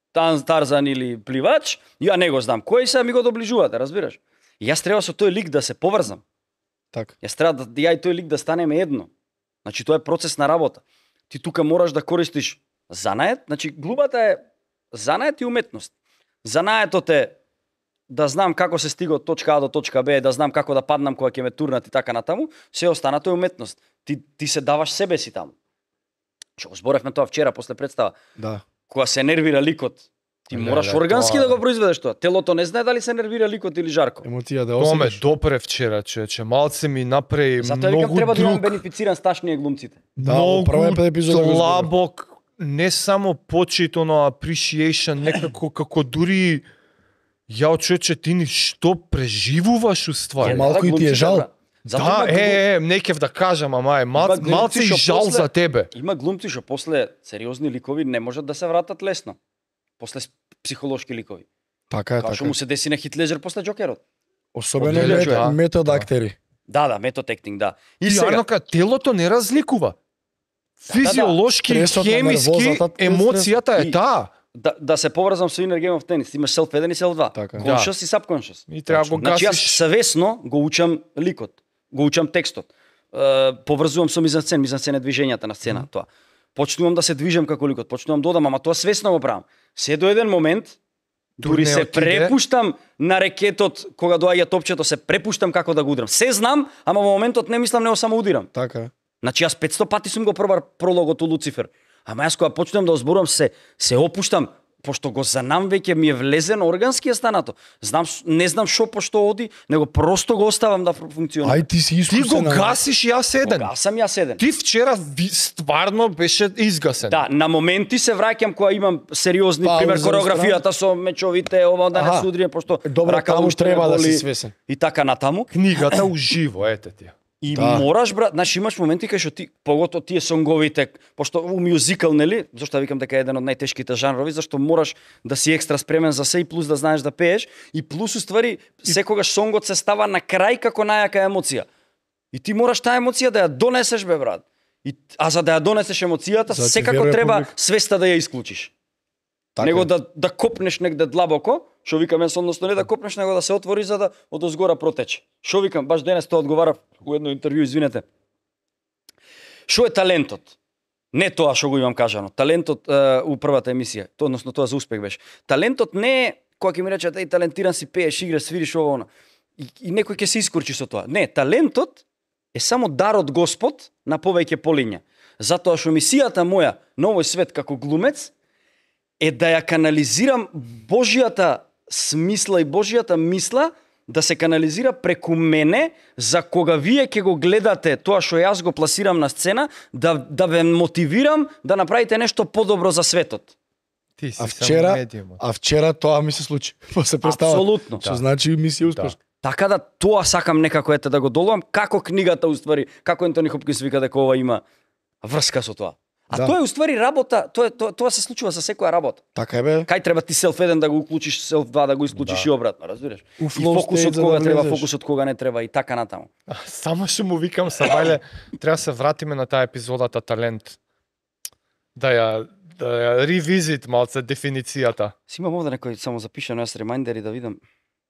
Тарзан или пливач, ја не го знам. Кој се ми го доближувате, разбираш? И јас треба со тој лик да се поврзам. Така. Јас треба да ја и тој лик да станеме едно. Значи тоа е процес на работа. Ти тука мораш да користиш занает, значи глумата е занает и уметност. Занаетот е да знам како се стига од точка А до точка Б, да знам како да паднам кога ќе ме турнат и така натаму, се останато е уметност. Ти се даваш себе си таму. Што го зборевме тоа вчера после представа. Да. Кога се нервира ликот, ти Леле, мораш органски тоа да го да. произведеш тоа. Телото не знае дали се нервира ликот или Жарко. Емоција да Тоа ме осетиш. допре вчера, че малце ми направи Затоа викам многу треба да имам друг, бенефициран стаж ние глумците. Да, во првиот многу епизод го зборав. длабок, не само почит, оно appreciation, некако како дури ја човече ти ни што преживуваш уствари. Малку и ти е жал. Да, некев да кажам, ама глумци малце и што жал после- за тебе. Има глумци што после сериозни ликови не можат да се вратат лесно. После психолошки ликови. Така е, Као што така. му се деси на Хит Леџер после Џокерот. Особено Од Леле, да. метод Да. актери. Да, метод актинг, да. И И сега, телото не разликува. Физиолошки, Стресот на хемиски, нервозата, емоцијата е И- таа. да се поврзам со Inner Game of Tennis, имаш self 1 и self 2. Така. Conscious и subconscious. И треба го Значи јас гасиш. свесно го учам ликот, го учам текстот. Поврзувам со мизансцен е движењата на сцена, тоа. Почнувам да се движам како ликот, почнувам да одам, ама тоа свесно го правам. Се до еден момент дури не се отиде. препуштам на рекетот кога доаѓа топчето, се препуштам како да го удрам. Се знам, ама во моментот не мислам, него само удирам. Така е. Значи јас 500 пати сум го пробар прологот у Луцифер. Ама јас кога почнувам да озборувам се опуштам, пошто го знам веќе ми е влезен органски е станато. Не знам шо по што оди, него просто го оставам да функционира. Ај ти си Ти искусен. го гасиш јас еден. Кога сам јас еден. Ти вчера стварно беше изгасен. Да, на моменти се враќам кога имам сериозни, Пауза, пример кореографијата со мечовите, ова да не Аха. се удриме, пошто Добро, рака таму уште ме треба да боли си свесен. и така натаму. Книгата уживо, ете ти. И Да. мораш, брат, значи имаш моменти кај што ти, погото тие сонговите, пошто у мюзикал, нели, зашто викам дека е еден од најтешките жанрови, зашто мораш да си екстра спремен за се и плюс да знаеш да пееш, и плюс уствари секогаш сонгот се става на крај како најака емоција. И ти мораш таа емоција да ја донесеш, бе, брат. А за да ја донесеш емоцијата, За да ти секако верува треба публика. свеста да ја исклучиш. Така Него е. да копнеш негде длабоко, што викам јас, односно не да копнеш, него да се отвори за да одозгора протече. Што викам, баш денес тоа одговарав у едно интервју, извинете. Што е талентот? Не тоа што го имам кажано. Талентот у првата емисија, односно тоа за успех беше. Талентот не е кога ќе ми речат еј талентиран си, пееш, играш, свириш ово она. И некој ќе се искурчи со тоа. Не, талентот е само дар од Господ на повеќе полиња. Затоа што мисијата моја на овој свет како глумец е да ја канализирам Божјата смисла и Божјата мисла да се канализира преку мене за кога вие ќе го гледате тоа што јас го пласирам на сцена, да ве мотивирам да направите нешто подобро за светот. Ти си А само вчера, медиумот. а вчера тоа ми се случи. После представа. Апсолутно. Што значи мисија успешна. Така да тоа сакам некако ете да го долувам, како книгата уствари, како Ентони Хопкинс вика дека ова има врска со тоа. А Да. тоа е уствари работа, тоа се случува со секоја работа. Така е бе. Кај треба ти селф 1 да го уклучиш, селф 2 да го исклучиш Да. и обратно, разбираш? У И flow фокусот state за кога да треба, влезеш. фокусот кога не треба и така натаму. Само што му викам Сабајле, треба да се вратиме на таа епизодата Талент. Да ја ревизит малце дефиницијата. Си имам овде некој само запишано јас ремајндери да видам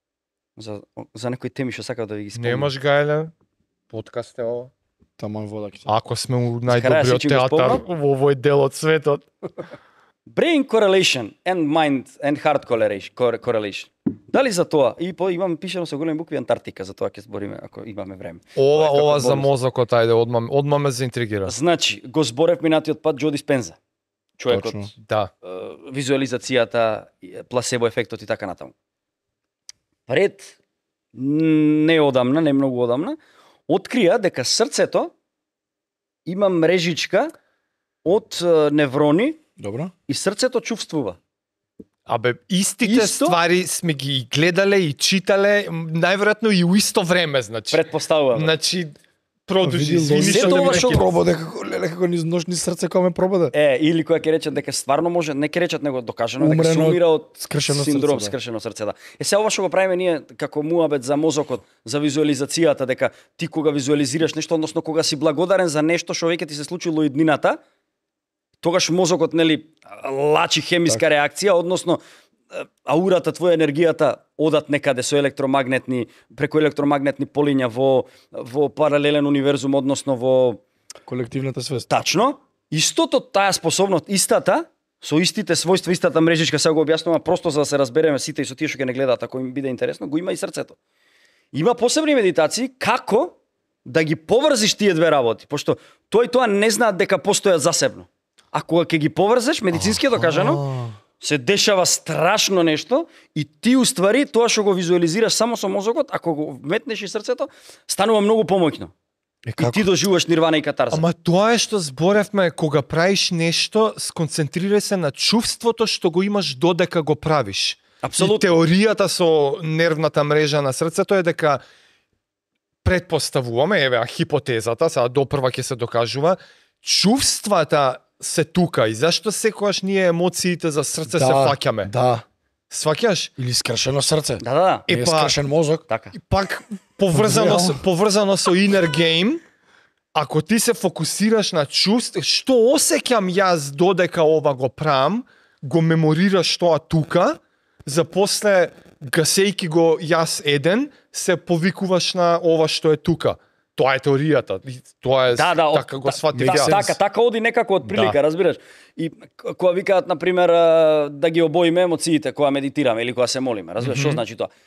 за некои теми што сакав да ви ги спомнам. Немаш гајле, подкаст е ова. Таман вода ќе. Ако сме у крај најдобриот си ќе го театар спомнам? во овој дел од светот. Brain correlation and mind and heart correlation. Дали за тоа? И имам пишано со големи букви Антарктика, за тоа ќе збориме ако имаме време. Ова за мозокот, ајде, одма ме заинтригира. Значи, го зборев минатиот пат Джо Диспенза. Човекот, да. Визуализацијата, пласебо ефектот и така натаму. Пред не многу одамна, открија дека срцето има мрежичка од неврони. Добро. И срцето чувствува. Абе, истите ствари сме ги гледале и читале, најверојатно и у исто време, значи. Предпоставувам. Значи, продужи, извини се што тоа те што прекинав. прободе како низ нож низ срце кога ме прободе. Или која ќе речат дека стварно може, не ќе речат него докажано дека се Умрено умира од скршено синдром срце, да. скршено срце, да. Сега ова што го правиме ние како муабет за мозокот, за визуализацијата, дека ти кога визуализираш нешто, односно кога си благодарен за нешто што веќе ти се случило иднината, тогаш мозокот нели лачи хемиска реакција, односно аурата твоја, енергијата одат некаде со преку електромагнетни полиња во паралелен универзум, односно во Колективната свест. тачно. Истото таа способност, истата, со истите својства, истата мрежичка, сега го објаснувам просто за да се разбереме сите и со тие што ќе не гледаат, ако им биде интересно, го има и срцето. Има посебни медитации како да ги поврзиш тие две работи, пошто тоа не знаат дека постојат засебно. А кога ќе ги поврзеш, медицински е докажано, се дешава страшно нешто и ти уствари тоа што го визуализираш само со мозокот, ако го вметнеш и срцето, станува многу помоќно. И ти доживуваш нирвана и катарза. Ама тоа е што зборевме, кога правиш нешто, сконцентрирај се на чувството што го имаш додека го правиш. Апсолутно. И теоријата со нервната мрежа на срцето е дека предпоставуваме, еве хипотезата, сега допрва ќе се докажува, чувствата се тука и зашто секогаш ние емоциите за срце се фаќаме. Да. Сваќаш? Или скршено срце. Да. Е скршен мозок. Така. И пак поврзано со inner game, ако ти се фокусираш на чувство, што осеќам јас додека ова го правам, го меморираш тоа тука, за после гасејки го јас еден, се повикуваш на ова што е тука. Тоа е теоријата. Тоа е така го сватив јас. Така оди некако од прилика, разбираш. И кога викаат на пример да ги обоиме емоциите кога медитираме или кога се молиме, разбираш што значи тоа?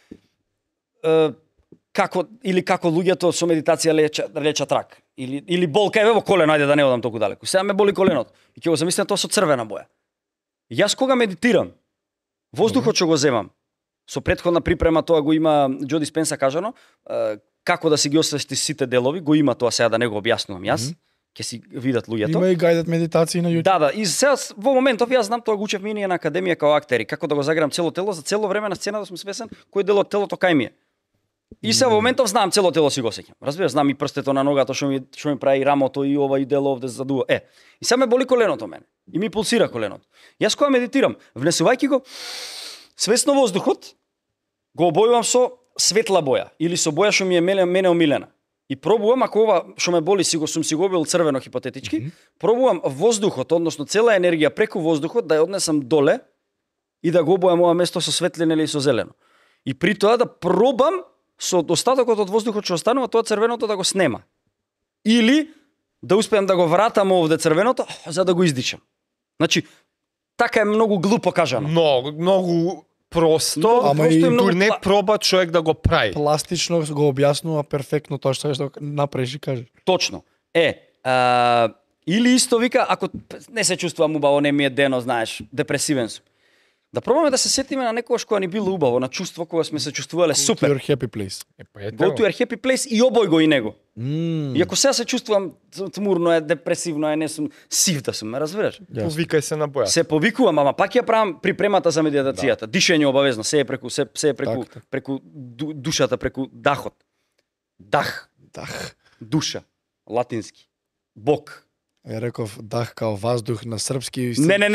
Како луѓето со медитација лечат рак или болка еве во колено, ајде да не одам толку далеку. Сега ме боли коленото и ќе го замислам тоа со црвена боја. Јас кога медитирам, воздухот што го земам, со претходна припрема тоа го има Джо Диспенса кажано, како да си ги освести сите делови, го има тоа сега да не го објаснувам јас, ќе си видат луѓето. Има и гајдет медитации на YouTube. Да, и сега во моментов јас знам тоа го учев ние на академија као актери, како да го заграм цело тело, за цело време на сцената сум свесен кој дел од телото кај ми е. И сега во моментов знам цело тело си го сеќам. Разбираш, знам и прстето на ногата што ми прави рамото и ова и дело овде задува. И сега ме боли коленото мене. И ми пулсира коленото. Јас кога медитирам, внесувајќи го свесно воздухот, го обојувам со светла боја или со боја што ми е мене омилена. И пробувам, ако ова што ме боли сум си го обил црвено хипотетички, пробувам воздухот, односно цела енергија преку воздухот да ја однесам доле и да го обојам ова место со светлина или со зелено. И при тоа да пробам со остатокот од воздухот што останува, тоа црвеното да го снема. Или да успеам да го вратам овде црвеното за да го издишам. Значи, така е многу глупо кажано. Многу просто, ама и тур не проба човек да го прави. Пластично го објаснува перфектно тоа што направиш и кажеш. Точно. Или исто вика, ако не се чувствувам убаво, не ми е дено, знаеш, депресивен сум. Да пробаме да се сетиме на некогаш кога ни било убаво, на чувство кога сме се чувствувале супер. Go to your happy place. Go to your happy place и обој го и него. И ако сега се чувствувам тмурно е, депресивно е, не сум сив да сум, ме разбираш? Повикај се на боја. Се повикувам, ама пак ја правам припремата за медитацијата. Дишење обавезно, се е преку душата, преку дахот. Дах. Душа. Латински. Бог. Ја реков дах као ваздух на српски.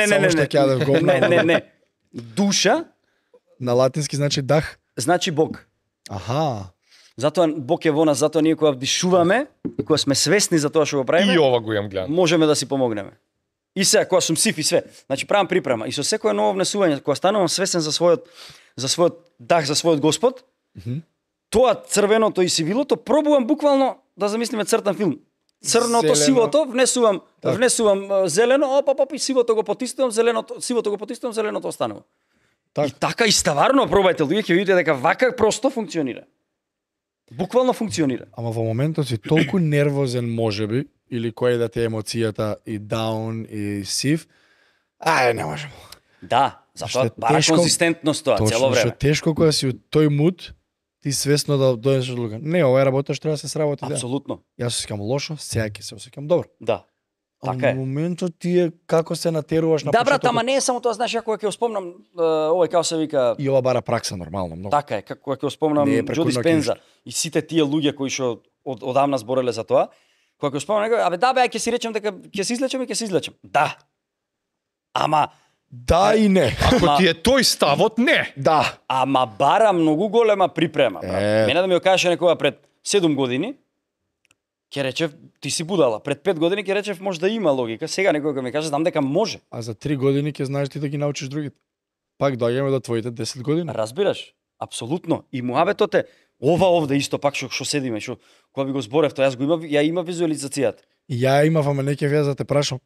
Не. Душа на латински значи дах. Значи Бог. Аха. Затоа Бог е во нас, затоа ние кога вдишуваме и кога сме свесни за тоа што го правиме, и ова го имам гледан. Можеме да си помогнеме. И сега кога сум сив и све, значи правам припрема и со секое ново внесување, кога станувам свесен за својот дах, за својот Господ, тоа црвеното и сивилото пробувам буквално да замислиме цртан филм. црното, Зелено. сивото, внесувам Така. внесувам зелено, и сивото го потиснувам, сивото го потиснувам, зеленото останува. Така. И така и ставарно пробајте, луѓе ќе видите дека вака просто функционира. Буквално функционира. Ама во моментот си толку нервозен можеби, или која да те е емоцијата и даун и сив, не можам. Да, Што затоа е бара тешко, конзистентност тоа цело Што време. тешко кога си у тој муд, ти свесно да дојдеш до луѓе. Не, ова работа што треба да се сработи. Да. Апсолутно. Јас се осеќам лошо, сега ќе се осеќам добро. Да. А Така е. во моментот ти е како се натеруваш на Да, брат, почетокот. ама не е само тоа, знаеш, ја кога ќе го спомнам, овој како се вика, И ова бара пракса нормално, многу. така е, како ќе го спомнам Не е преку Джо ноќ Диспенза и сите тие луѓе кои што одамна збореле за тоа, кога ќе го спомнам, абе да бе, ќе си речем дека ќе се излечам и ќе се излечам. Да. Ама Да и не. Ако Ама- ти е тој ставот, не. Да. Ама бара многу голема припрема, брат. Мене да ми го кажеше некоја пред 7 години, ќе речев ти си будала. Пред 5 години ќе речев може да има логика. Сега некој ќе ми каже знам дека може. А за 3 години ќе знаеш ти да ги научиш другите. Пак доаѓаме до твоите 10 години. Разбираш? Апсолутно. И муабетот е ова овде исто пак што седиме, што кога ви го зборев, тоа јас го имав, ја има визуализацијата. И ја имав, ама не ќе веа да те прашам.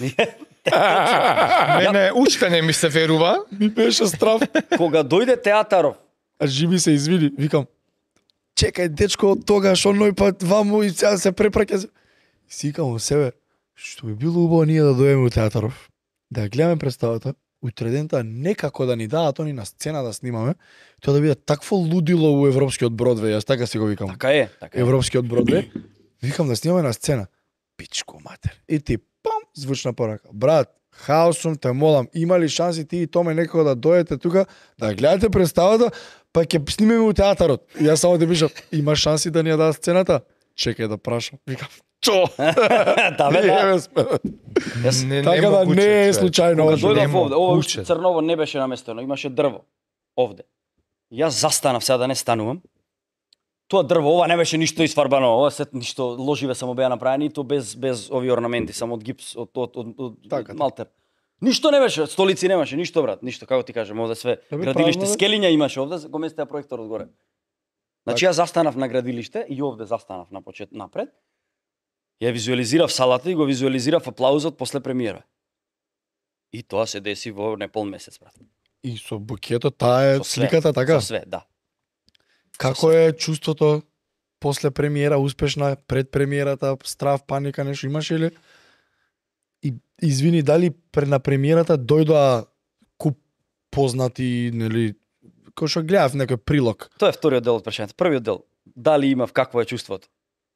Мене уште не ми се верува. Ми беше страв. Кога дојде театаров, А Жими се извини, викам, чекај дечко од тогаш, оној пат ваму и сега се препраќа. И си викам во себе, што би било убаво ние да дојдеме у театаров, да ја гледаме представата, утре дента некако да ни дадат они на сцена да снимаме, тоа да биде такво лудило у европскиот Бродвеј, јас така си го викам. така е, така е. Европскиот Бродвеј, викам да снимаме на сцена. Пичко матер. И ти пам, звучна порака. Брат, хаосум, те молам, има ли шанси ти и Томе некако да дојдете тука, да гледате представата, па ќе снимеме у театарот. И јас само ти пишам, има шанси да ни ја дадат сцената? Чекај да прашам. Викам, чо? Да, бе, да. Јас Така да не е случајно. кога ова. дојдов нема овде, ова уште. црново не беше наместено, имаше дрво овде. Јас застанав сега да не станувам. Тоа дрво, ова не беше ништо изфарбано, ова се ништо ложиве само беа направени, и то без овие орнаменти, само од гипс, од Така. малтер. Ништо не беше, столици немаше, ништо брат, ништо, како ти кажам, овде све Добре, градилиште, правилно, бе. скелиња имаше овде, го местеа проекторот горе. Значи јас застанав на градилиште и овде застанав на напред. Ја визуализирав салата и го визуализирав аплаузот после премиера. И тоа се деси во непол месец, брат. И со букетот, таа е Со све, сликата така. Со све, да. Како е чувството после премиера, успешна, пред премиерата, страв, паника, нешто имаш или? И извини, дали на премиерата дојдоа куп познати, нели, кој што гледав некој прилог. Тоа е вториот дел од прашањето. Првиот дел, дали имав какво е чувството?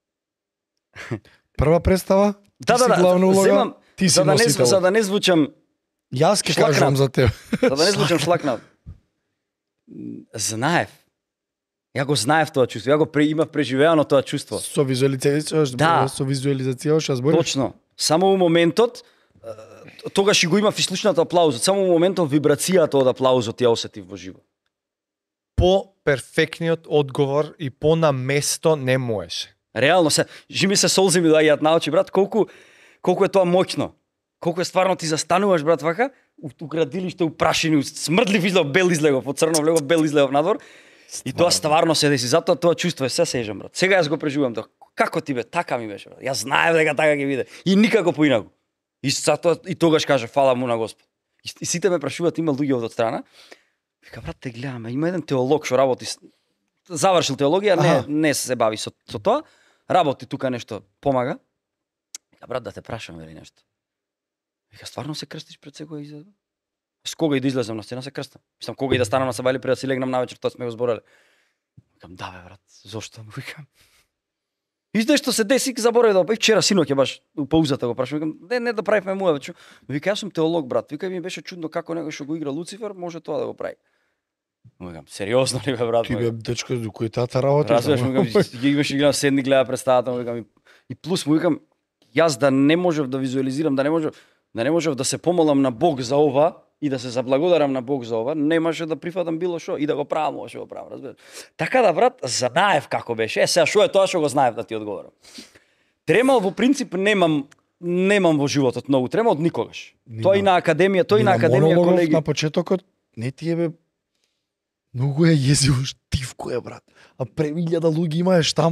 Прва представа? Да, ти си главна улога, земам, ти си за да носител. не звучам, Јас ќе шлакнат. кажам за тебе. за да не звучам шлакнав. Знаев. Ја го знаев тоа чувство. Ја го имав преживеано тоа чувство. Со визуализација, Да. со визуализација што збориш? Точно. Само во моментот тогаш и го имав и слушнато аплаузот. Само во моментот вибрацијата од аплаузот ја осетив во живо. По перфектниот одговор и по на место не можеше. Реално се жими се солзи ми доаѓаат на очи, брат, колку е тоа моќно. Колку е стварно ти застануваш, брат, вака, у градилиште, у прашини, смрдлив излегов, бел излегов, од црно влегов, бел излегов надвор. И тоа стварно се деси, затоа тоа чувство е се сежам, брат. Сега јас го преживувам тоа. Како ти бе, така ми беше, брат. Јас знаев дека така ќе биде. И никако поинаку. И затоа и тогаш каже фала му на Господ. И сите ме прашуваат, има луѓе од страна. Вика, брат, те гледаме, има еден теолог што работи завршил теологија, не се бави со тоа. Работи тука нешто, помага. Вика, брат, да те прашам или нешто. Вика, стварно се крстиш пред секоја изгледа? С кога и да излезам на сцена се крстам. Мислам, кога и да станам на саба или пред да си легнам навечер, тоа сме го збореле. Викам, да бе, брат, зошто? Викам. И нешто се деси, заборави да, вчера синоќ баш у паузата го прашам, викам, не да правиме муа, вече. Вика, јас сум теолог, брат. Вика, ми беше чудно како некој што го игра Луцифер, може тоа да го прави. Викам, сериозно ли бе, брат? Ти бе дечко до кој тата работи? Разбираш, му викам, ги имаш гледам седни гледа представата, му викам, и плюс му викам, јас да не можев да визуализирам, да не можев да се помолам на Бог за ова и да се заблагодарам на Бог за ова, немаше да прифатам било што и да го правам ова што го правам, разбираш. Така да, брат, знаев како беше. Сега што е тоа што го знаев да ти одговорам. Тремал во принцип немам во животот многу трема од никогаш. Тоа и на академија, колеги. На почетокот не ти е бе многу е језиво, штивко е, брат. А 1000 луѓе имаеш тама.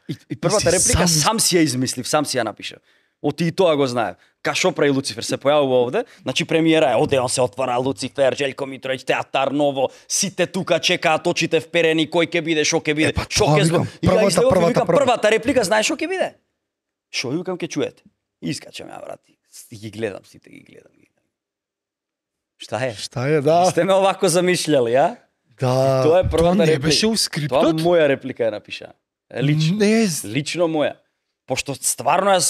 И првата Си реплика сам сам си ја измислив, сам си ја напишав. Оти и тоа го знаев. Ка шо прави Луцифер, се појавува овде, значи премиера е, одеон се отвара Луцифер, Желко Митровиќ, театар ново, сите тука чекаат очите вперени, кој ќе биде, шо ќе биде, шо тоа ќе викам, И ја излегов и викам, првата. првата реплика, знаеш шо ќе биде? Шо и викам ќе чуете. Искачам ја, брат. Ги гледам, сите ги гледам. Шта е? Шта е, да. Сте ме овако замишљали, а? Да. Тоа е Тоа првата не реплика. беше у Тоа скриптот? моја реплика е напиша. Лично. Лично моја. Пошто стварно јас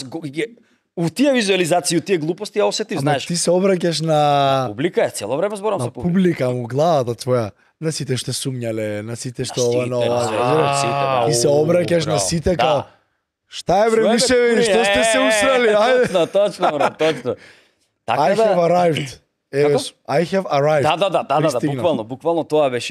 у тие визуализации, у тие глупости ја осетив, Ама знаеш. ти се обраќаш на Публика е, цело време зборам на со публика. публика, му главата твоја. На сите што сумњале, на сите што На ова сите, на на ова. сите, разбираш? на сите, да. Ти се обраќаш на сите Да. као шта е бре Своје мишеви, кури, што сте се усрали? Ајде. Точно, брат, точно. Така I have да, arrived. Евес, I have arrived. да, Пристигнав. буквално тоа беше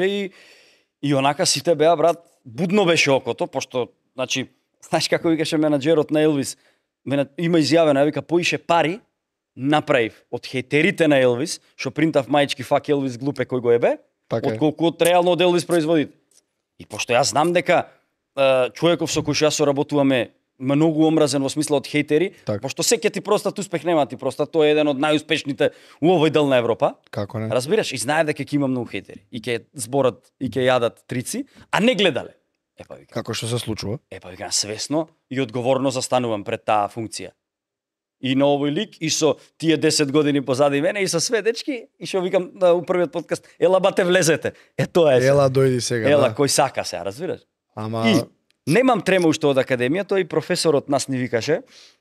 и онака сите беа, брат, будно беше окото, пошто, значи, знаеш како викаше менаџерот на Елвис, има изјавено, ја вика, поише пари направив од хејтерите на Елвис, што принтав мајчки фак Елвис глупе кој го ебе, Така е. отколку од реално од Елвис производите. И пошто јас знам дека човеков со кој што јас соработуваме многу омразен во смисла од хејтери, Така. пошто секој ти простат успех нема ти простат, тој е еден од најуспешните у овој дел на Европа. Како не? Разбираш, и знаев дека ќе има многу хејтери и ќе зборат и ќе јадат трици, а не гледале. Епа вика, Како што се случува? свесно и одговорно застанувам пред таа функција. И на овој лик, и со тие 10 години позади мене, и со све дечки, и што викам у првиот подкаст, ела бате влезете. Тоа е. се. Ела дојди сега, Ела да. кој сака се, разбираш? Ама И немам трема уште од академијата, и професорот нас ни викаше,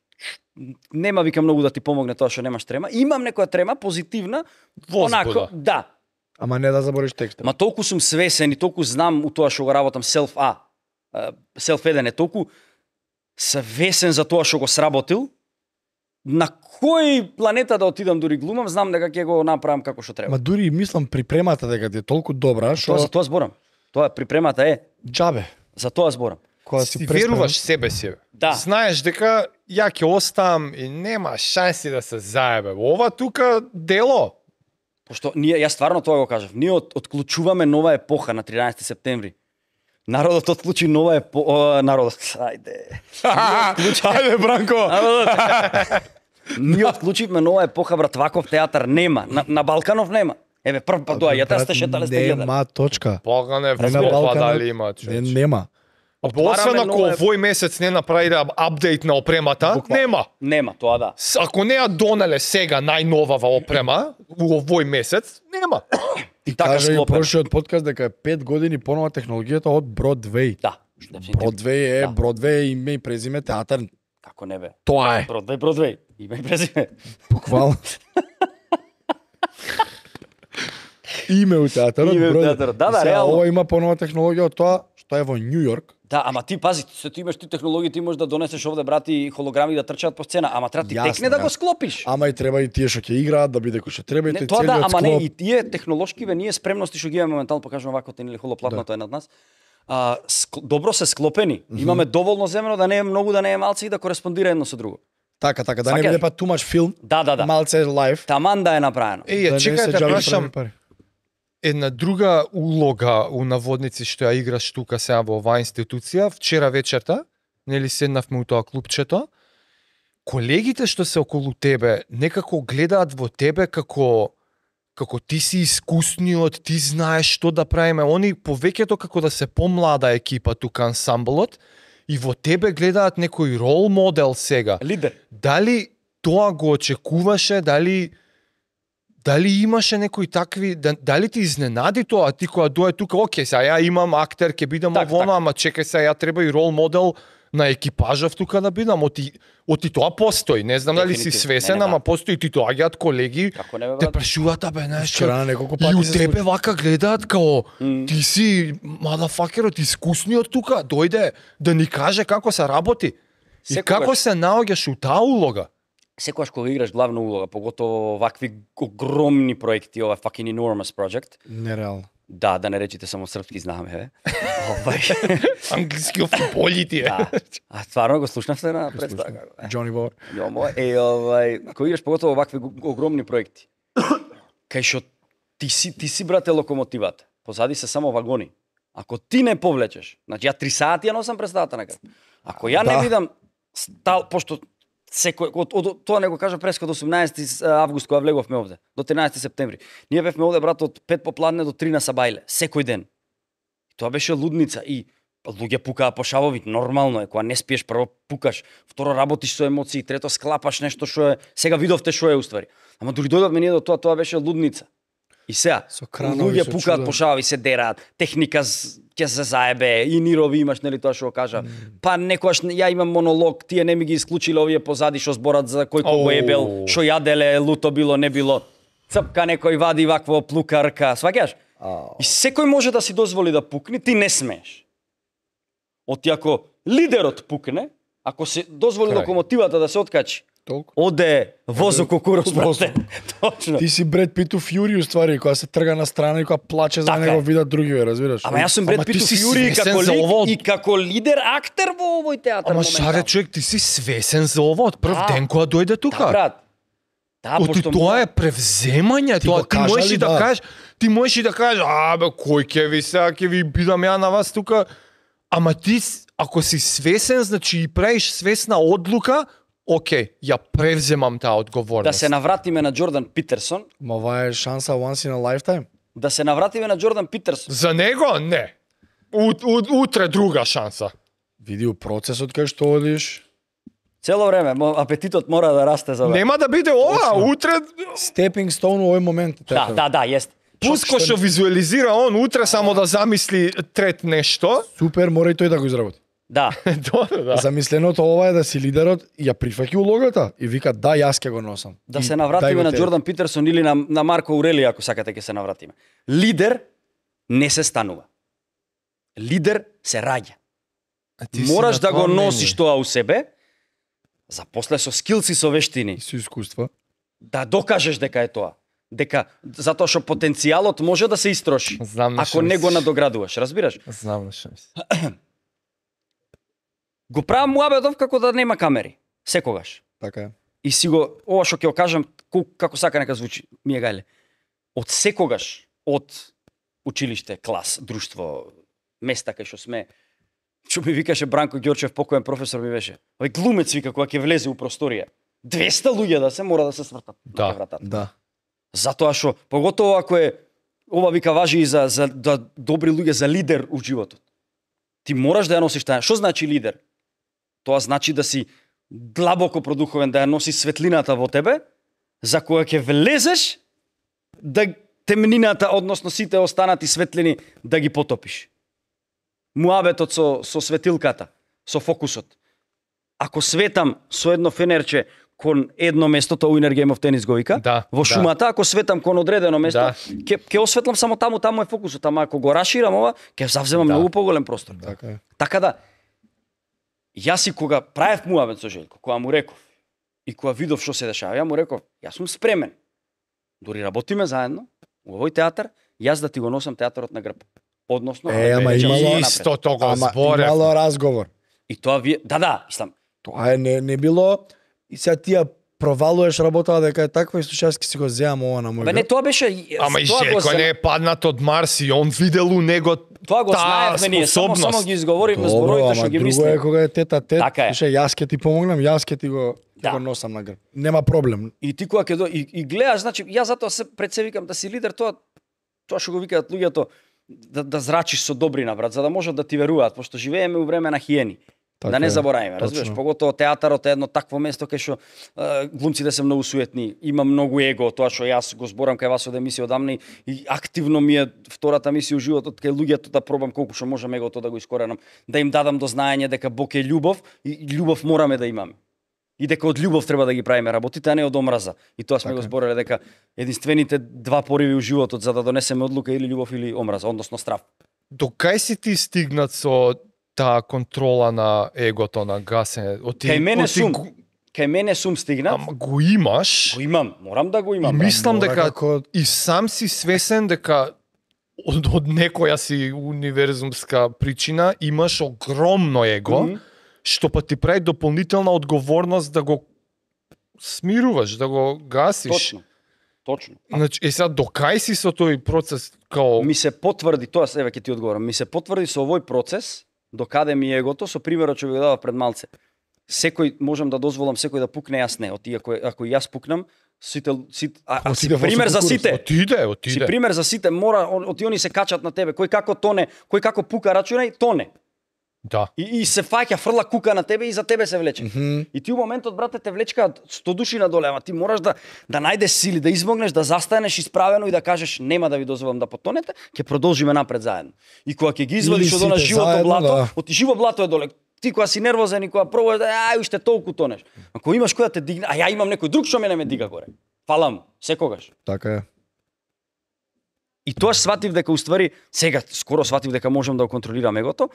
нема вика многу да ти помогне тоа што немаш трема. Имам некоја трема позитивна, Возбуда. онако, да. ама не да забориш текстот. Ма толку сум свесен и толку знам у тоа што го работам селф-еден е толку свесен за тоа што го сработил, на кој планета да отидам дури глумам, знам дека ќе го направам како што треба. Ма дури мислам припремата дека ти е толку добра, Тоа што за тоа зборам. Тоа припремата е, џабе. за тоа зборам. Кога Си си веруваш себе си. бе. Да. Знаеш дека ја ќе оставам и нема шанси да се заебе. Ова тука дело. Пошто јас стварно тоа го кажав. Ние отклучуваме нова епоха на 13 септември. Народот отклучи нова народот. Ајде. Ајде, Бранко! Ние отклучивме нова епоха, брат, ваков театар нема. На Балканов нема. Еве, прв пат доаѓа, јас сте шетале сте гледале. Нема точка. Поганев, Не на па Балканот. дали има, Не, човече. нема. Освен ако нова- овој месец не направи да апдейт на опремата, нема. Нема, тоа да. Ако не ја донеле сега најновава опрема, у овој месец, нема. И Така кажа и склопено. прошиот подкаст дека е 5 години понова технологијата од Бродвеј. Да. Бродвеј е, Да. Бродвеј е име и презиме театар. Како не бе? Тоа е. Бродвеј. Име и презиме. Буквално. Име у театарот. Име у Бродвеј. театарот. Да, да, И сега реално. Ова има понова технологија од тоа што е во Њу Јорк. Да, ама ти пази, се ти имаш ти технологија, ти можеш да донесеш овде брати холограми да трчаат по сцена, ама треба ти Јасно, текне да го јасно. склопиш. Ама и треба и тие што ќе играат да биде кој што треба и Не, те тоа да, целиот ама не, склоп. и тие технолошки бе, ние спремности што ги имаме моментално, покажувам вако тенили холоплатното е над нас. Добро се склопени. Имаме доволно земено да не е многу, да не е малци и да кореспондира едно со друго. Така, да не Сваќаш? биде па too much филм. Да. Малце лайф. Таман да е направено. Еј, Да не чекај се да џабе прашам пари. една друга улога у наводници што ја играш тука сега во оваа институција. Вчера вечерта, нели седнавме у тоа клубчето, колегите што се околу тебе некако гледаат во тебе како ти си искусниот, ти знаеш што да правиме. Они повеќето како да се помлада екипа тука ансамблот и во тебе гледаат некој рол модел сега. Лидер. Дали тоа го очекуваше, дали имаше некои такви, дали ти изненади тоа, ти кога дое тука, оке, сега ја имам актер, ќе бидам Так, овоно, так. ама чекај сега, ја треба и рол модел на екипажав тука да бидам, оти тоа постои, не знам дали си Дефинитивно. свесен, Не, ама да. постои, ти доаѓаат колеги, Како не бе, те брат? прашуваат, абе, знаеш, Вчера на неколку и пати у се тебе случи. вака гледаат као, ти си мадафакерот, искусниот тука, дојде да ни каже како се работи. И Секогаш. како се наоѓаш у таа улога? Секогаш кога играш главна улога, поготово вакви огромни проекти, ова fucking enormous project. Нереално. Да не речите само српски знаме, бе. Овај. Англиски футболи ти е. Да. А стварно го слушнавте на представа како? Джони Бовар. Ја мој, кога играш поготово вакви огромни проекти. Кај што ти си брате локомотивата. Позади се само вагони. Ако ти не повлечеш, значи ја 3 сати ја носам представата на крај. Ако ја не видам пошто секој од тоа не го кажа прескот 18 август кога влеговме овде до 13 септември. Ние бевме овде брат од 5 попладне до 3 на сабајле, секој ден. Тоа беше лудница и луѓе пукаа по шавови, нормално е, кога не спиеш, прво пукаш, второ работиш со емоции, трето склапаш нешто што е, сега видовте што е уствари. Ама дури дојдовме ние до тоа беше лудница. И сега, луѓе пукаат по шавови, се дерат, техника ќе се заебе, и Нирови имаш, нели тоа што кажа. Па некојаш ја имам монолог, тие не ми ги исклучиле овие позади што зборат за кој кого ебел, што јаделе, луто било, не било. Црпка некој вади вакво плукарка, сваќаш? И секој може да си дозволи да пукне, ти не смееш. Оти ако лидерот пукне, ако се дозволи локомотивата да се откачи, оде возо кукурус, брате. Точно. Ти си Бред Питу Фјури уствари, кога се трга на страна и кога плаче за него видат другиве, разбираш? Ама јас сум Бред Питу Фјури како лик и како лидер актер во овој театар. Ама шаре човек, ти си свесен за ова од прв ден кога дојде тука. Да, брат. Да, пошто тоа е превземање, тоа ти можеш и да кажеш, ти можеш и да кажеш, бе, кој ќе ви сега ќе ви бидам ја на вас тука. Ама ти, ако си свесен, значи и правиш свесна одлука, окей, ја превземам таа одговорност. Да се навратиме на Џордан Питерсон. Ма ова е шанса once in a lifetime. Да се навратиме на Џордан Питерсон. За него не. Утре друга шанса. Види процесот кај што одиш. Цело време апетитот мора да расте за вас. Нема да биде ова, утре stepping stone во овој момент. Да, јест. Пуско што визуализира он утре само да замисли трет нешто. Супер, мора и тој да го изработи. Да. Добро, да. Замисленото ова е да си лидерот ја прифаќа улогата и вика да, јас ќе го носам. Да се навратиме на Џордан Питерсон или на Марко Аурели, ако сакате ќе се навратиме. Лидер не се станува. Лидер се раѓа. Мораш да го носиш тоа у себе, за после со скилси, со вештини. Со искуства. Да докажеш дека е тоа. Дека затоа што потенцијалот може да се истроши. Ако не го надоградуваш, разбираш? Знам што мислиш. Го правам муабетов како да нема камери. Секогаш. Така е. И си го, ова што ќе го кажам, како сака нека звучи, ми е гајле. Од секогаш, од училиште, клас, друштво, места кај што сме, што ми викаше Бранко Ѓорчев, покоен професор ми беше. Овој глумец вика кога ќе влезе у просторија. 200 луѓе да се мора да се свртат на вратата. Да. Затоа што поготово ако е ова вика важи и за добри луѓе, за лидер у животот. Ти мораш да ја носиш таа. Што значи лидер? Тоа значи да си длабоко продуховен, да ја носи светлината во тебе, за која ќе влезеш, да темнината, односно сите останати светлини, да ги потопиш. Муабетот со светилката, со фокусот. Ако светам со едно фенерче кон едно место, тоа Уинер Game of Tennis го вика, во шумата, ако светам кон одредено место, ќе осветлам само таму е фокусот, ама ако го раширам ова, ќе завземам многу поголем простор. Така да, јас и кога правев муабет со Желко, кога му реков и кога видов што се дешава, ја му реков, јас сум спремен. Дури работиме заедно во овој театар, јас да ти го носам театарот на грб. Односно, исто тоа зборев. Имало разговор. И тоа вие, да, мислам. Тоа е не било и сега тие провалуваш работата дека е таква и слушајски си го земам ова на мој. Бе не, тоа беше. Ама и Желко не е паднат од Марс и он видел у него тоа го знаевме ние, само ги изговоривме зборовите што ги мислиме. Друго е кога е тета-тет, слушај, јас ќе ти помогнам, јас ќе ти го носам на грб. Нема проблем. И ти кога ќе и гледаш, значи јас затоа се пред се викам да си лидер, тоа што го викаат луѓето да зрачиш со добрина, брат, за да можат да ти веруваат, пошто живееме у време на хиени. Така да не заборавиме, разбираш, поготово театарот е едно такво место кај што глумците се многу суетни, има многу его, тоа што јас го зборам кај вас од емисија одамна и активно ми е втората мисија у животот кај луѓето да пробам колку што можам егото да го искоренам, да им дадам до знаење дека Бог е љубов и љубов мораме да имаме. И дека од љубов треба да ги правиме работите, а не од омраза. И тоа сме го збореле дека единствените два пориви у животот за да донесеме одлука или љубов или омраза, односно страв. До кај си ти стигнат со таа контрола на егото, на гасење? Кај мене сум стигнат. Ама го имаш? Го имам, морам да го имам. И мислам дека и сам си свесен дека од некоја си универзумска причина имаш огромно его, што па ти прави дополнителна одговорност да го смируваш, да го гасиш. Точно. Значи, сега до кај си со тој процес као ми се потврди, тоа еве ќе ти одговорам, ми се потврди со овој процес до каде ми е егото, со примерот што ви го дадов пред малце. Секој можам да дозволам секој да пукне, јас не. Оти ако јас пукнам, си пример за сите. Отиде. Си пример за сите, мора они се качат на тебе. Кој како тоне, кој како пука, рачунај, тоне. Да. И се фаќа, фрла кука на тебе и за тебе се влече. И ти у моментот, брате, те влечкаат 100 души надоле, ама ти мораш да најдеш сили, да измогнеш, да застанеш исправено и да кажеш нема да ви дозволам да потонете, ќе продолжиме напред заедно. И кога ќе ги извадиш од она живото блато, оти живо блато е доле. Ти кога си нервозен и кога пробуваш уште толку тонеш. Ако имаш кој да те дигне, ја имам некој друг што мене ме дига горе. Фалам, секогаш. Така е. И тоа сватив дека уствари, сега скоро сватив дека можам да го контролирам егото.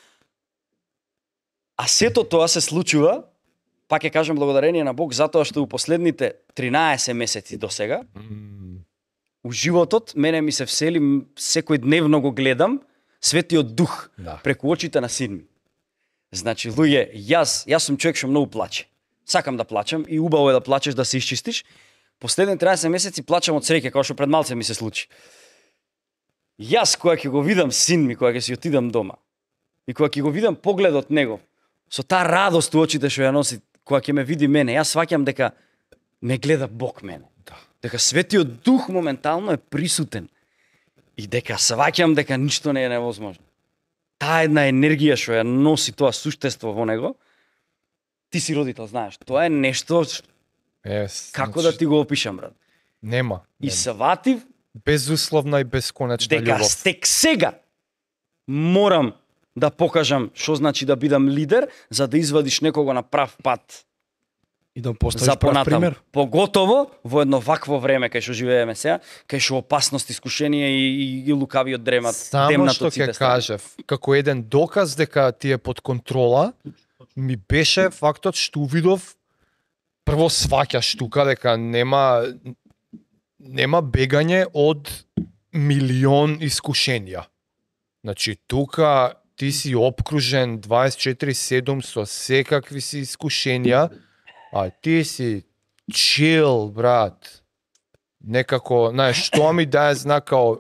А сето тоа се случува, пак ќе кажам благодарение на Бог, затоа што у последните 13 месеци до сега, у животот мене ми се всели, секој дневно го гледам, Светиот Дух преку очите на син ми. Значи, луѓе, јас сум човек што многу плаче. Сакам да плачам и убаво е да плачеш, да се исчистиш. Последните 13 месеци плачам од среќа, како што пред малце ми се случи. Јас кога ќе го видам син ми, кога ќе си отидам дома, и кога ќе го видам погледот негов, со таа радост у очите што ја носи, кога ќе ме види мене, јас сваќам дека ме гледа Бог мене. Дека Светиот Дух моментално е присутен. И дека сваќам дека ништо не е невозможно. Таа една енергија што ја носи тоа суштество во него, ти си родител, знаеш, тоа е нешто како да ти го опишам, брат. Нема. И сватив безусловна и бесконечна дека љубов. стек сега морам да покажам што значи да бидам лидер, за да извадиш некого на прав пат. И да поставиш прав пример. Поготово во едно вакво време кај што живееме сега, кај што опасност, искушение и лукавиот дремат, Само што ќе кажев, како еден доказ дека ти е под контрола, ми беше фактот што увидов, прво сваќаш тука дека нема бегање од милион искушенија. Значи тука ти си обкружен 24/7 со секакви си искушенија, а ти си чил, брат. Некако, знаеш, што ми дае знакао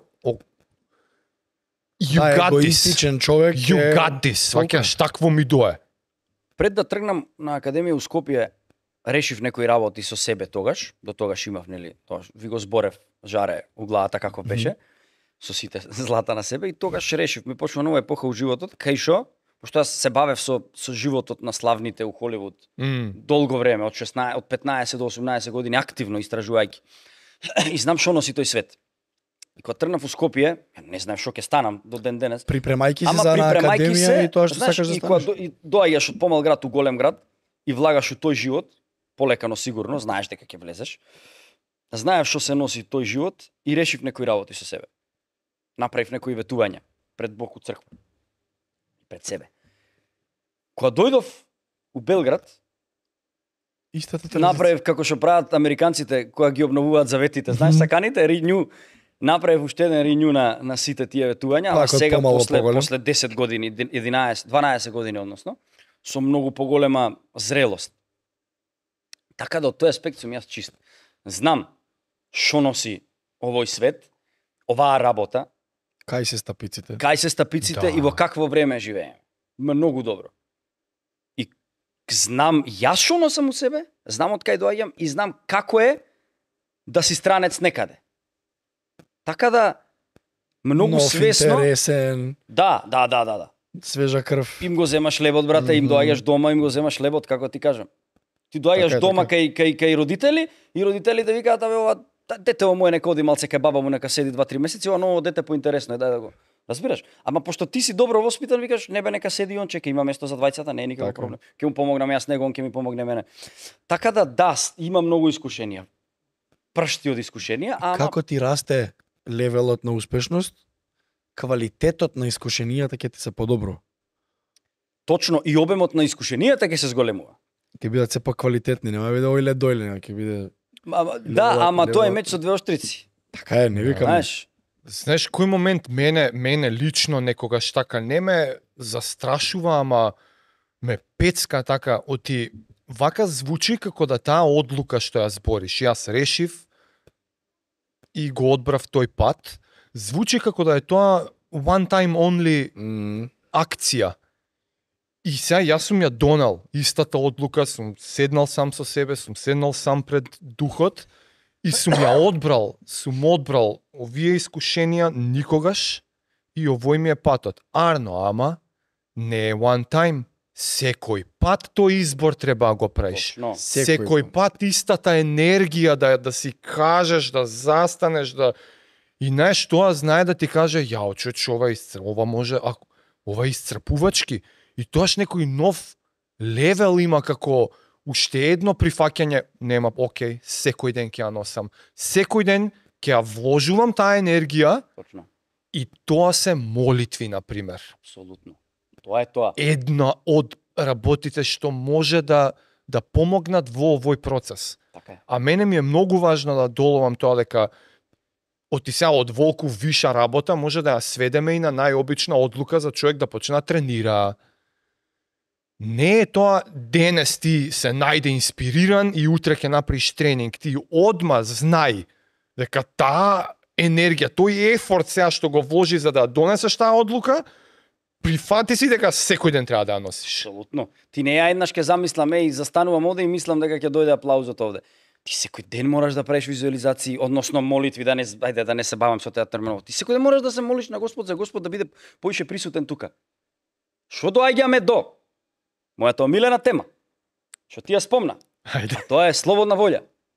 you got this. Егоистичен човек You got this. Сваќаш, такво ми дое. Пред да тргнам на Академија у Скопје, решив некои работи со себе тогаш, до тогаш имав, нели, тоа ви го зборев, жаре у главата како беше, со сите злата на себе, и тогаш решив, ми почна нова епоха у животот, кај шо, пошто јас се бавев со животот на славните у Холивуд долго време, од 15 до 18 години активно истражувајќи. И знам што носи тој свет. И кога тргнав у Скопје, не знам што ќе станам до ден денес. Припремајќи се за Академија и тоа што сакаш да станеш. И доаѓаш од помал град у голем град и влагаш у тој живот, полека но сигурно, знаеш дека ќе влезеш. Знаев што се носи тој живот и решив некои работи со себе. Направив некои ветувања пред Бог у црква. Пред себе. Кога дојдов у Белград, направив како што прават американците кога ги обновуваат заветите, знаеш, саканите renew, направив уште еден renew на сите тие ветувања, ама сега после 10 години, 12 години односно, со многу поголема зрелост. Така да од тој аспект сум јас чист. Знам што носи овој свет, оваа работа, кај се стапиците. Да. И во какво време живееме. Многу добро. И знам јас што носам у себе, знам од кај доаѓам и знам како е да си странец некаде. Така да многу свесно. Интересен. Да. Свежа крв. Им го земаш лебот, брате, им доаѓаш дома, им го земаш лебот, како ти кажам. Ти доаѓаш дома кај родители и родителите викаат абе ова детево мој нека оди малце кај баба му, нека седи 2-3 месеци, ова ново дете поинтересно е, дај да го. Разбираш? Ама пошто ти си добро воспитан, викаш, не бе нека седи он, чека, има место за двајцата, не е никаков проблем. Ќе му помогнам јас него, он ќе ми помогне мене. Така да, има многу искушенија. Пршти од искушенија, ама како ти расте левелот на успешност, квалитетот на искушенијата ќе ти се подобро. Точно, и обемот на искушенијата ќе се зголемува. Ќе бидат се поквалитетни, нема биде оиле доиле, ќе биде. Ама тоа е меч со двеоштрици. Така е, не викам. Знаеш, кој момент мене лично некогаш така не ме застрашува, ама ме пецка така, оти вака звучи како да таа одлука што ја збориш, јас решив и го одбрав тој пат, звучи како да е тоа one time only акција. И сега јас сум ја донал истата одлука, сум седнал сам со себе, сум седнал сам пред духот и сум ја одбрал овие искушенија никогаш и овој ми е патот. Арно, ама не е one time. Секој пат тој избор треба да го правиш. Точно. Секој пат истата енергија да си кажеш, да застанеш, да и знаеш тоа знае да ти каже јао човече, ова може, ова е исцрпувачки. И тоаш некој нов левел има како уште едно прифаќање, нема, окей, секој ден ќе ја носам. Секој ден ќе ја вложувам таа енергија. Точно. И тоа се молитви, например. Апсолутно. Тоа е тоа. Една од работите што може да помогнат во овој процес. Така е. А мене ми е многу важно да доловам тоа дека од волку виша работа може да ја сведеме и на најобична одлука за човек да почне да тренира. Не е тоа денес ти се најде инспириран и утре ќе направиш тренинг. Ти одма знај дека таа енергија, тој ефорт сега што го вложи за да донесеш таа одлука, прифати си дека секој ден треба да ја носиш. Апсолутно. Ти не ја еднаш ќе замислам, застанувам овде и мислам дека ќе дојде аплаузот овде. Ти секој ден мораш да правиш визуализации, односно молитви, да не се бавам со теа терминологија. Ти секој ден мораш да се молиш на Господ за Господ да биде поише присутен тука. Што доаѓаме до мојата омилена тема, што ти ја спомна. Ајде. Тоа е слободна волја.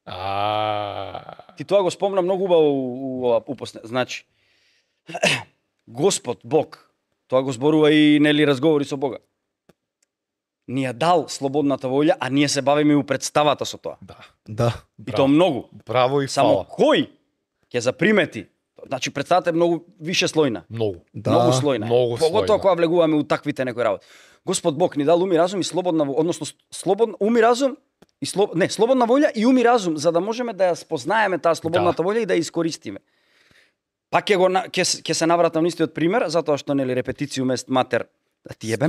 А. Ти тоа го спомна многу убаво у упосне. Значи, Господ, Бог, тоа го зборува и нели разговори со Бога. Ни ја дал слободната волја, а ние се бавиме у представата со тоа. Да. И тоа многу. Браво и Само фала. кој ќе запримети? Значи представата е многу више слојна. Многу. Да. Многу слојна. Многу Поготоа слојна. кога влегуваме у таквите некои работи. Господ Бог ни дал ум и разум и слободна, односно слободна ум и разум и слободна волја и ум и разум за да можеме да ја спознаеме таа слободната волја и да ја искористиме. Пак ќе се навратам на истиот пример, затоа што нели репетициум ест матер, да ти ебем.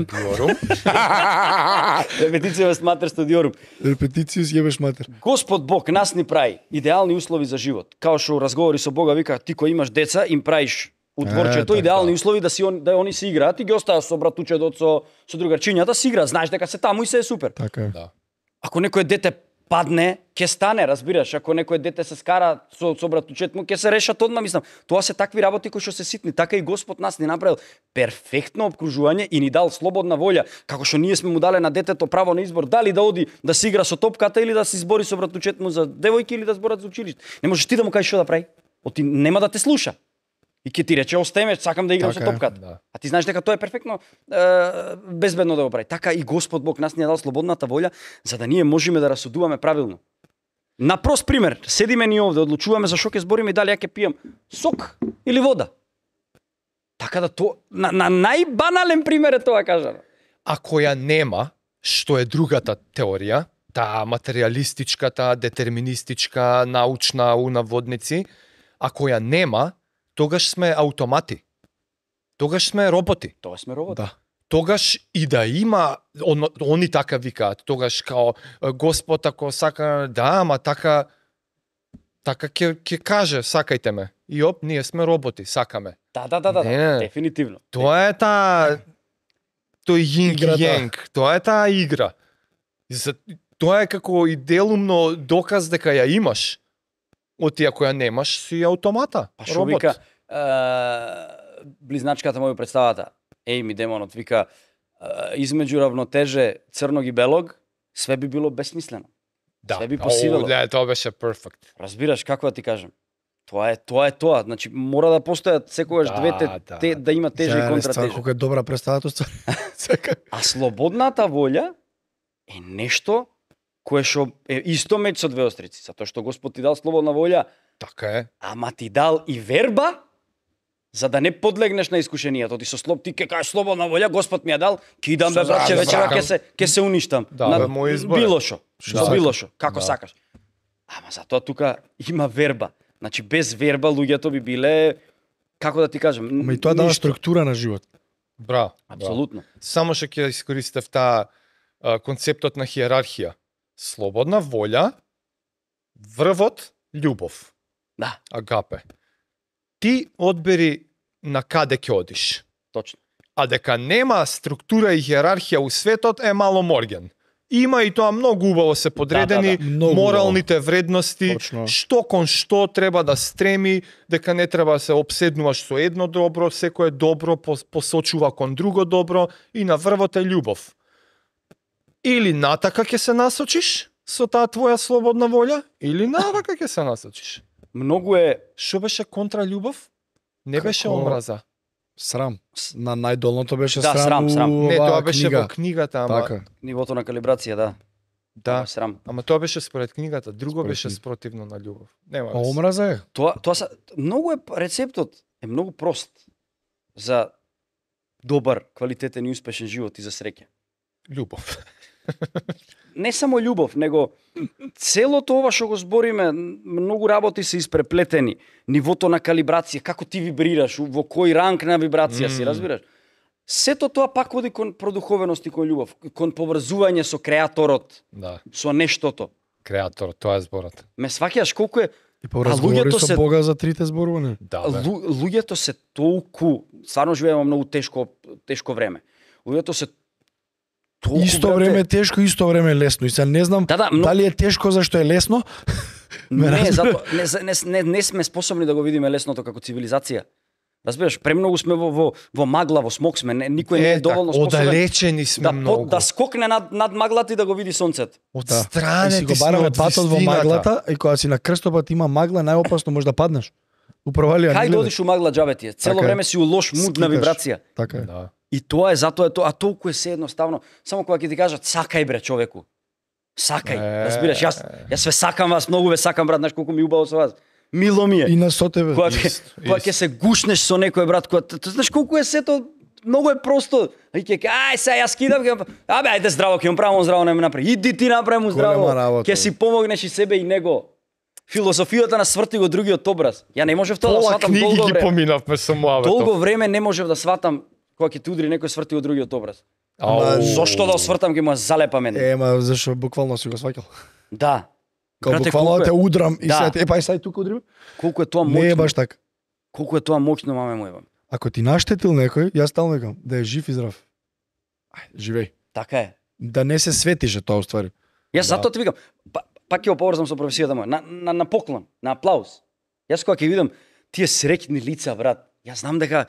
Репетициум ест матер студиорум. Репетицијус јебеш матер. Господ Бог нас ни прави идеални услови за живот. Као што разговори со Бога вика ти кој имаш деца им правиш у дворчето така. идеални услови да они се играат и ги оставаш со братучедот со другарчињата си играат, знаеш дека се таму и се е супер. Така е. Да. Ако некој дете падне, ќе стане, разбираш, ако некој дете се скара со братучет му, ќе се решат одма, мислам. Тоа се такви работи кои што се ситни, така и Господ нас ни направил перфектно обкружување и ни дал слободна волја, како што ние сме му дале на детето право на избор, дали да оди да се игра со топката или да се збори со братучет му за девојки или да зборат за училиште. Не можеш ти да му кажеш што да прави. Оти нема да те слуша. И ќе ти рече остаеме, сакам да играм Така со е, топката. да. А ти знаеш дека тоа е перфектно безбедно да го прави. Така и Господ Бог нас ни е дал слободната волја за да ние можеме да расудуваме правилно. На прост пример, седиме ни овде, одлучуваме за што ќе збориме и дали ја ќе пијам сок или вода. Така да тоа на најбанален пример е тоа кажано. Ако ја нема, што е другата теорија, таа материјалистичката, детерминистичка, научна у наводници, ако ја нема, тогаш сме автомати. Тогаш сме роботи. Тоа сме робот. Да. Тогаш и да има, они така викаат, тогаш као Господ ако сака, да, ама така ќе каже, сакајте ме. И оп, ние сме роботи, сакаме. Да, Не. дефинитивно. Тоа е тој јинг Играта. јенг, тоа е таа игра. Тоа е како и делумно доказ дека ја имаш. Оти ако ја немаш, си автомата, Па што робот. вика близначката моја представата, Ејми демонот вика измеѓу равнотеже црног и белог, све би било бесмислено. Све би посивело. Да, тоа беше перфект. Разбираш како да ти кажам? Тоа е тоа. Значи мора да постојат секогаш двете да има тежа и контратежа. Колку е добра представата ствари. А слободната волја е нешто кое што е исто меч со две острици, затоа што Господ ти дал слободна волја, Така е. ама ти дал и верба за да не подлегнеш на искушението. Ти со ти ќе кажеш слободна волја, Господ ми ја дал, ќе идам бе братче вечера ќе се уништам. Да, бе, мој избор е. било што. Што Со било што, како Да. сакаш. Ама затоа тука има верба. Значи без верба луѓето би биле како да ти кажам, Ама и тоа дава ништо. структура на живот. Браво. Апсолутно. Само што ќе искористев таа концептот на хиерархија. Слободна волја, врвот, љубов, Да, агапе. Ти одбери на каде ќе одиш. точно. а дека нема структура и хиерархија у светот е мало морген. Има и тоа многу убаво се подредени Многу моралните вредности, Точно. што кон што треба да стреми, дека не треба да се обседнуваш со едно добро, секое добро посочува кон друго добро и на врвот е љубов. Или натака ќе се насочиш со таа твоја слободна волја, или навака ќе се насочиш. Многу е Што беше контра љубов? Не беше Како- омраза. Срам. На најдолното беше Да, срам. срам. у Не, оваа тоа беше книга. во книгата, ама Така. нивото на калибрација, да. да. Срам. Ама тоа беше според книгата, друго Според беше книгата. спротивно на љубов. Нема А вез. омраза е. Тоа са многу е рецептот е многу прост за добар, квалитетен и успешен живот и за среќа. Љубов. Не само љубов, него целото ова што го збориме, многу работи се испреплетени. Нивото на калибрација, како ти вибрираш, во кој ранг на вибрација си, разбираш? Сето тоа пак води кон продуховеност и кон љубов, кон поврзување со креаторот, Да, со нештото. креатор, тоа е зборот. Ме сваќаш колку е И поразговори луѓето со се- Бога за трите зборувања. Да, бе. луѓето се толку, стварно живееме многу тешко време. Луѓето се толку Исто брате, време тешко, исто време лесно. И сега не знам Да, но- дали е тешко зашто е лесно. ме Не, разбираш? зато не сме способни да го видиме лесното како цивилизација. Разбираш, премногу сме во магла, во смок сме, никој не е доволно способен одалечени сме да многу. да скокне над маглата и да го види сонцето. И Отстранети си го сме бараме од патот во вистината. маглата и кога си на крстопат има магла, најопасно може да паднеш. Управалија Кај да одиш у магла џабе ти е? Цело Така е. време си у лош муд на Скиташ. вибрација. Така е. Да. И тоа е затоа е тоа, а толку е се едноставно. Само кога ќе ти кажат сакај бре човеку. Сакај, разбираш, јас ве сакам вас, многу ве сакам брат, знаеш колку ми е убаво со вас. Мило ми е. И на со тебе. Кога Ист, кога ќе се гушнеш со некој брат, кога знаеш колку е сето многу е просто. И ќе ај сега јас кидам, абе ајде здраво, ќе му правам здраво, не ме направи. Иди ти направи му здраво. Голема работа. Ќе си помогнеш и себе и него. Философијата на сврти го другиот образ. Ја не можев тоа да Пола сватам книги долго ги време. поминавме со муабетов. Долго време не можев да сватам кога ќе ти удри некој сврти го другиот образ. Ау. Зошто да свртам ќе му ја залепа мене? Ема зашо буквално си го сваќал. Да. Као Брате, буквално колку да е- те удрам и Да. сега па и сај тука удрим. Колку е тоа Не е моќно. баш така. Колку е тоа моќно, маме моја. Ако ти наштетил некој, јас стално викам да е жив и здрав. Ај, живеј. Така е. Да не се светише тоа уствари. Јас затоа ти викам, пак ќе поврзам со професијата моја, на поклон, на аплауз. Јас кога ќе видам тие среќни лица, брат, јас знам дека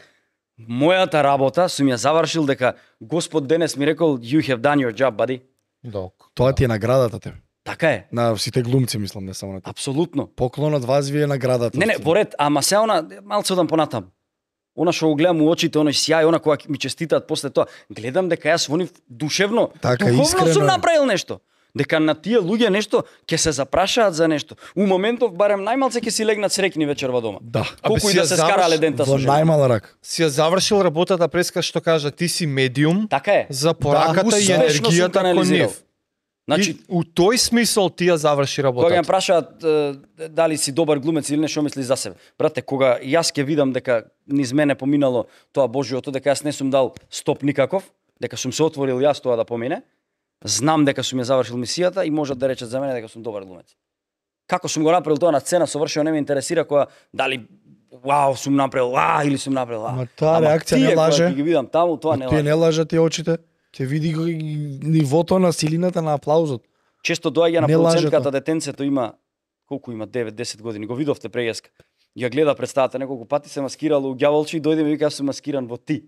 мојата работа сум ја завршил, дека Господ денес ми рекол you have done your job, buddy. Док. Тоа ти е наградата тебе. Така е. На сите глумци мислам, не само на тебе. Апсолутно. Поклонот вас ви е наградата. Не, во ред, ама се она малце одам понатам. Она што го гледам у очите, оној сјај, она кога ми честитаат после тоа, гледам дека јас во нив душевно, Така, духовно искрено сум е. направил нешто. Дека на тие луѓе нешто ќе се запрашаат за нешто. У моментов барем најмалце ќе си легнат среќни вечерва дома. Да. Колку Абе, и си да ја се скарале дента Во со жена. најмала рак. Си ја завршил работата преска што кажа ти си медиум Така е. за пораката и успешно сум енергијата кон канализирал. нив. Значи, И у тој смисол ти ја заврши кога ќе ме работата. прашаат дали си добар глумец или не, што мислиш за себе. Брате, кога јас ќе видам дека низ мене поминало тоа Божјото, дека јас не сум дал стоп никаков, дека сум се отворил јас тоа да помине, знам дека сум ја завршил мисијата и можат да речат за мене дека сум добар глумец. Како сум го направил тоа на сцена, совршено не ме интересира кога дали вау сум направил, или сум направил. Ма таа реакција тие не кога лаже. ги видам таму, тоа не Тие лаже. не лажат тие очите. Ќе види го и нивото на силината на аплаузот. Често доаѓа на Не лаже продуцентката, тоа. детенцето има колку има 9-10 години. Го видовте прејеска. Ја гледа представата неколку пати, се маскирало у ѓаволчи и дојде ми вика јас сум маскиран во ти.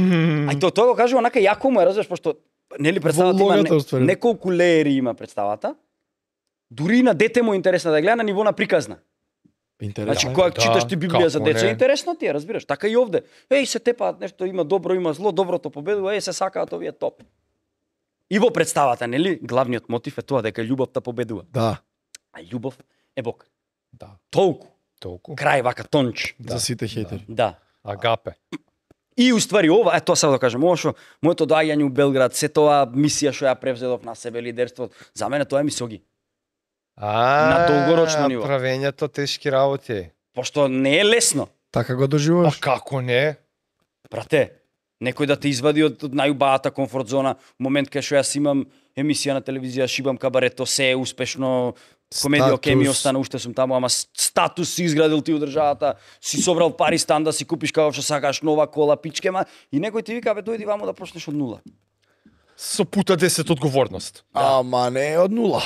Ај тоа го кажува онака јако му е, разбираш, пошто нели представата има улогата, уствари. неколку леери има представата. Дури и на дете му е интересно да гледа на ниво на приказна. Интересно. Значи кога да, читаш ти Библија за како деца, не. интересно ти е, разбираш. Така и овде. Се тепаат нешто, има добро, има зло, доброто победува, се сакаат овие топ. И во представата, нели, главниот мотив е тоа дека љубовта победува. Да. А љубов е Бог. Да, Толку. толку. Крај вака тонч. За сите хейтери. Да. Агапе. И уствари ова, тоа сега да кажем, ова што моето доаѓање у Белград, се тоа мисија што ја превзедов на себе, лидерство, за мене тоа е мисоги. На долгорочно ниво. Правењето тешки работи. Пошто не е лесно, Така го Па доживуваш. како не? брате. Некој да те извади од најубавата комфорт зона, момент кај што јас имам емисија на телевизија, шибам кабарето, се е успешно, Комедија Кеми Статус. остана, уште сум таму, ама статус си изградил ти у државата, си собрал пари стан да си купиш како што сакаш, нова кола, пичкема, и некој ти вика, бе, дојди ваму да почнеш од нула. Со пута 10 одговорност. Ама не е од нула.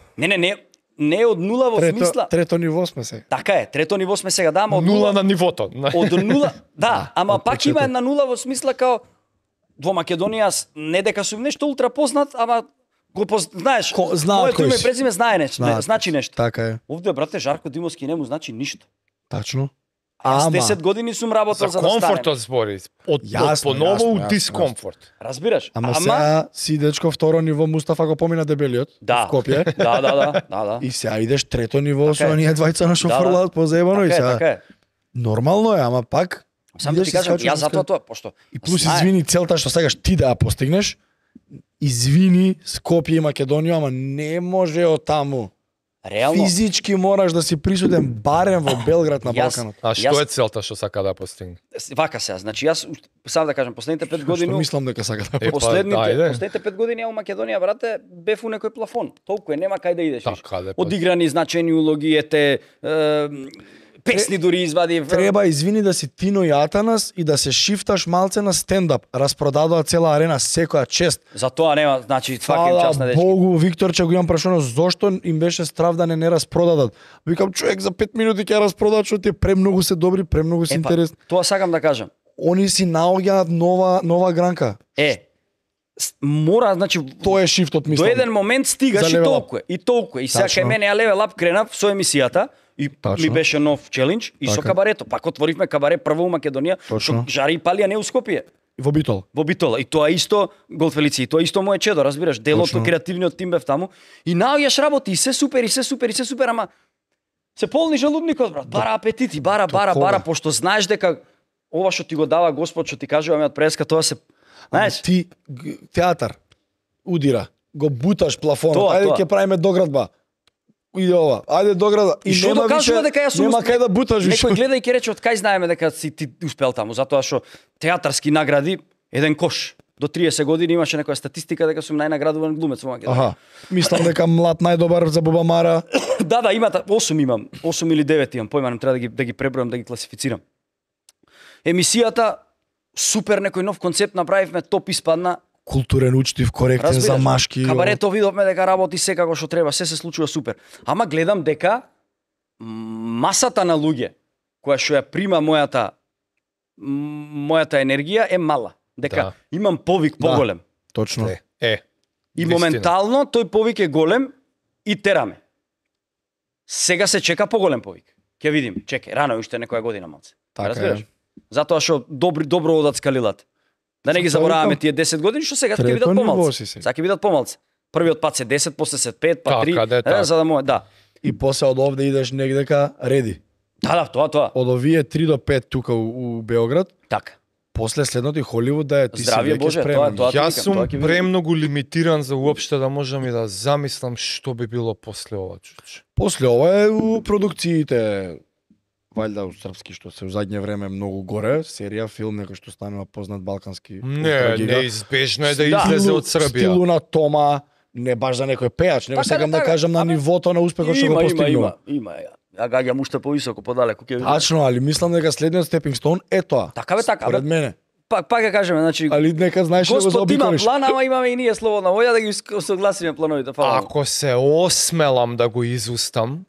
Не е од нула во смисла. Трето ниво сме се. Така е, трето ниво сме сега, да, ама од Нула нула. на нивото. Од нула, да, ама од пак има почеток. една нула во смисла као во Македонија, не дека сум нешто ултра познат, ама го знаеш, знаат моето кој име и си. презиме знае нешто, Знаат. значи нешто. Така е. Овде, брате, Жарко Димовски не му значи ништо. Тачно. Јас Ама 10 години сум работел За за да станем. комфортот збори. Од Јасно, поново јасно, у јасно, дискомфорт. Разбираш? Ама сега си дечко второ ниво Мустафа го помина дебелиот Да. в Скопје. Да. И сега идеш трето ниво Така со е. оние двајца на шофрлаат позаебано и Така е, сега. така е. Нормално е, ама пак Само да идеш ти и кажам, скачаш јас затоа тоа, пошто И плюс знае- извини целта што сакаш ти да ја постигнеш. Извини Скопје и Македонија, ама не може од таму. реално Физички мораш да си присутен барем во Белград на Јас- Балканот. А што е целта што сака да постигне? вака сега, значи јас сам да кажам последните 5 Што години мислам дека сака да Е, па, ајде. последните 5 години ја у Македонија, брате, бев у некој плафон. Толку е, нема кај да идеш. виш. Така, да, па. Одиграни значајни улоги, ете, песни дури извади. Треба извини да си Тино и Атанас и да се шифташ малце на стендап. Распродадоа цела арена, секоја чест. За тоа нема, значи сваки им Фала час на дечки. Богу, Викторче го имам прашано зошто им беше страв да не распродадат. Викам човек за 5 минути ќе ја распродат што ти премногу се добри, премногу се Епа, интересни. тоа сакам да кажам. Они си наоѓаат нова гранка. Мора, значи, Тоа е шифтот до мислам. еден момент стигаш За и level up. толку е. И толку е. И сега кај Тачно. мене ја Level Up кренав со емисијата и Тачно. ми беше нов челендж и со Така. кабарето. Пак отворивме кабаре прво у Македонија, Точно. што жари и пали, а не у Скопје. Во Битол. Во Битола. И тоа исто Голфелици, и тоа исто мое чедо, разбираш, делото, Точно. креативниот тим бев таму. И наоѓаш работи, и се супер, ама се полни желудникот, брат. Бара апетити, бара, кога? пошто знаеш дека ова што ти го дава Господ, што ти кажуваме од преска, тоа се знаеш, Ти театар удира, го буташ плафонот. Тоа, Ајде тоа. ќе правиме доградба. Иде ова. Ајде дограда. И што нема докажува више- дека јас сум нема кај да буташ више. Некој гледа и ќе рече од кај знаеме дека си ти успел таму, затоа што театарски награди еден кош. До 30 години имаше некоја статистика дека сум најнаградуван глумец во Македонија. Аха. Мислам дека млад најдобар за Бубамара. Да, има 8 имам, 8 или 9 имам, појма не треба да ги пребројам, да ги класифицирам. Емисијата супер некој нов концепт направивме, топ испадна. Културен, учтив, коректен за машки. Кабарето видовме дека работи секако што треба, се случува супер. Ама гледам дека масата на луѓе која што ја прима мојата енергија е мала. Дека Да. имам повик поголем. Точно. И вистина. моментално тој повик е голем и тераме. Сега се чека поголем повик. Ќе видим, чекај, рано е уште некоја година малце. Така Разбираш? е. Затоа што добро одат скалилат. Да не ги Тоа забораваме викам. тие 10 години што сега ќе Трето бидат ниво помалце. си сега. Сега ќе бидат помалце. Првиот пат се 10, после се 5, па Така, 3, да е така. за да може, да. И после од овде идеш негдека реди. Да, тоа. Од овие 3 до 5 тука у Београд, Така. после следното и Холивуд да е ти Здравје си веќе Боже, спремен. тоа ти Јас викам, сум тоа ќе видим. премногу лимитиран за уопште да можам и да замислам што би било после ова чуч. После ова е у продукциите вајда у српски што се у задње време многу горе, серија, филм некој што станува познат балкански. Не, ултрагига. неизбежно е да Да. излезе од Србија. Стилу на Тома, не баш за некој пејач, него Така, сакам да така, кажам на абе, нивото на успехот што го постигнува. Има. Ја гаѓам уште повисоко, подалеку ќе видим. Тачно, али мислам дека следниот степинг стон е тоа. Така бе, така Според бе. мене. Пак ќе кажеме, значи Али нека знаеш да го Господ има заобиколиш. план, ама имаме и ние слободна волја да ги согласиме плановите. Фала. Ако се осмелам да го изустам,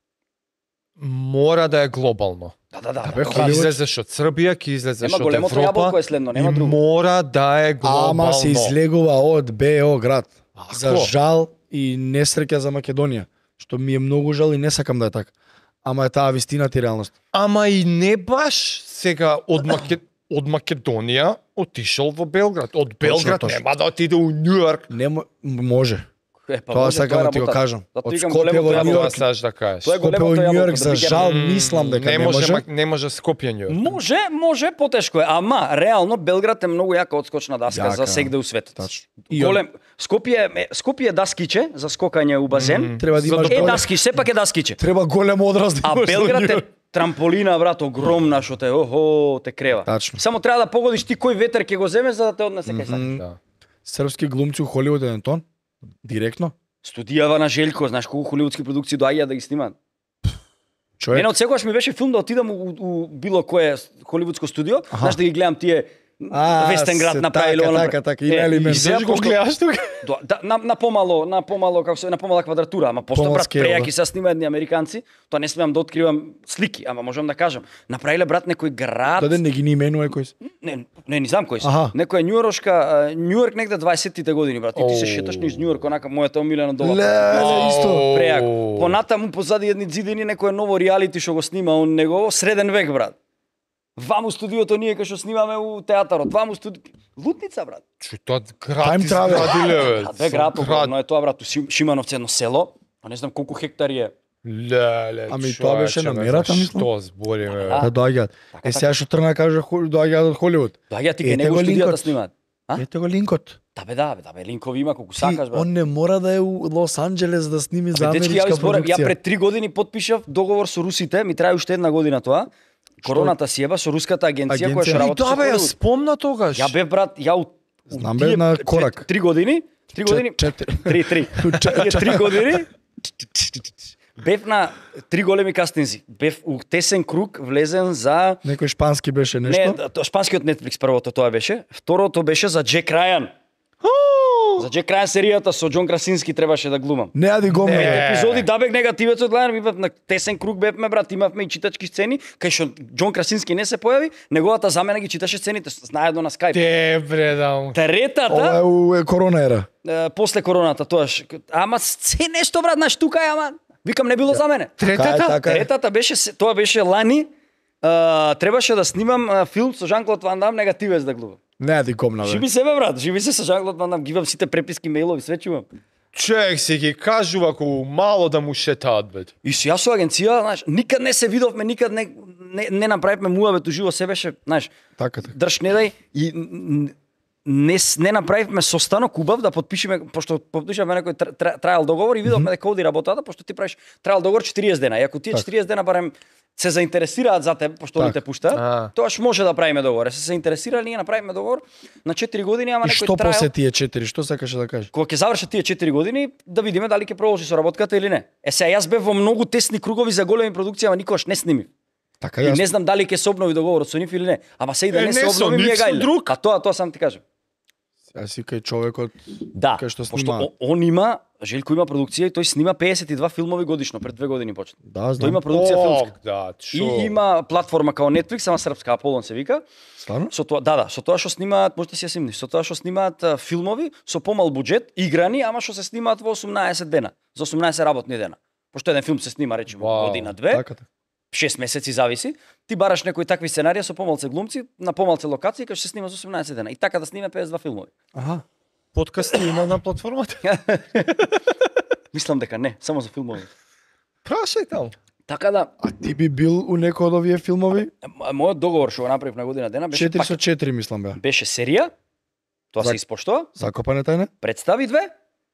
мора да е глобално. Да. бе, Ќе Холивуд. излезеш од Србија, ќе излезеш Нема од големото Европа јаболко е следно, нема и друго. мора да е глобално. Ама се излегува од Београд. Ако? За жал и несреќа за Македонија, што ми е многу жал и не сакам да е така. Ама е таа вистината и реалност. Ама и не баш сега од Македонија отишол во Белград. Од Белград точно. нема да отиде у Њујорк. Може. Па Тоа може, сакам е да ти го работа. кажам. Затоа Од викам Скопје големото во јаболко. Њујорк. Тоа сакаш да кажеш. Тоа е Скопје големото во јаболко, Њујорк да за биде- жал мислам дека не може. Не може Скопје Њујорк. Може потешко е, ама реално Белград е многу јака одскочна даска Јака. за сегде у светот. Тачно. Скопје е даскиче за скокање у базен. Треба да имаш Е голем- даскич, сепак е даскиче. Треба голем одраз да А имаш за Белград е Њујорк. трамполина, брат, огромна, што те, те крева. Тачно. Само треба да погодиш ти кој ветер ќе го земе за да те однесе кај сакаш. Да. Српски глумци у Холивуд еден тон, директно, Студијава на Желко, знаеш колку холивудски продукции доаѓаат да ги снимаат. Човек, Мене од секогаш ми беше филм да отидам у било кое холивудско студио, знаеш да ги гледам тие Вестенград направиле она. Така, имали мен. сега Го гледаш тука? На помало како се на помала квадратура, ама пошто брат Помалски, прејаки се снима едни американци, тоа не смеам да откривам слики, ама можам да кажам. Направиле брат некој град. Доден не ги ни именува кој се. Не знам кој се. Аха. Некоја њујоршка, Њујорк негде 20-тите години, брат. И ти се шеташ низ Њујорк, онака мојата омилена дола. Леле, исто. Прејако. Понатаму позади едни зидини некое ново реалити што го снима он негово среден век, брат. Ваму студиото ние кај што снимаме у театарот. Ваму Лутница, брат. Че тоа град Time travel. изградиле, бе. Две град, но е тоа, брат, у Шимановци едно село, а не знам колку хектари е. Леле, Ами тоа беше намерата, мислам. Што збориме, бе. Да доаѓаат. Сега што тргна кажа доаѓаат од Холивуд. Доаѓаат и кај Ете него го студијата линкот. снимаат. А? Ете го линкот. Да бе, линкови има колку Ти, сакаш, брат. он не мора да е у Лос Анџелес да сними за Дечки, америчка ја продукција. пред 3 години потпишав договор со русите, ми трае уште една година тоа. Короната си еба со руската агенција која што Агенција? работи Да, со бе, ја Холивуд. спомна тогаш. Ја бев брат, Знам, бе, на корак. 3 години, 3 години, 3 3 години. Бев на 3 големи кастинзи. Бев у тесен круг влезен за Некој шпански беше нешто. Не, шпанскиот Netflix првото тоа беше. Второто беше за Джек Рајан. За Джек Рајан серијата со Џон Красински требаше да глумам. Не ади го Не. ме. Епизоди да бег негативецот гледам, ми бев на тесен круг бевме брат, имавме и читачки сцени, кај што Џон Красински не се појави, неговата замена ги читаше сцените наедно на Skype. Те, бре, да. Ова Третата, е у корона ера. после короната тоаш, ама се нешто брат, знаеш тука е, ама викам не било за мене. Третата? Така е. Третата беше тоа беше лани. Требаше да снимам филм со Жан-Клод Ван Дам, негативец да глумам. Не ади комна бе. Живи себе брат, живи се со Жан-Клод Ван Дам, гивам сите преписки, мејлови, све чувам. Човек си ги кажува колку мало да му шетаат, бе. И со јас со агенција, знаеш, никад не се видовме, никад не направивме муабет уживо, се беше, знаеш, Така. држ не дај и не направивме состанок убав да потпишеме, пошто потпишаме некој трајал договор и видовме дека оди работата, пошто ти правиш трајал договор 40 дена. И ако тие 40 дена барем се заинтересираат за тебе, пошто они те пуштаат, тоаш може да правиме договор. Се заинтересирале, ние направиме договор на 4 години, ама И некој што трајал. после тие 4, што сакаше да кажеш? Кога ќе завршат тие 4 години, да видиме дали ќе продолжи соработката или не. Сега јас бев во многу тесни кругови за големи продукции, ама никогаш не снимив. Така И јас. не знам дали ќе се обнови договорот со нив или не. Ама се и да Е, не се не со обнови ми е нив, со гајле. друг. А тоа сам ти кажам. Јас си кај човекот Да, кај што пошто снима. он има, Желко има продукција и тој снима 52 филмови годишно, пред 2 години почна. Да, Тој знам. има продукција филмска. Да, И има платформа као Netflix, ама српска, Аполон се вика. Стварно? Со тоа, со тоа што снимаат, можете си ја снимниш, со тоа што снимаат филмови со помал буџет, играни, ама што се снимаат во 18 дена, за 18 работни дена. Пошто еден филм се снима речеме година, две, Така. 6 месеци зависи, ти бараш некои такви сценарија со помалце глумци, на помалце локации, кај што се снима за 18 дена. И така да сниме 52 филмови. Аха. подкаст има на платформата. Мислам дека не, само за филмови. Прашај таму. Така да, А ти би бил у некој од овие филмови? мојот договор што го направив на година дена беше 4 со 4 мислам бе. беше серија, тоа За- се испоштува, Закопане тајна? представи две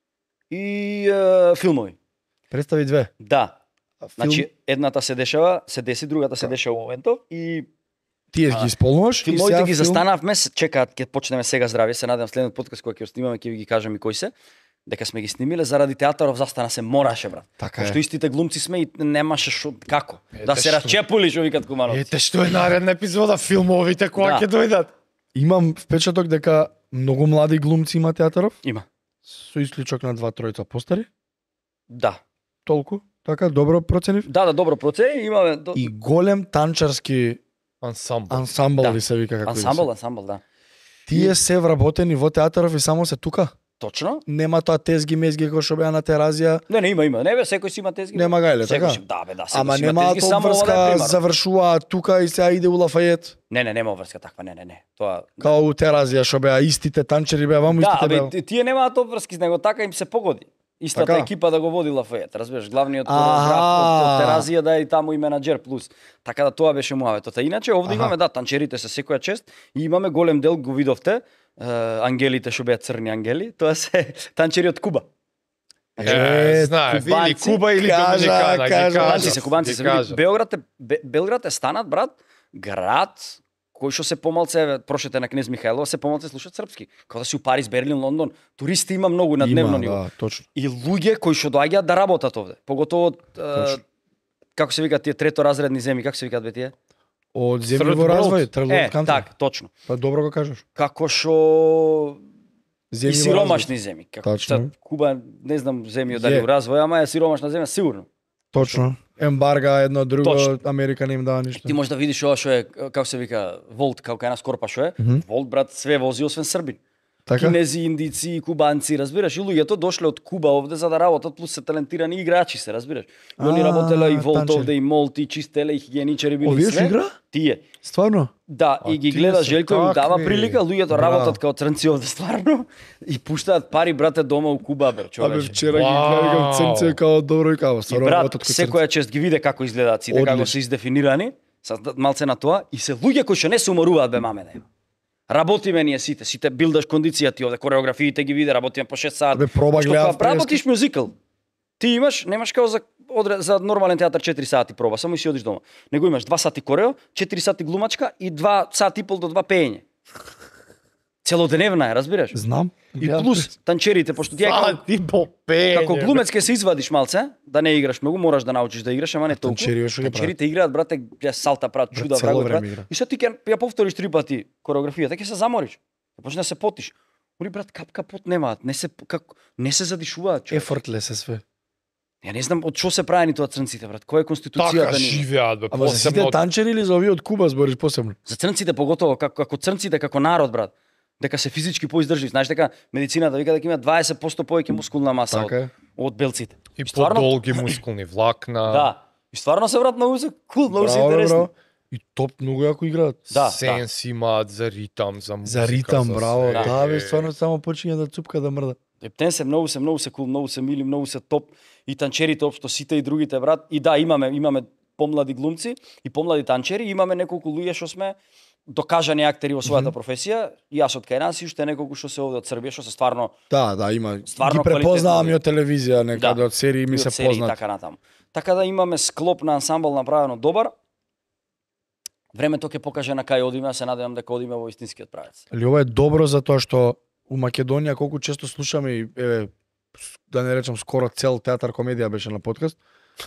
и филмови. Представи две. Да. Филм, Значи, едната се деси, другата се дешава во моментов и тие ги исполнуваш и филмовите сега ги филм- застанавме, се чекаат ќе почнеме сега здравје, се надевам следниот подкаст кој ќе го снимаме ќе ви ги кажам и кои се, дека сме ги снимиле заради театаров застана се мораше брат. Така е. Што истите глумци сме и немаше шо како да Ете се што. расчепули што викат кумановци. Ете што е наредна епизода, филмовите кога Да. ќе дојдат. Имам впечаток дека многу млади глумци има театаров, Има. со исклучок на 2-3 постари. Да. Толку. Така, добро проценив. Да, добро процени, имаме И голем танчарски Ансамбл. ансамбл Да. ли се вика како ансамбл, да. Тие се вработени во театаров и само се тука. Точно. Нема тоа тезги мезги кои што беа на теразија. Не, има. Не бе, секој си има тезги. Нема гајле, Секој така? си- Да, бе, да, секој Ама си има нема тезги, само ова да е врска, пример. завршува тука и сега иде у Лафајет. Не, нема врска таква, не. Тоа Као у теразија што беа истите танчери беа ваму, да, истите беа. абе, тие немаат обврски с него, така им се погоди. Истата Така? екипа да го води Лафајет, разбираш, главниот Аха. хореограф од Теразија да е и таму и менаџер плюс. Така да тоа беше муаветот. А иначе овде Аха. имаме танчерите се секоја чест и имаме голем дел го видовте, ангелите што беа црни ангели, тоа се танчери од Куба. Знае, или кубанци, Куба или кажа, Доминикана, ги кажа. кажа. Кубанци се. ги кажа. Белград е станат брат, град кои што се помалце, еве, прошете на Кнез Михајлова, се помалце слушаат српски. Кога да си у Париз, Берлин, Лондон, туристи има многу на дневно ниво. Да, точно. И луѓе кои што доаѓаат да работат овде. Поготово како се викаат тие трetoразредни земји, како се викаат бе тие? Од земји во развој, third world country. Так, точно. Па добро го кажеш. Како што Земји и во сиромашни развој. земји. Како Точно. што Куба, не знам земји дали у развој, ама е сиромашна земја сигурно. Точно. Ембарга едно друго, Точно. Америка не им дава ништо. Ти можеш да видиш ова што е, како се вика, Волт, како една скорпа што е. Волт, брат, све вози освен Србин. Така? Кинези, индици, кубанци, разбираш, и луѓето дошле од Куба овде за да работат, плюс се талентирани играчи се, разбираш. И они работеле и Волт танчери. овде, и Молти, и чистеле, и хигиеничари били Овие све. што игра? Тие. Стварно? Да, А, и ги тие гледа се Желко, им дава такви. прилика, луѓето Браво. работат као црнци овде стварно и пуштаат пари, брате, дома у Куба, бе, Абе човече. вчера ги гледам црнце као добро и као. И Стварно брат, работат кои црнци. секоја чест ги виде како изгледаат сите, како Одлично. се издефинирани, са малце на тоа, и се луѓе кои што не се уморуваат, бе, маме, да. Работиме ние сите билдаш кондиција ти овде, кореографиите ги виде, работиме по 6 сати. Бе, проба Што гледав кога работиш мюзикл, ти имаш, немаш као за нормален театар 4 сати проба, само и си одиш дома. Него имаш 2 сати корео, 4 сати глумачка и 2 сати и пол до 2 пеење. Целодневна е, разбираш? Знам. И плюс танчерите, пошто тие Ти попење. како глумец ке се извадиш малце, да не играш многу, мораш да научиш да играш, ама не толку. танчери што ги прават? Танчерите играат, брате, ја салта прават, Брат, чуда, цело врагови време прават. игра. И сега ти ќе ја повториш 3 пати кореографијата, ќе се замориш. Ќе почнеш да се потиш. Ули брат, капка пот немаат, не се задишуваат, човек. Ефортлес е све. Ја не знам од што се правени тоа црнците, брат. Која е конституцијата Така ни? живеат, бе, Ама за сите посебно. танчери или за овие од Куба збориш посебно? За црнците поготово, како црнците како народ, брат. Дека се физички поиздржливи. Знаеш дека медицината вика дека има 20% повеќе мускулна маса Така е. од белците. И стварно- подолги мускулни влакна. Да. И стварно се брат многу се кул, многу се Браво, бе, интересни. браво. И топ многу јако играат. Да, Сенс имаат за ритам, за музика. За ритам, браво. све. Да, бе, стварно само почиња да цупка да мрда. Ептен се многу се кул, многу се мили, многу се топ и танчерите општо сите и другите брат. И да, имаме помлади глумци и помлади танчери, имаме неколку луѓе што сме докажани актери во својата професија. И јас од кај нас и уште неколку што се овде од Србија што се стварно Да, има. Стварно Ги препознавам квалитетни. и од телевизија, некаде од серии ми и се од серии познат. така натаму. Така да имаме склоп на ансамбл направено добар. Времето ќе покаже на кај одиме, а се надевам дека одиме во истинскиот правец. Али ова е добро затоа што у Македонија колку често слушаме и еве да не речам скоро цел театар комедија беше на подкаст.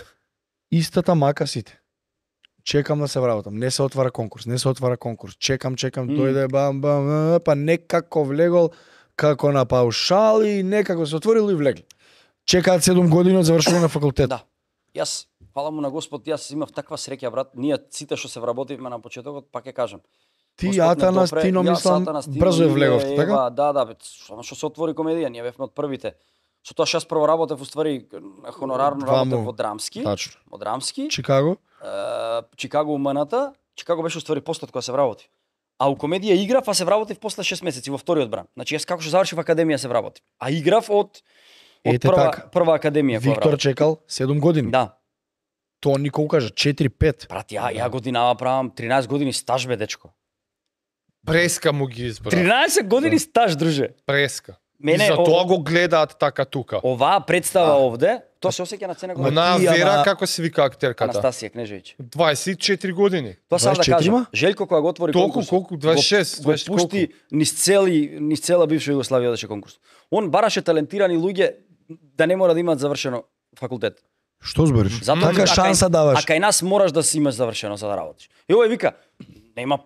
Истата мака сите. Чекам да се вработам. Не се отвара конкурс, не се отвара конкурс. Чекам, дојде бам бам, па некако влегол како на паушали, некако се отворило и влегли. Чекаат 7 години од завршување на факултет. Да. Јас, фала му на Господ, јас имав таква среќа, брат. Ние сите што се вработивме на почетокот, пак ќе кажам. Ти Господ не Атанас, допре, Тино, јас, мислам, Атанас, Тино, брзо е Илија, влеговте, така? Ева, да, бе, само што се отвори комедија, ние бевме од првите. Со тоа што јас прво работев уствари хонорарно Дваму. работев во Драмски, Тачно. во Драмски, Чикаго? Чикаго УМН-та, Чикаго беше уствари постот кога се вработив. А у комедија играв, а се вработив после 6 месеци во вториот бран. Значи јас како што завршив академија се вработив. А играв од Ете така. прва академија која Виктор вработив. чекал 7 години. Да. Тоа никога кажа 4-5. Брат, ја годинава правам 13 години стаж бе дечко. Преска му ги избра. 13 години стаж, друже. Преска. Мене, и за тоа го гледаат така тука. Оваа представа овде, тоа се осеќа на цена Онаа ти, ама- Вера, како се вика актерката? Анастасија Кнежевиќ. 24 години. Тоа сам да 24 кажам. ма? Желко кога го отвори Толку, конкурс, колку? 26, го 20 пушти низ цела бивша Југославија одеше конкурс. Он бараше талентирани луѓе да не мора да имаат завршено факултет. Што збориш? Затоа Така шанса даваш. А кај нас мораш да си имаш завршено за да работиш. И овој вика, нема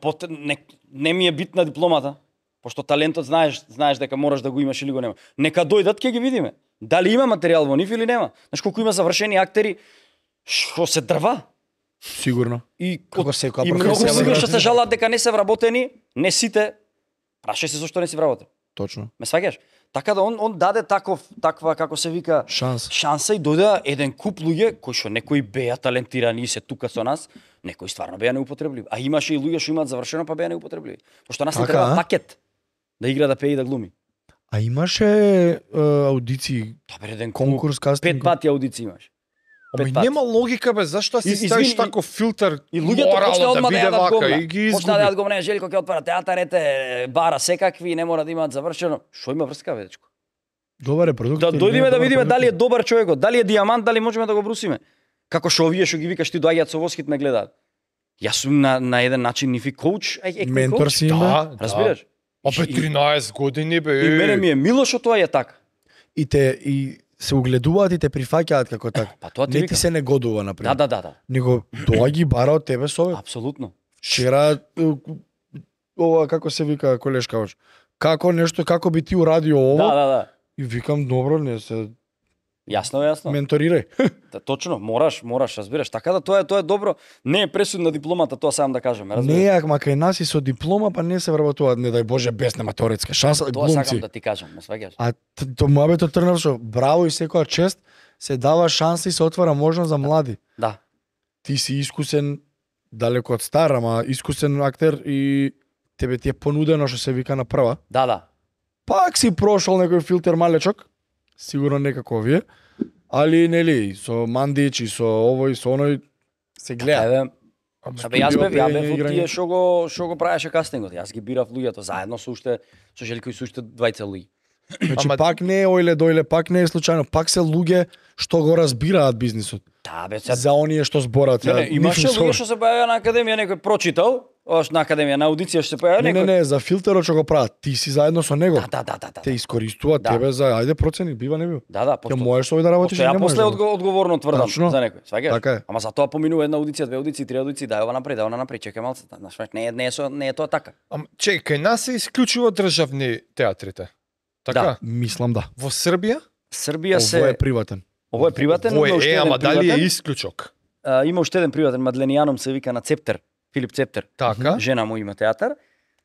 не ми е битна дипломата, пошто талентот знаеш дека мораш да го имаш или го нема. Нека дојдат, ќе ги видиме. Дали има материјал во нив или нема. Знаеш колку има завршени актери што се дрва Сигурно. и Како секоја и многу професија, сигурно брат. што се жалат дека не се вработени, не сите. Прашај се зошто не си вработен. Точно. Ме сваќаш? Така да он даде таква како се вика Шанс. шанса и дојде еден куп луѓе кои што некои беа талентирани и се тука со нас, некои стварно беа неупотребливи. А имаше и луѓе што имаат завршено па беа неупотребливи. Пошто нас не Така, треба а? пакет да игра, да пее и да глуми. А имаше аудиции, Та бе еден конкурс, пет кастинг. пати аудиции имаш. Ама Пет пати. нема логика бе, зашто си Извини, ставиш таков филтер? И луѓето почна морало одма да биде јадат вака гомна. и ги Почна да јадат изгуби. гомна, Желко ќе отвара театарете, бара секакви, не мора да имаат завршено. Што има врска бе, дечко? Добар е продукт. Да или не дојдеме да добар видиме продукт? дали е добар човекот, дали е дијамант, дали можеме да го брусиме. Како што овие што ги викаш ти доаѓаат со восхит ме гледаат. Јас сум на еден начин нифи коуч, Ментор си има. Да, разбираш? А бе, 13 години, бе. И мене ми е мило што тоа е така. И се угледуваат и те прифаќаат како така. Па тоа ти Не викам. ти се не годува, например. Да. Него тоа ги бара од тебе совет. Апсолутно. Вчера ова како се вика колешка ош. Како би ти урадио ово? Да. И викам добро, не се Јасно. менторирај. Точно, мораш, разбираш. Така да тоа е добро. Не е пресудна дипломата, тоа сам да кажеме, разбираш. Не е, мака и нас и со диплома, па не се вработуваат, не дај Боже, без нема теоретска шанса, Тоа сакам глумци. да ти кажам, ме сваѓаш. А то муабето тргнав што браво и секоја чест, се дава шанса и се отвара можност за млади. Да. Ти си искусен, далеко од стар, ама искусен актер и тебе ти е понудено што се вика на прва. Да. Пак си прошол некој филтер малечок, сигурно некако вие, али нели со Мандич и со овој со оној се гледа. Еве, јас бев Студио, од играње. тие што го правеше кастингот. Јас ги бирав луѓето заедно со Желјко и со уште двајца луѓе. Значи Ама- пак не е ојле дојле, пак не е случајно, пак се луѓе што го разбираат бизнисот. Да, бе, сега За оние што зборат. Не, имаше луѓе што се појавија на академија, некој прочитал, на академија, на аудиција што се појавија некој. Не, за филтерот што го прават, ти си заедно со него. Да. Те искористуваат Да. тебе за ајде процени, бива не бил. Да, Ќе можеш овој да работиш, Ја не можеш. после да. одговорно тврдам Тачно. за некој, сваѓаш? Така е. Ама за тоа поминува една аудиција, две аудиции, три аудиции, дај ова напред, чекај малце, знаеш, не е тоа така. Ама чекај, нас се исклучува државни театрите. Така? Да. Мислам да. Во Србија? Србија Ово е се приватен. Ово е приватен, Во има уште еден ама дали е приватен. исклучок? Има уште еден приватен, Мадленијаном се вика на Цептер, Филип Цептер. Така? Жена му има театар.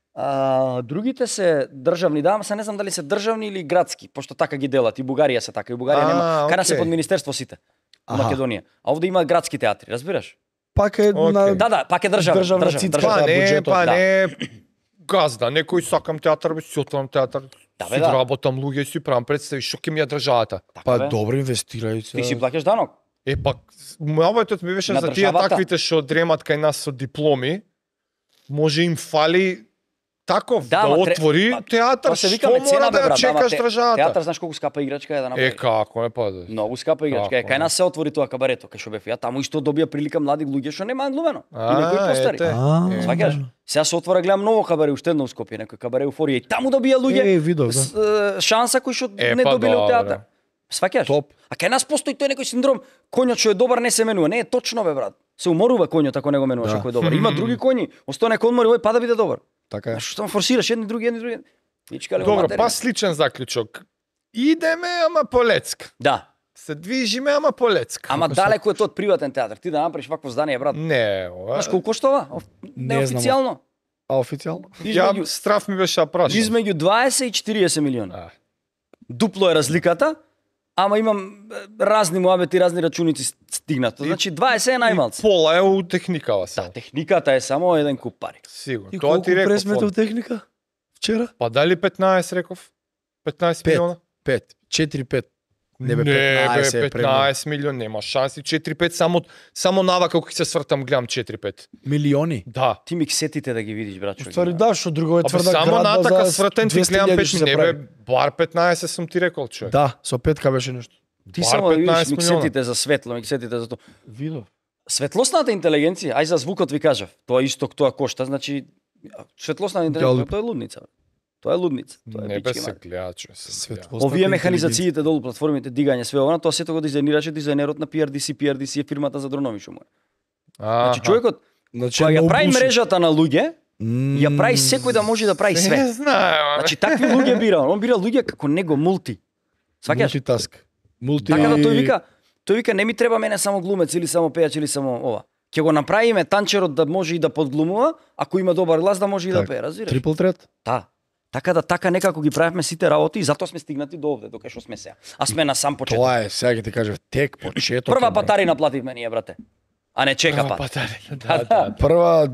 Другите се државни, да, ама се не знам дали се државни или градски, пошто така ги делат. И Бугарија се така, и Бугарија нема. Кај нас се окей. под министерство сите. Во Аха. Македонија. А овде има градски театри, разбираш? Пак е Окей. на Да, пак е Државна цицка. Па не, буџетот, па да. не газда, некој сакам театар, бе си отварам театар. Да, бе, Си да. работам луѓе, си правам представи, што ќе ми ја државата. Така, Па бе. добро инвестирај се. Ти си плаќаш данок. Пак, мојавајтот ми беше На за тие државата. таквите што дремат кај нас со дипломи, може им фали таков да, ама отвори театар, Тоа се вика што мецена, мора бе, да ја брат. Ама чекаш државата? Театар, знаеш колку скапа играчка е да направи? Како е па да. Многу скапа играчка е. Како Кај не? нас се отвори тоа кабарето, кај што бев ја, таму исто добија прилика млади луѓе што немаат глумено. И некои постари. ете. Сваќаш? Сега се отвора гледам ново кабаре уште едно у Скопје, некој кабаре Еуфорија и таму добија луѓе видов, да. шанса кои што Е, не па добиле од добро. театар. Сваќаш? Топ. А кај нас постои тој некој синдром, коњот што е добар не се менува. Не е точно бе брат. Се уморува коњот ако не го менуваш Да. ако е добар. Има други коњи, остане некој одмори, ој па да биде добар. Така е. А што форсираш едни други. Вичкале во Добро, материја. па сличен заклучок. Идеме, ама по лецка. Да. Се движиме, ама по лецка. Ама далеко е тоа од приватен театар. Ти да направиш вакво здание, брат. Не, ова. Знаеш колку кошта ова? Не знам. Неофицијално. А официјално? Ја страф ми беше да прашам. Измеѓу 20 и 40 милиони. А. Дупло е разликата, ама имам разни муабети, разни рачуници стигнато. Значи 20 е најмалце. Пола е у техникава са. Да, техниката е само еден куп пари. Сигурно. И Тоа колку ти реков. пресметов техника? Вчера? Па дали 15 реков? 15 Пет. милиона? 5, 4-5. Не бе, Не, 15 бе, е премногу. 15 милион, нема шанси. 4-5 само нава како ќе се свртам гледам 4-5. Милиони. Да. Ти ми сетите да ги видиш, брат. У ствари да, што друго е Абе, тврда само градба натака за свртен ти 200.000 гледам 5, ќе се не прави. бе, бар 15 сум ти рекол, човек. Да, со петка беше нешто. Ти бар само да видиш 15 ми милиона. сетите за светло, ми сетите за тоа. Видов. Светлосната интелигенција, ај за звукот ви кажав. Тоа исто тоа кошта, значи светлосната интелигенција, Дјал- тоа е лудница. Тоа е лудница. Тоа е Не бе бички се мати. гледа, човек. се гледа. Светлосната Овие интелигенција. механизациите долу, платформите, дигање, све ова, тоа сето го дизајнираше дизајнерот на PRDC. PRDC е фирмата за дронови што му е. Значи човекот Значи, кога ја no прави bullshit. мрежата на луѓе, ја прави секој да може да прави Не све. знае, Значи такви луѓе бира, он бира луѓе како него мулти. Сваќаш? Мултитаск. Мулти... Така да тој вика не ми треба мене само глумец или само пејач или само ова. Ќе го направиме танчерот да може и да подглумува, ако има добар глас да може и да Так. пее, разбираш? Трипл трет? Да. Така некако ги правевме сите работи и затоа сме стигнати до овде, докај што сме сега. А сме на сам почеток. Тоа е, сега ќе ти кажев, тек почеток. Прва е, брат. патарина плативме ние, брате. А не чека Прва пат. патарина, да. Прва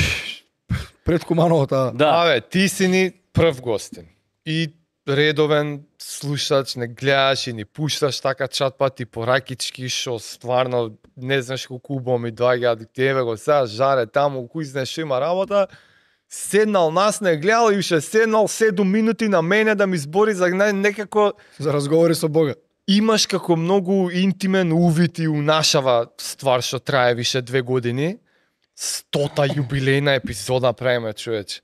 пред Кумановата. Да. Абе, ти си ни прв гостин. И редовен слушач, не гледаш и ни пушташ така чатпати поракички, што стварно не знаеш колку убаво ми доаѓаат тебе го сега жаре таму, кој знаеш што има работа. Седнал нас не гледал и уште седнал 7 минути на мене да ми збори за некако За разговори со Бога. имаш како многу интимен увид и унашава ствар што трае више 2 години 100-та јубилејна епизода правиме, човече.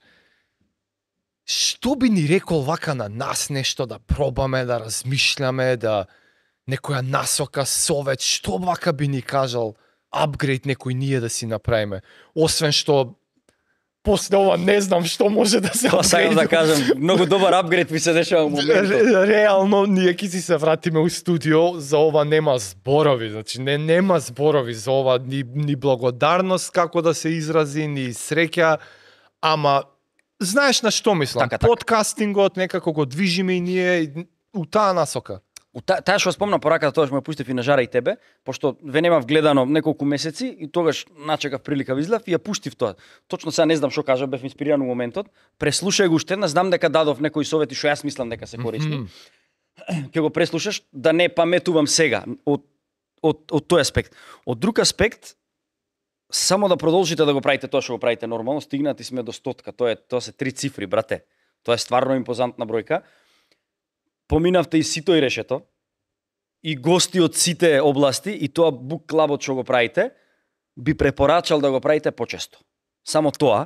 Што би ни рекол вака на нас нешто да пробаме, да размишляме, да некоја насока, совет, што вака би ни кажал, апгрейд некој ние да си направиме. Освен што после ова не знам што може да се Тоа сакам да кажам, многу добар апгрейд ми се дешава во моментот. Реално ние ќе си се вратиме у студио, за ова нема зборови, значи нема зборови за ова, ни благодарност како да се изрази, ни среќа, ама знаеш на што мислам? Така. Подкастингот некако го движиме и ние у таа насока. Таа што спомна пораката, тоа што ме пуштив и на Жара и тебе, пошто ве немав гледано неколку месеци и тогаш начекав прилика излев и ја пуштив тоа. Точно сега не знам што кажа, бев инспириран во моментот. Преслушај го уште еднаш, знам дека дадов некои совети што јас мислам дека се корисни. Ќе го преслушаш да не паметувам сега од тој аспект. Од друг аспект, само да продолжите да го правите тоа што го правите нормално, стигнати сме до 100-ка. Тоа се 3 цифри, брате. Тоа е стварно импозантна бројка. Поминавте и сито и решето, и гости од сите области, и тоа бук клабот што го правите, би препорачал да го правите почесто. Само тоа.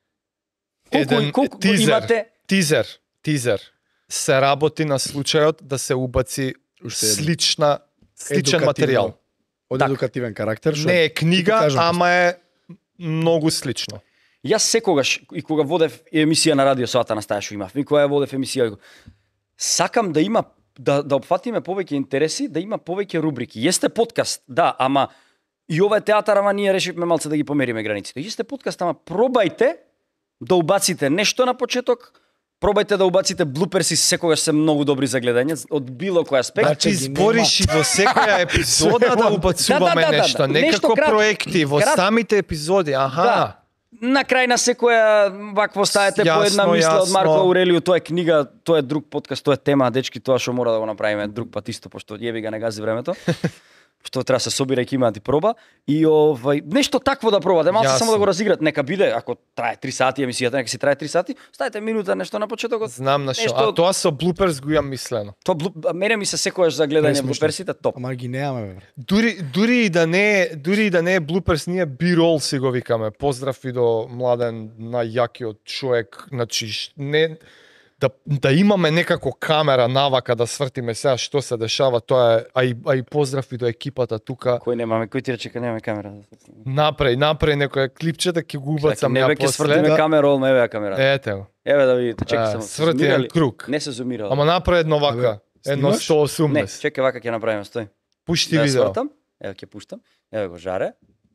Колку имате... Тизер. Се работи на случајот да се убаци сличен материјал. Од едукативен карактер. Не е книга, ама е многу слично. Јас секогаш, и кога водев емисија на радио Соата на стаја што имав, и кога ја водев емисија, сакам да има да опфатиме повеќе интереси, да има повеќе рубрики. Јесте подкаст, да, ама и ова е театар, ама ние решивме малце да ги помериме границите. Јесте подкаст, ама пробајте да убаците нешто на почеток, пробајте да убаците блуперси, секогаш се многу добри за гледање од било кој аспект. Значи збориш и во секоја епизода да убацуваме нешто, некако проекти во самите епизоди, аха. На крај на секоја вакво ставите по една мисла од Марко Аурелио, тоа е книга, тоа е друг подкаст, тоа е тема, дечки, тоа што мора да го направиме друг пат исто, пошто јеби га не гази времето. Што треба се собира и има да ти проба и нешто такво да пробате, малку само да го разиграт, нека биде, ако трае 3 сати емисијата, нека си трае 3 сати, ставите минута нешто на почетокот. Знам на што, а тоа со блуперс го имам мислено. Тоа мене ми се секогаш за гледање блуперсите топ. Ама ги немаме, бе. Дури и да не е блуперс, ние бирол си го викаме. Поздрав и до Младен, најакиот човек, значи не да имаме некако камера навака да свртиме сега што се дешава, тоа е, а и поздрав и до екипата тука. Кој немаме, кој ти рече дека немаме камера? Направи некоја клипче да ќе го убацам ја после. Ќе свртиме камера, ол еве камера. Ете го. Еве да видите, чекај само. Сврти круг. Не се зумирало. Ама направи едно вака, едно 180. Не, чекај вака ќе направиме, стој. Пушти видео. Еве ќе пуштам. Еве го Жаре.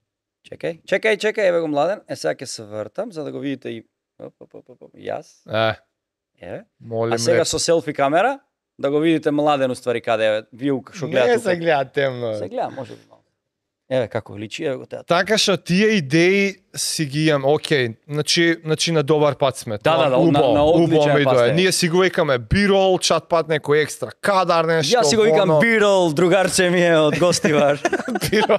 Чекај, еве го Младен. Сега ќе се вртам за да го видите и јас. Еве. А сега со селфи камера да го видите Младен уствари каде е. Вие што гледате. Не се гледа темно. Се гледа, може би малку. Еве како личи, еве го театар. Така што тие идеи си ги имам, окей, значи на добар пат сме. Да, на одличен пат. Ние си го викаме бирол, чат пат некој екстра кадар нешто. Јас си го викам бирол, другарче ми е од Гостивар. Бирол.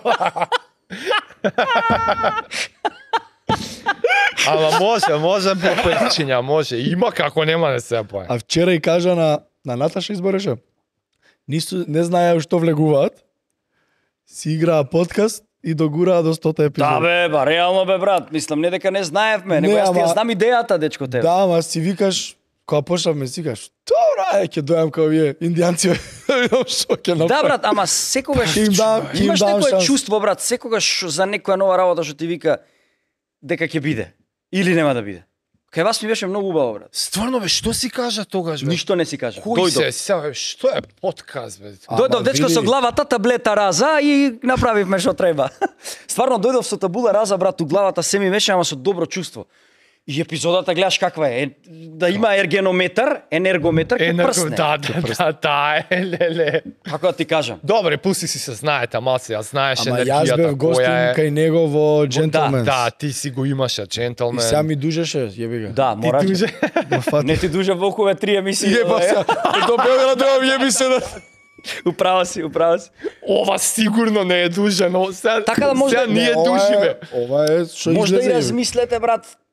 Ама може по причиња, може. Има како нема да се поја. А вчера и кажа на Наташа избореше. Не знаеа што влегуваат. Си играа подкаст и догураа до 100-та епизода. Да бе, реално бе брат, мислам не дека не знаевме, него јас ти знам идејата дечко тебе. Да, ама си викаш кога почнавме си кажеш, добра, ќе дојам као вие индијанци, да видам што ќе направам. Да брат, ама секогаш имаш некое чувство брат, секогаш за некоја нова работа што ти вика дека ќе биде или нема да биде. Кај вас ми беше многу убаво брат. Стварно бе, што си кажа тогаш бе? Ништо не си кажа. Дојдов. Што е подкаст бе? Дојдов дечко со главата таблета раза и направивме што треба. Стварно дојдов со табула раза брат, у главата се ми беше ама со добро чувство. И епизодата гледаш каква е, да има енергометар ќе прсне. Да, леле. Како да ти кажам? Добре, пусти си се знаете, малце, ја знаеш енергијата. Ама јас бев гостин кај него во Gentleman's. Да, ти си го имаше, Gentleman. И сега ми дужеше, јеби га. Да, мора. Не ти дужа волкове 3 емисии. Еба се, до Белград треба јеби се да... Управа си. Ова сигурно не е дужа, но сега така да може ние дужиме. Ова е што може да и размислете брат.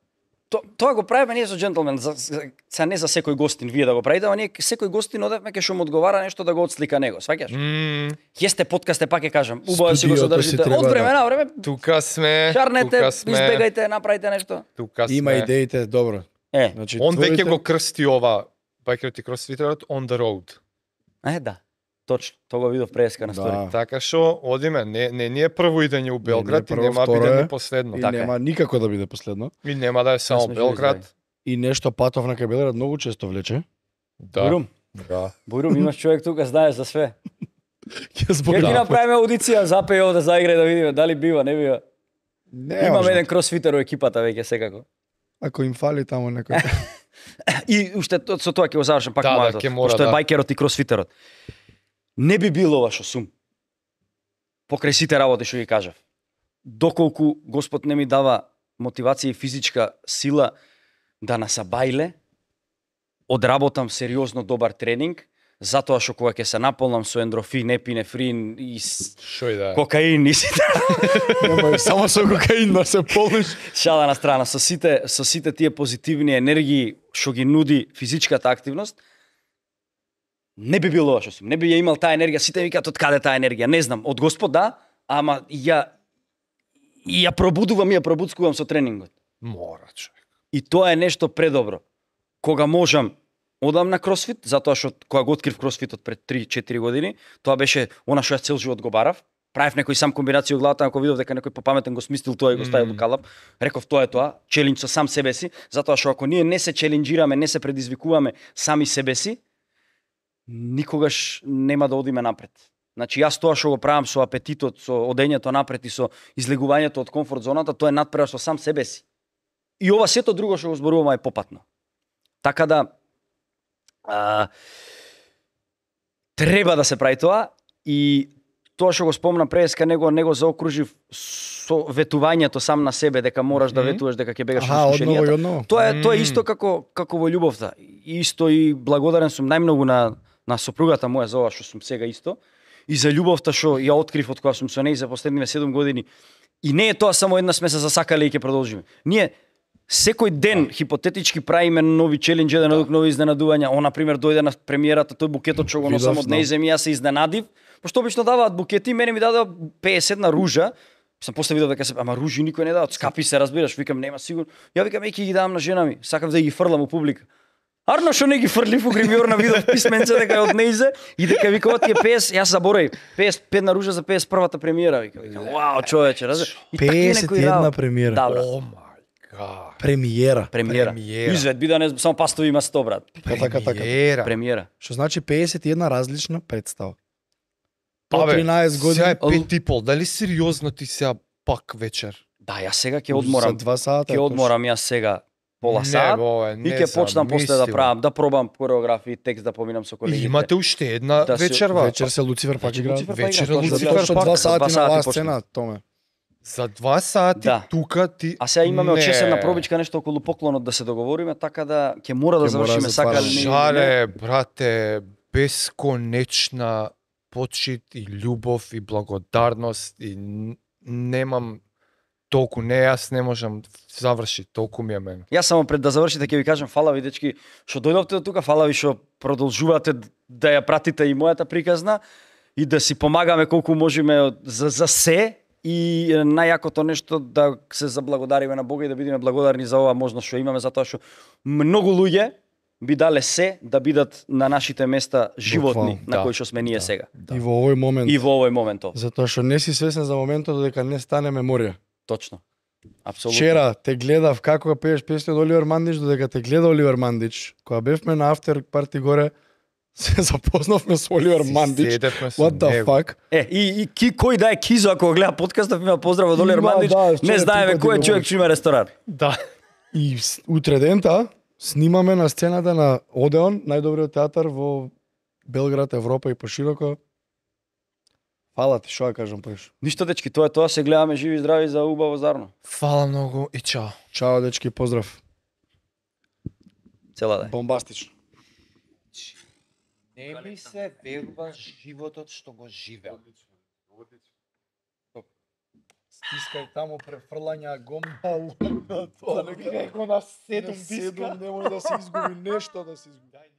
Тоа го правиме ние со джентлмен, за не за секој гостин вие да го правите, ама ние секој гостин одевме ке што му одговара нешто да го отслика него, сваќаш? Јесте подкасте, пак ќе кажам, убаво си го Студиото си задржите. треба Од време да- на време Тука сме, шарнете, тука сме, избегајте, направите нешто. тука сме. Има идеите, добро. Значи, Он веќе твоите- го крсти ова, бајкерот и кросфитерот, on the road. Да. Точно, тоа го видов преска на стори. Да. Така што одиме, не ни е прво идење у Белград и прво, нема второ биде е. ни последно. И Така е. нема никако да биде последно. И нема да е само сме живи Белград. И нешто патов на кај Белград многу често влече. Да. Бујрум, Да. Бујрум, имаш човек тука, знаеш за све. Ќе Ќе ти зборам. направиме аудиција, запеј ово да заиграј да видиме дали бива, не бива. Не, Имаме може. еден кросфитер у екипата веќе секако. Ако им фали таму некој. И уште со тоа ќе го завршам пак Да, да, мојот, ќе мора, што е да. бајкерот и кросфитерот. Не би било ова што сум. Покрај сите работи што ги кажав. Доколку Господ не ми дава мотивација и физичка сила да насабајле, одработам сериозно добар тренинг, затоа што кога ќе се наполнам со ендрофин, епинефрин и Шо и да е. кокаин и сите Нема, само со кокаин да се полниш. шала на страна, со сите тие позитивни енергии што ги нуди физичката активност, не би било ова што сум. Не би ја имал таа енергија, сите викаат од каде таа енергија, не знам, од Господ да, ама ја пробудувам, ја пробуцкувам со тренингот. Мора, човек. И тоа е нешто предобро. Кога можам одам на кросфит, затоа што кога го открив кросфитот пред 3-4 години, тоа беше она што јас цел живот го барав. Правев некој сам комбинација во главата, ако видов дека некој попаметен го смислил тоа и го ставил во калап, реков тоа е тоа, челендж со сам себе си, затоа што ако ние не се челенџираме, не се предизвикуваме сами себе си, никогаш нема да одиме напред. Значи јас тоа што го правам со апетитот, со одењето напред и со излегувањето од комфорт зоната, тоа е надпревар со сам себе си. И ова сето друго што го зборуваме е попатно. Така да треба да се прави тоа и тоа што го спомна преска него заокружив со ветувањето сам на себе дека мораш да ветуваш дека ќе бегаш Аха, во одново и искушенијата. одново. Тоа е исто како во љубовта. Исто и благодарен сум најмногу на сопругата моја за ова што сум сега исто и за љубовта што ја открив од кога сум со неј за последниве 7 години. И не е тоа само еднаш сме се засакале и ќе продолжиме. Ние секој ден хипотетички правиме нови челендџи, еден од нови изненадувања. Он на пример дојде на премиерата тој букетот што го носам Видов, од нејзе ми, јас се изненадив, пошто обично даваат букети, мене ми дадоа 51 ружа. Сам после видов дека ама ружи никој не дава, скапи се, разбираш, викам нема сигурно. Ја викам еки ги давам на жена ми, сакав да ги фрлам у публика. Арно што не ги фрлив у гримјорна видов писменце дека е од нејзе и дека вика ова ти е 50, јас заборави, 55 на ружа за 51-та премиера, викам. Вау, човече, разбираш? И такви некои 51 работи. премиера. Да, брат. О мај гад. Премиера. Премиера. Премиера. Изведби да не само пастови има 100, брат. Така. Премиера. Премиера. Што значи 51 различна представа. По Абе, 13 Сега е години. 5 и пол. Дали сериозно ти сега пак вечер? Да, јас сега ќе одморам. За 2 сата. Ќе одморам јас сега пола Не, сат бе, и ќе почнам после да правам, да пробам кореографии, текст да поминам со И колегите. имате уште една Да се- вечерва. Вечер се Луцифер пак игра. Луцифер Вечер пак игра, Луцифер Затоа што пак. 2 2 сати на сати ласт почна. сцена, Томе. За 2 сати Да. тука ти... А сега имаме од Не. 6 на пробичка нешто околу поклонот да се договориме, така да ќе мора да Ќе мора завршиме да сака затвараме. ли не. Жаре, брате, бесконечна почит и љубов и благодарност и немам толку, не, јас не можам заврши, толку ми е мене. Јас само пред да завршите ќе ви кажам фала ви дечки што дојдовте до тука, фала ви што продолжувате да ја пратите и мојата приказна и да си помагаме колку можеме за се и најакото нешто да се заблагодариме на Бога и да бидеме благодарни за ова можност што имаме затоа што многу луѓе би дале се да бидат на нашите места животни Буквално, на да, кои што сме ние сега. И во овој момент. И во овој момент овде. Затоа што не си свесен за моментот додека не стане меморија. Точно. Апсолутно. Вчера те гледав како пееш песни од Оливер Мандич, додека те гледа Оливер Мандич. Кога бевме на афтер парти горе, се запознавме со Оливер Мандич. Седевме со What the него. fuck? И кој да е Кизо ако го гледа подкастов има поздрав од Олер Има, Мандич, да, не вчера знаеме ти кој е го човек што има ресторан. Да. И утре дента снимаме на сцената на Одеон, најдобриот театар во Белград, Европа и пошироко. Фала ти, што ја кажам поиш. Ништо дечки, тоа е тоа, се гледаме живи и здрави за убаво зарно. Фала многу и чао. Чао дечки, поздрав. Цела ден. Бомбастично. Не ми се верува животот што го живеам. Стискај таму префрлања гомна, тоа нека Како на 7 седум диска. немој да се изгуби нешто да се изгуби.